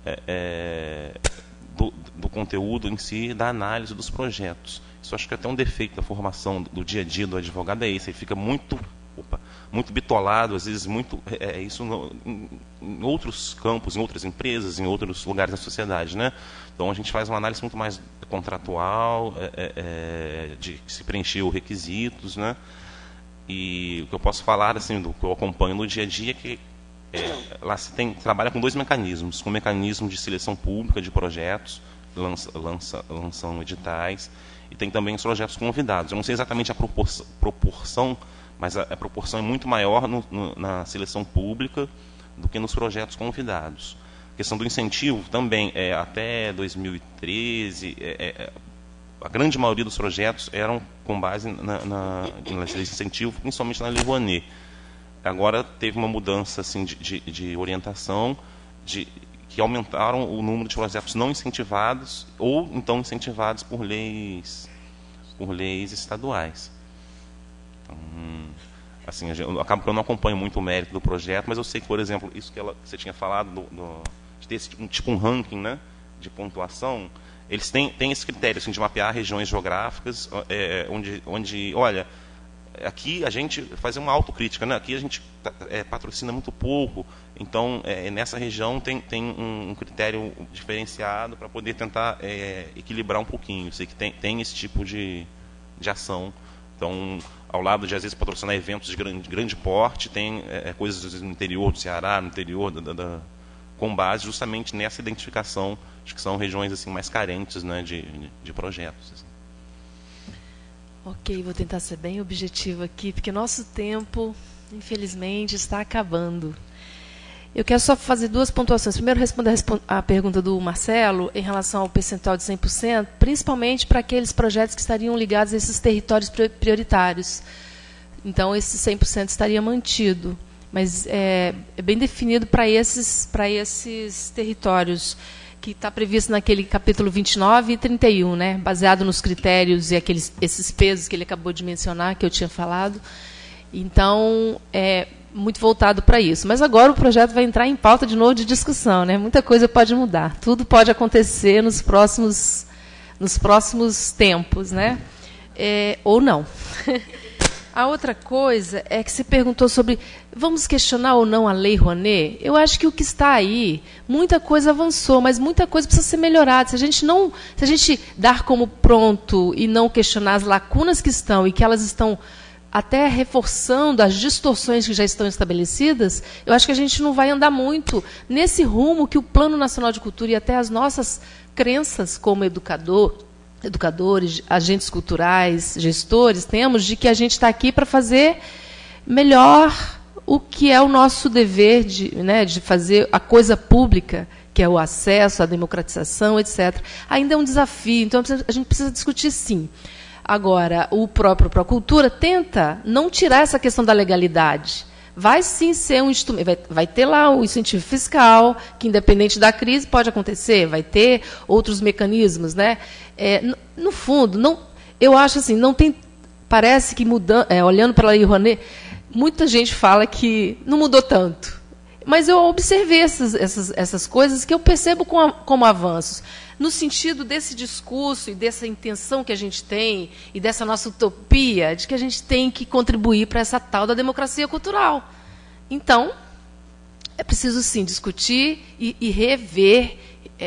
do conteúdo em si, da análise dos projetos. Isso acho que é até um defeito da formação do dia a dia do advogado, é esse. Ele fica muito bitolado, às vezes isso em outros campos, em outras empresas, em outros lugares da sociedade, né? Então a gente faz uma análise muito mais contratual, de se preencher os requisitos, né? E o que eu posso falar, assim, do que eu acompanho no dia a dia, é que lá se trabalha com 2 mecanismos, com o mecanismo de seleção pública de projetos, lançam editais, e tem também os projetos convidados. Eu não sei exatamente a proporção, mas a proporção é muito maior na seleção pública do que nos projetos convidados. A questão do incentivo também, até 2013, a grande maioria dos projetos eram com base nas leis de incentivo, principalmente na Lei Rouanet. Agora teve uma mudança assim, de orientação, que aumentaram o número de projetos não incentivados ou então incentivados por leis estaduais. Então, assim, acaba que eu não acompanho muito o mérito do projeto, mas eu sei que, por exemplo, isso que você tinha falado de ter tipo um ranking, né, de pontuação. Eles têm esse critério assim, de mapear regiões geográficas, onde, olha, aqui a gente faz uma autocrítica, né? Aqui a gente patrocina muito pouco, então nessa região tem um critério diferenciado para poder tentar equilibrar um pouquinho. Eu sei que tem esse tipo de ação. Então, ao lado de, às vezes, patrocinar eventos de grande porte, tem coisas no interior do Ceará, no interior com base justamente nessa identificação de que são regiões assim mais carentes, né, de projetos. Assim. Ok, vou tentar ser bem objetivo aqui, porque nosso tempo, infelizmente, está acabando. Eu quero só fazer duas pontuações. Primeiro, responder a pergunta do Marcelo em relação ao percentual de 100%, principalmente para aqueles projetos que estariam ligados a esses territórios prioritários. Então, esse 100% estaria mantido, mas é bem definido para esses territórios, que está previsto naquele capítulo 29 e 31, né, baseado nos critérios e esses pesos que ele acabou de mencionar, que eu tinha falado. Então, muito voltado para isso. Mas agora o projeto vai entrar em pauta de novo de discussão, né? Muita coisa pode mudar. Tudo pode acontecer nos próximos tempos, né? Ou não. A outra coisa é que você perguntou sobre vamos questionar ou não a Lei Rouanet. Eu acho que o que está aí, muita coisa avançou, mas muita coisa precisa ser melhorada. Se a gente dar como pronto e não questionar as lacunas que estão e que elas estão até reforçando as distorções que já estão estabelecidas, eu acho que a gente não vai andar muito nesse rumo que o Plano Nacional de Cultura e até as nossas crenças como educadores, agentes culturais, gestores, temos de que a gente está aqui para fazer melhor o que é o nosso dever de fazer a coisa pública, que é o acesso, a democratização, etc. Ainda é um desafio, então a gente precisa discutir, sim. Agora, o próprio Procultura tenta não tirar essa questão da legalidade. Vai sim ser um instrumento, vai ter lá o incentivo fiscal, que independente da crise pode acontecer, vai ter outros mecanismos, né? No fundo, não, eu acho assim, não tem, parece que olhando para a Lei Rouanet, muita gente fala que não mudou tanto. Mas eu observei essas coisas que eu percebo como avanços. No sentido desse discurso e dessa intenção que a gente tem, e dessa nossa utopia, de que a gente tem que contribuir para essa tal da democracia cultural. Então, é preciso, sim, discutir e rever,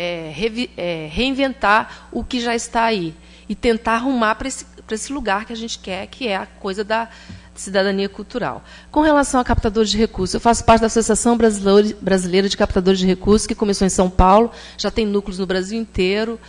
reinventar o que já está aí. E tentar arrumar para esse lugar que a gente quer, que é a coisa da cidadania cultural. Com relação a captadores de recursos, eu faço parte da Associação Brasileira de Captadores de Recursos, que começou em São Paulo, já tem núcleos no Brasil inteiro.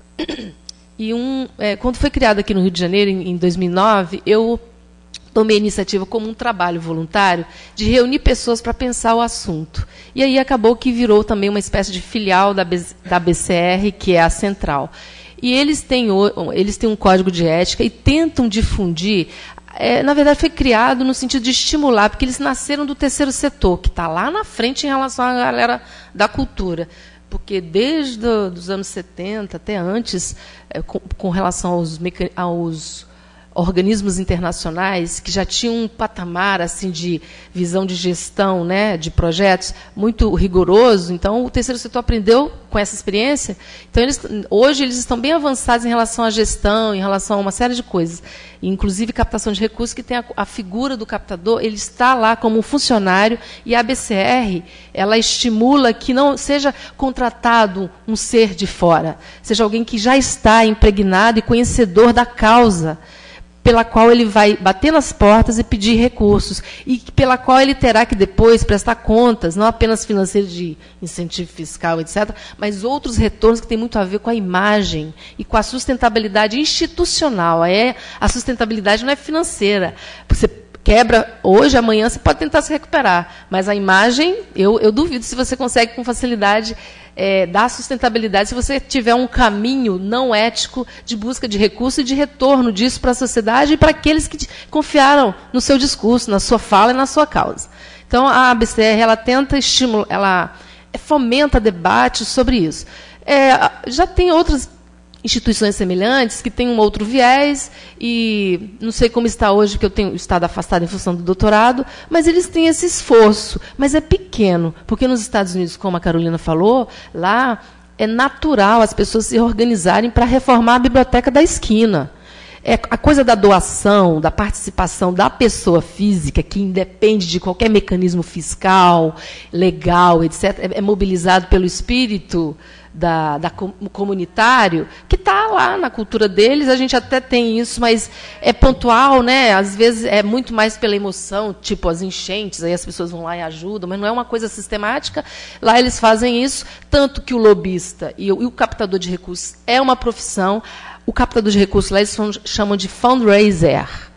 E quando foi criado aqui no Rio de Janeiro, em 2009, eu tomei a iniciativa como um trabalho voluntário de reunir pessoas para pensar o assunto. E aí acabou que virou também uma espécie de filial da BCR, que é a central. E eles têm um código de ética e tentam difundir. Na verdade, foi criado no sentido de estimular, porque eles nasceram do terceiro setor, que está lá na frente em relação à galera da cultura. Porque desde os anos 70, até antes, com relação aos organismos internacionais, que já tinham um patamar assim, de visão de gestão, né, de projetos muito rigoroso, então o terceiro setor aprendeu com essa experiência. Então, hoje eles estão bem avançados em relação à gestão, em relação a uma série de coisas, inclusive captação de recursos, que tem a figura do captador, ele está lá como um funcionário, e a BCR, ela estimula que não seja contratado um ser de fora, seja alguém que já está impregnado e conhecedor da causa, pela qual ele vai bater nas portas e pedir recursos, e pela qual ele terá que depois prestar contas, não apenas financeiros de incentivo fiscal, etc., mas outros retornos que têm muito a ver com a imagem e com a sustentabilidade institucional. A sustentabilidade não é financeira. Você quebra hoje, amanhã você pode tentar se recuperar, mas a imagem, eu duvido se você consegue com facilidade dar sustentabilidade se você tiver um caminho não ético de busca de recurso e de retorno disso para a sociedade e para aqueles que confiaram no seu discurso, na sua fala e na sua causa. Então, a BCR, ela tenta estimular, ela fomenta debate sobre isso. Já tem outras instituições semelhantes que têm um outro viés, e não sei como está hoje, porque eu tenho estado afastada em função do doutorado, mas eles têm esse esforço, mas é pequeno, porque nos Estados Unidos, como a Carolina falou, lá é natural as pessoas se organizarem para reformar a biblioteca da esquina. A coisa da doação, da participação da pessoa física, que independe de qualquer mecanismo fiscal, legal, etc., é mobilizado pelo espírito comunitário, que está lá na cultura deles. A gente até tem isso, mas é pontual, né? Às vezes é muito mais pela emoção, tipo as enchentes, aí as pessoas vão lá e ajudam, mas não é uma coisa sistemática. Lá eles fazem isso, tanto que o lobista e o captador de recursos é uma profissão. O captador de recursos, lá eles chamam de fundraiser,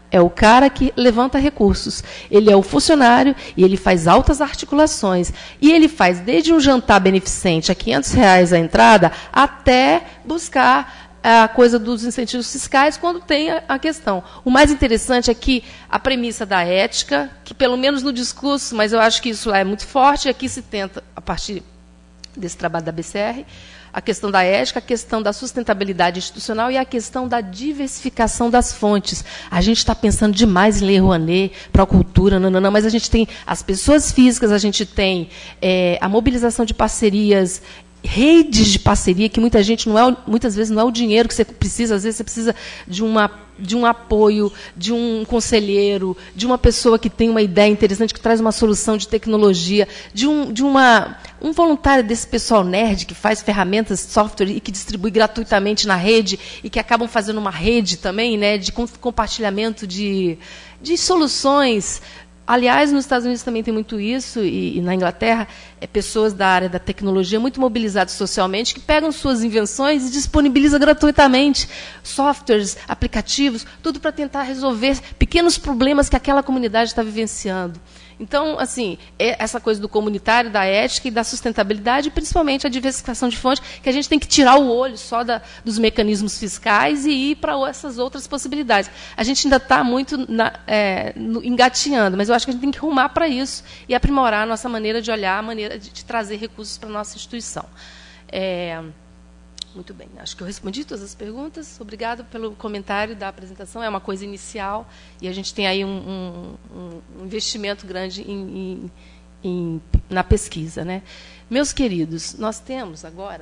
É o cara que levanta recursos. Ele é o funcionário e ele faz altas articulações. E ele faz desde um jantar beneficente a R$500 a entrada, até buscar a coisa dos incentivos fiscais quando tem a questão. O mais interessante é que a premissa da ética, que pelo menos no discurso, mas eu acho que isso lá é muito forte, e aqui se tenta, a partir desse trabalho da BCR, a questão da ética, a questão da sustentabilidade institucional e a questão da diversificação das fontes. A gente está pensando demais em Lei Rouanet, para a cultura, não, mas a gente tem as pessoas físicas, a gente tem a mobilização de parcerias, redes de parceria, que muitas vezes não é o dinheiro que você precisa, às vezes você precisa de um apoio, de um conselheiro, de uma pessoa que tem uma ideia interessante, que traz uma solução de tecnologia, de um voluntário desse pessoal nerd que faz ferramentas, software e que distribui gratuitamente na rede e que acabam fazendo uma rede também, né, de compartilhamento de soluções. Aliás, nos Estados Unidos também tem muito isso, e na Inglaterra, pessoas da área da tecnologia muito mobilizadas socialmente, que pegam suas invenções e disponibilizam gratuitamente softwares, aplicativos, tudo para tentar resolver pequenos problemas que aquela comunidade está vivenciando. Então, assim, essa coisa do comunitário, da ética e da sustentabilidade, e principalmente a diversificação de fontes, que a gente tem que tirar o olho só dos mecanismos fiscais e ir para essas outras possibilidades. A gente ainda está muito engatinhando, mas eu acho que a gente tem que rumar para isso e aprimorar a nossa maneira de olhar, a maneira de trazer recursos para a nossa instituição. Muito bem, acho que eu respondi todas as perguntas. Obrigado pelo comentário da apresentação. É uma coisa inicial e a gente tem aí um investimento grande na pesquisa, né? Meus queridos, nós temos agora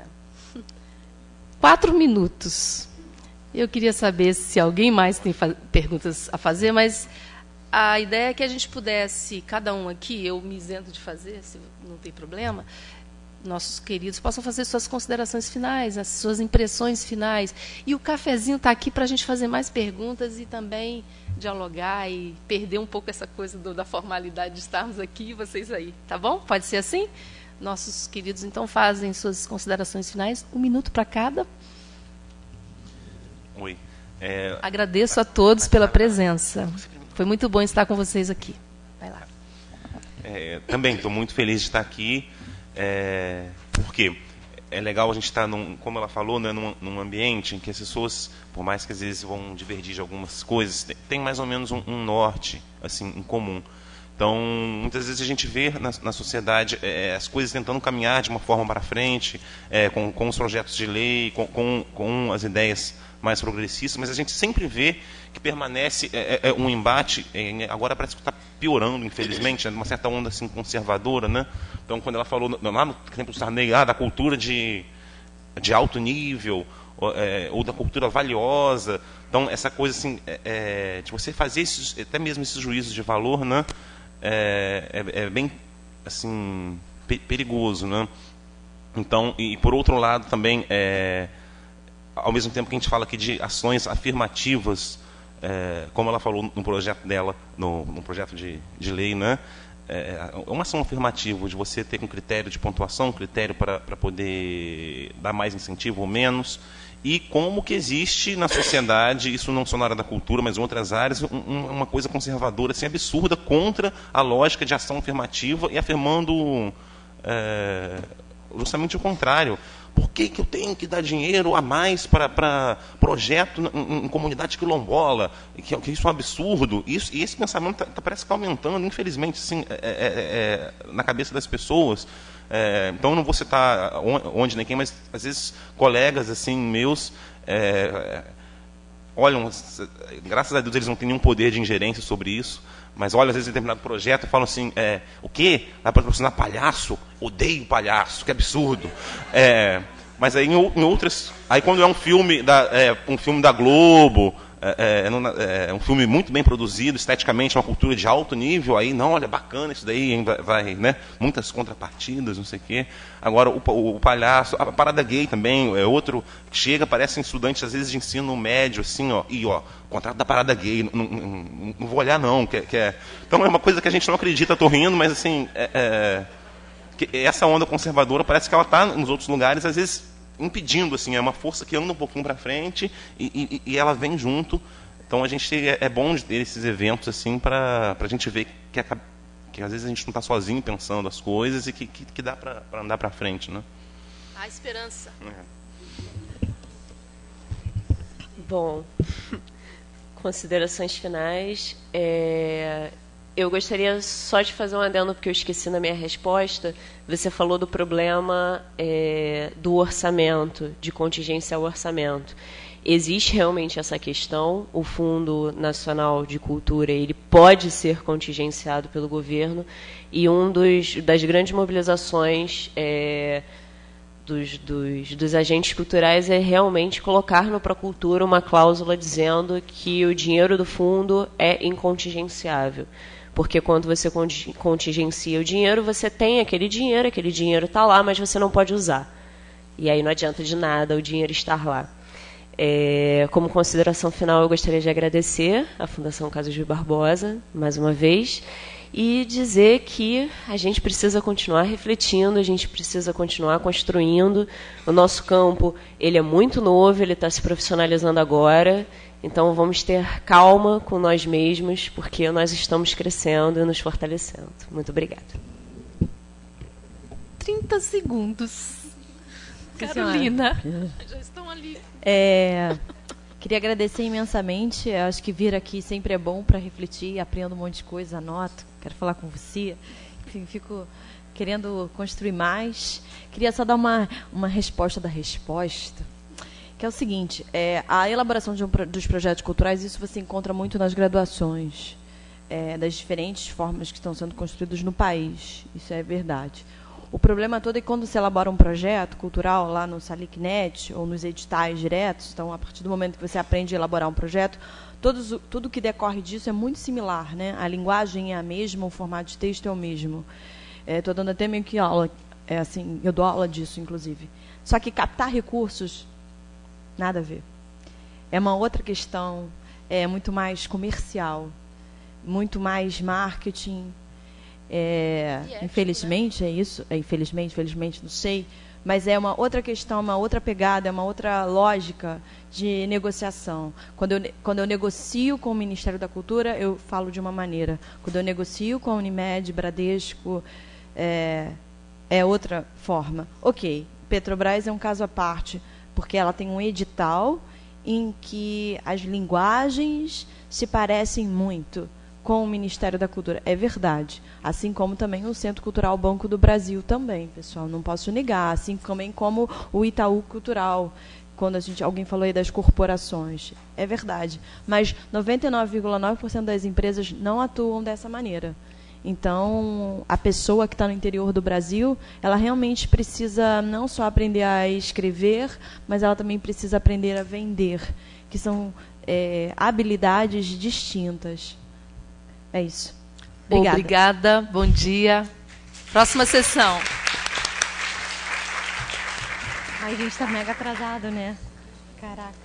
4 minutos. Eu queria saber se alguém mais tem perguntas a fazer, mas a ideia é que a gente pudesse, cada um aqui, eu me isento de fazer, se não tem problema, nossos queridos possam fazer suas considerações finais, as suas impressões finais. E o cafezinho está aqui para a gente fazer mais perguntas e também dialogar e perder um pouco essa coisa da formalidade de estarmos aqui e vocês aí. Tá bom? Pode ser assim? Nossos queridos, então, fazem suas considerações finais. 1 minuto para cada. Oi. Agradeço a todos pela presença. Foi muito bom estar com vocês aqui. Vai lá. Também estou muito feliz de estar aqui. Porque é legal a gente estar, como ela falou, né, num ambiente em que as pessoas, por mais que às vezes vão divergir de algumas coisas, tem mais ou menos um norte assim, em comum. Então, muitas vezes a gente vê na sociedade as coisas tentando caminhar de uma forma para frente, com os projetos de lei, com as ideias mais progressistas, mas a gente sempre vê que permanece um embate, agora parece que está piorando, infelizmente, uma certa onda assim, conservadora, né? Então, quando ela falou, lá no exemplo do Sarney, da cultura de alto nível, ou da cultura valiosa, então, essa coisa assim, de você fazer até mesmo esses juízos de valor, né? É bem assim, perigoso, né? Então, e por outro lado também, ao mesmo tempo que a gente fala aqui de ações afirmativas, como ela falou no projeto dela, no projeto de lei, né? Uma ação afirmativa de você ter um critério de pontuação, um critério para poder dar mais incentivo ou menos, e como que existe na sociedade, isso não só na área da cultura, mas em outras áreas, uma coisa conservadora, assim, absurda, contra a lógica de ação afirmativa e afirmando justamente o contrário. Por que eu tenho que dar dinheiro a mais para projeto em comunidade quilombola? Que isso é um absurdo. E esse pensamento parece que está aumentando, infelizmente, assim, na cabeça das pessoas. Então, eu não vou citar onde nem quem, mas, às vezes, colegas assim, meus olham, graças a Deus, eles não têm nenhum poder de ingerência sobre isso, mas olham, às vezes, em determinado projeto e falam assim, o quê? Vai patrocinar palhaço? Odeio palhaço, que absurdo. Mas aí em outras... Aí quando é um filme da Globo, um filme muito bem produzido, esteticamente, uma cultura de alto nível, aí, não, olha, bacana isso daí, vai, né? Muitas contrapartidas, não sei o quê. Agora, o palhaço, a parada gay também, outro que chega, parecem estudantes, às vezes, de ensino médio, assim, contrato da parada gay, não vou olhar, não. Então, é uma coisa que a gente não acredita, estou rindo, mas, assim, que essa onda conservadora parece que ela está nos outros lugares, às vezes, impedindo, assim, é uma força que anda um pouquinho para frente e ela vem junto, Então a gente é bom ter esses eventos assim para a gente ver que às vezes a gente não está sozinho pensando as coisas e que dá para andar para frente, né? A esperança. Bom, considerações finais. Eu gostaria só de fazer um adendo, porque eu esqueci na minha resposta. Você falou do problema do orçamento, de contingência ao orçamento. Existe realmente essa questão. O Fundo Nacional de Cultura ele pode ser contingenciado pelo governo, e das grandes mobilizações dos agentes culturais é realmente colocar no Procultura uma cláusula dizendo que o dinheiro do fundo é incontingenciável. Porque quando você contingencia o dinheiro, você tem aquele dinheiro está lá, mas você não pode usar. E aí não adianta de nada o dinheiro estar lá. Como consideração final, eu gostaria de agradecer à Fundação Casos de Barbosa, mais uma vez, e dizer que a gente precisa continuar refletindo, a gente precisa continuar construindo. O nosso campo ele é muito novo, ele está se profissionalizando agora, então vamos ter calma com nós mesmos, porque nós estamos crescendo e nos fortalecendo. Muito obrigada. 30 segundos. Carolina, já estão ali. Queria agradecer imensamente. Eu acho que vir aqui sempre é bom para refletir, aprendo um monte de coisa, anoto, quero falar com você. Enfim, fico querendo construir mais. Queria só dar uma resposta da resposta, que é o seguinte: a elaboração dos projetos culturais, isso você encontra muito nas graduações, das diferentes formas que estão sendo construídas no país. Isso é verdade. O problema todo é que quando se elabora um projeto cultural lá no SALICNET ou nos editais diretos, então, a partir do momento que você aprende a elaborar um projeto, tudo que decorre disso é muito similar, né? A linguagem é a mesma, o formato de texto é o mesmo. Estou dando até meio que aula, assim, eu dou aula disso, inclusive. Só que captar recursos, nada a ver. É uma outra questão, é muito mais comercial, muito mais marketing. Infelizmente, né? É isso. Infelizmente, não sei. Mas é uma outra questão, uma outra pegada, é uma outra lógica de negociação. Quando eu negocio com o Ministério da Cultura, eu falo de uma maneira. Quando eu negocio com a Unimed, Bradesco, é outra forma. Ok, Petrobras é um caso à parte, porque ela tem um edital em que as linguagens se parecem muito com o Ministério da Cultura. É verdade. Assim como também o Centro Cultural Banco do Brasil também, pessoal, não posso negar. Assim também como o Itaú Cultural, quando alguém falou aí das corporações. É verdade. Mas 99,9% das empresas não atuam dessa maneira. Então, a pessoa que está no interior do Brasil, ela realmente precisa não só aprender a escrever, mas ela também precisa aprender a vender, que são habilidades distintas. É isso. Obrigada. Bom dia. Próxima sessão. Ai, a gente está mega atrasado, né? Caraca.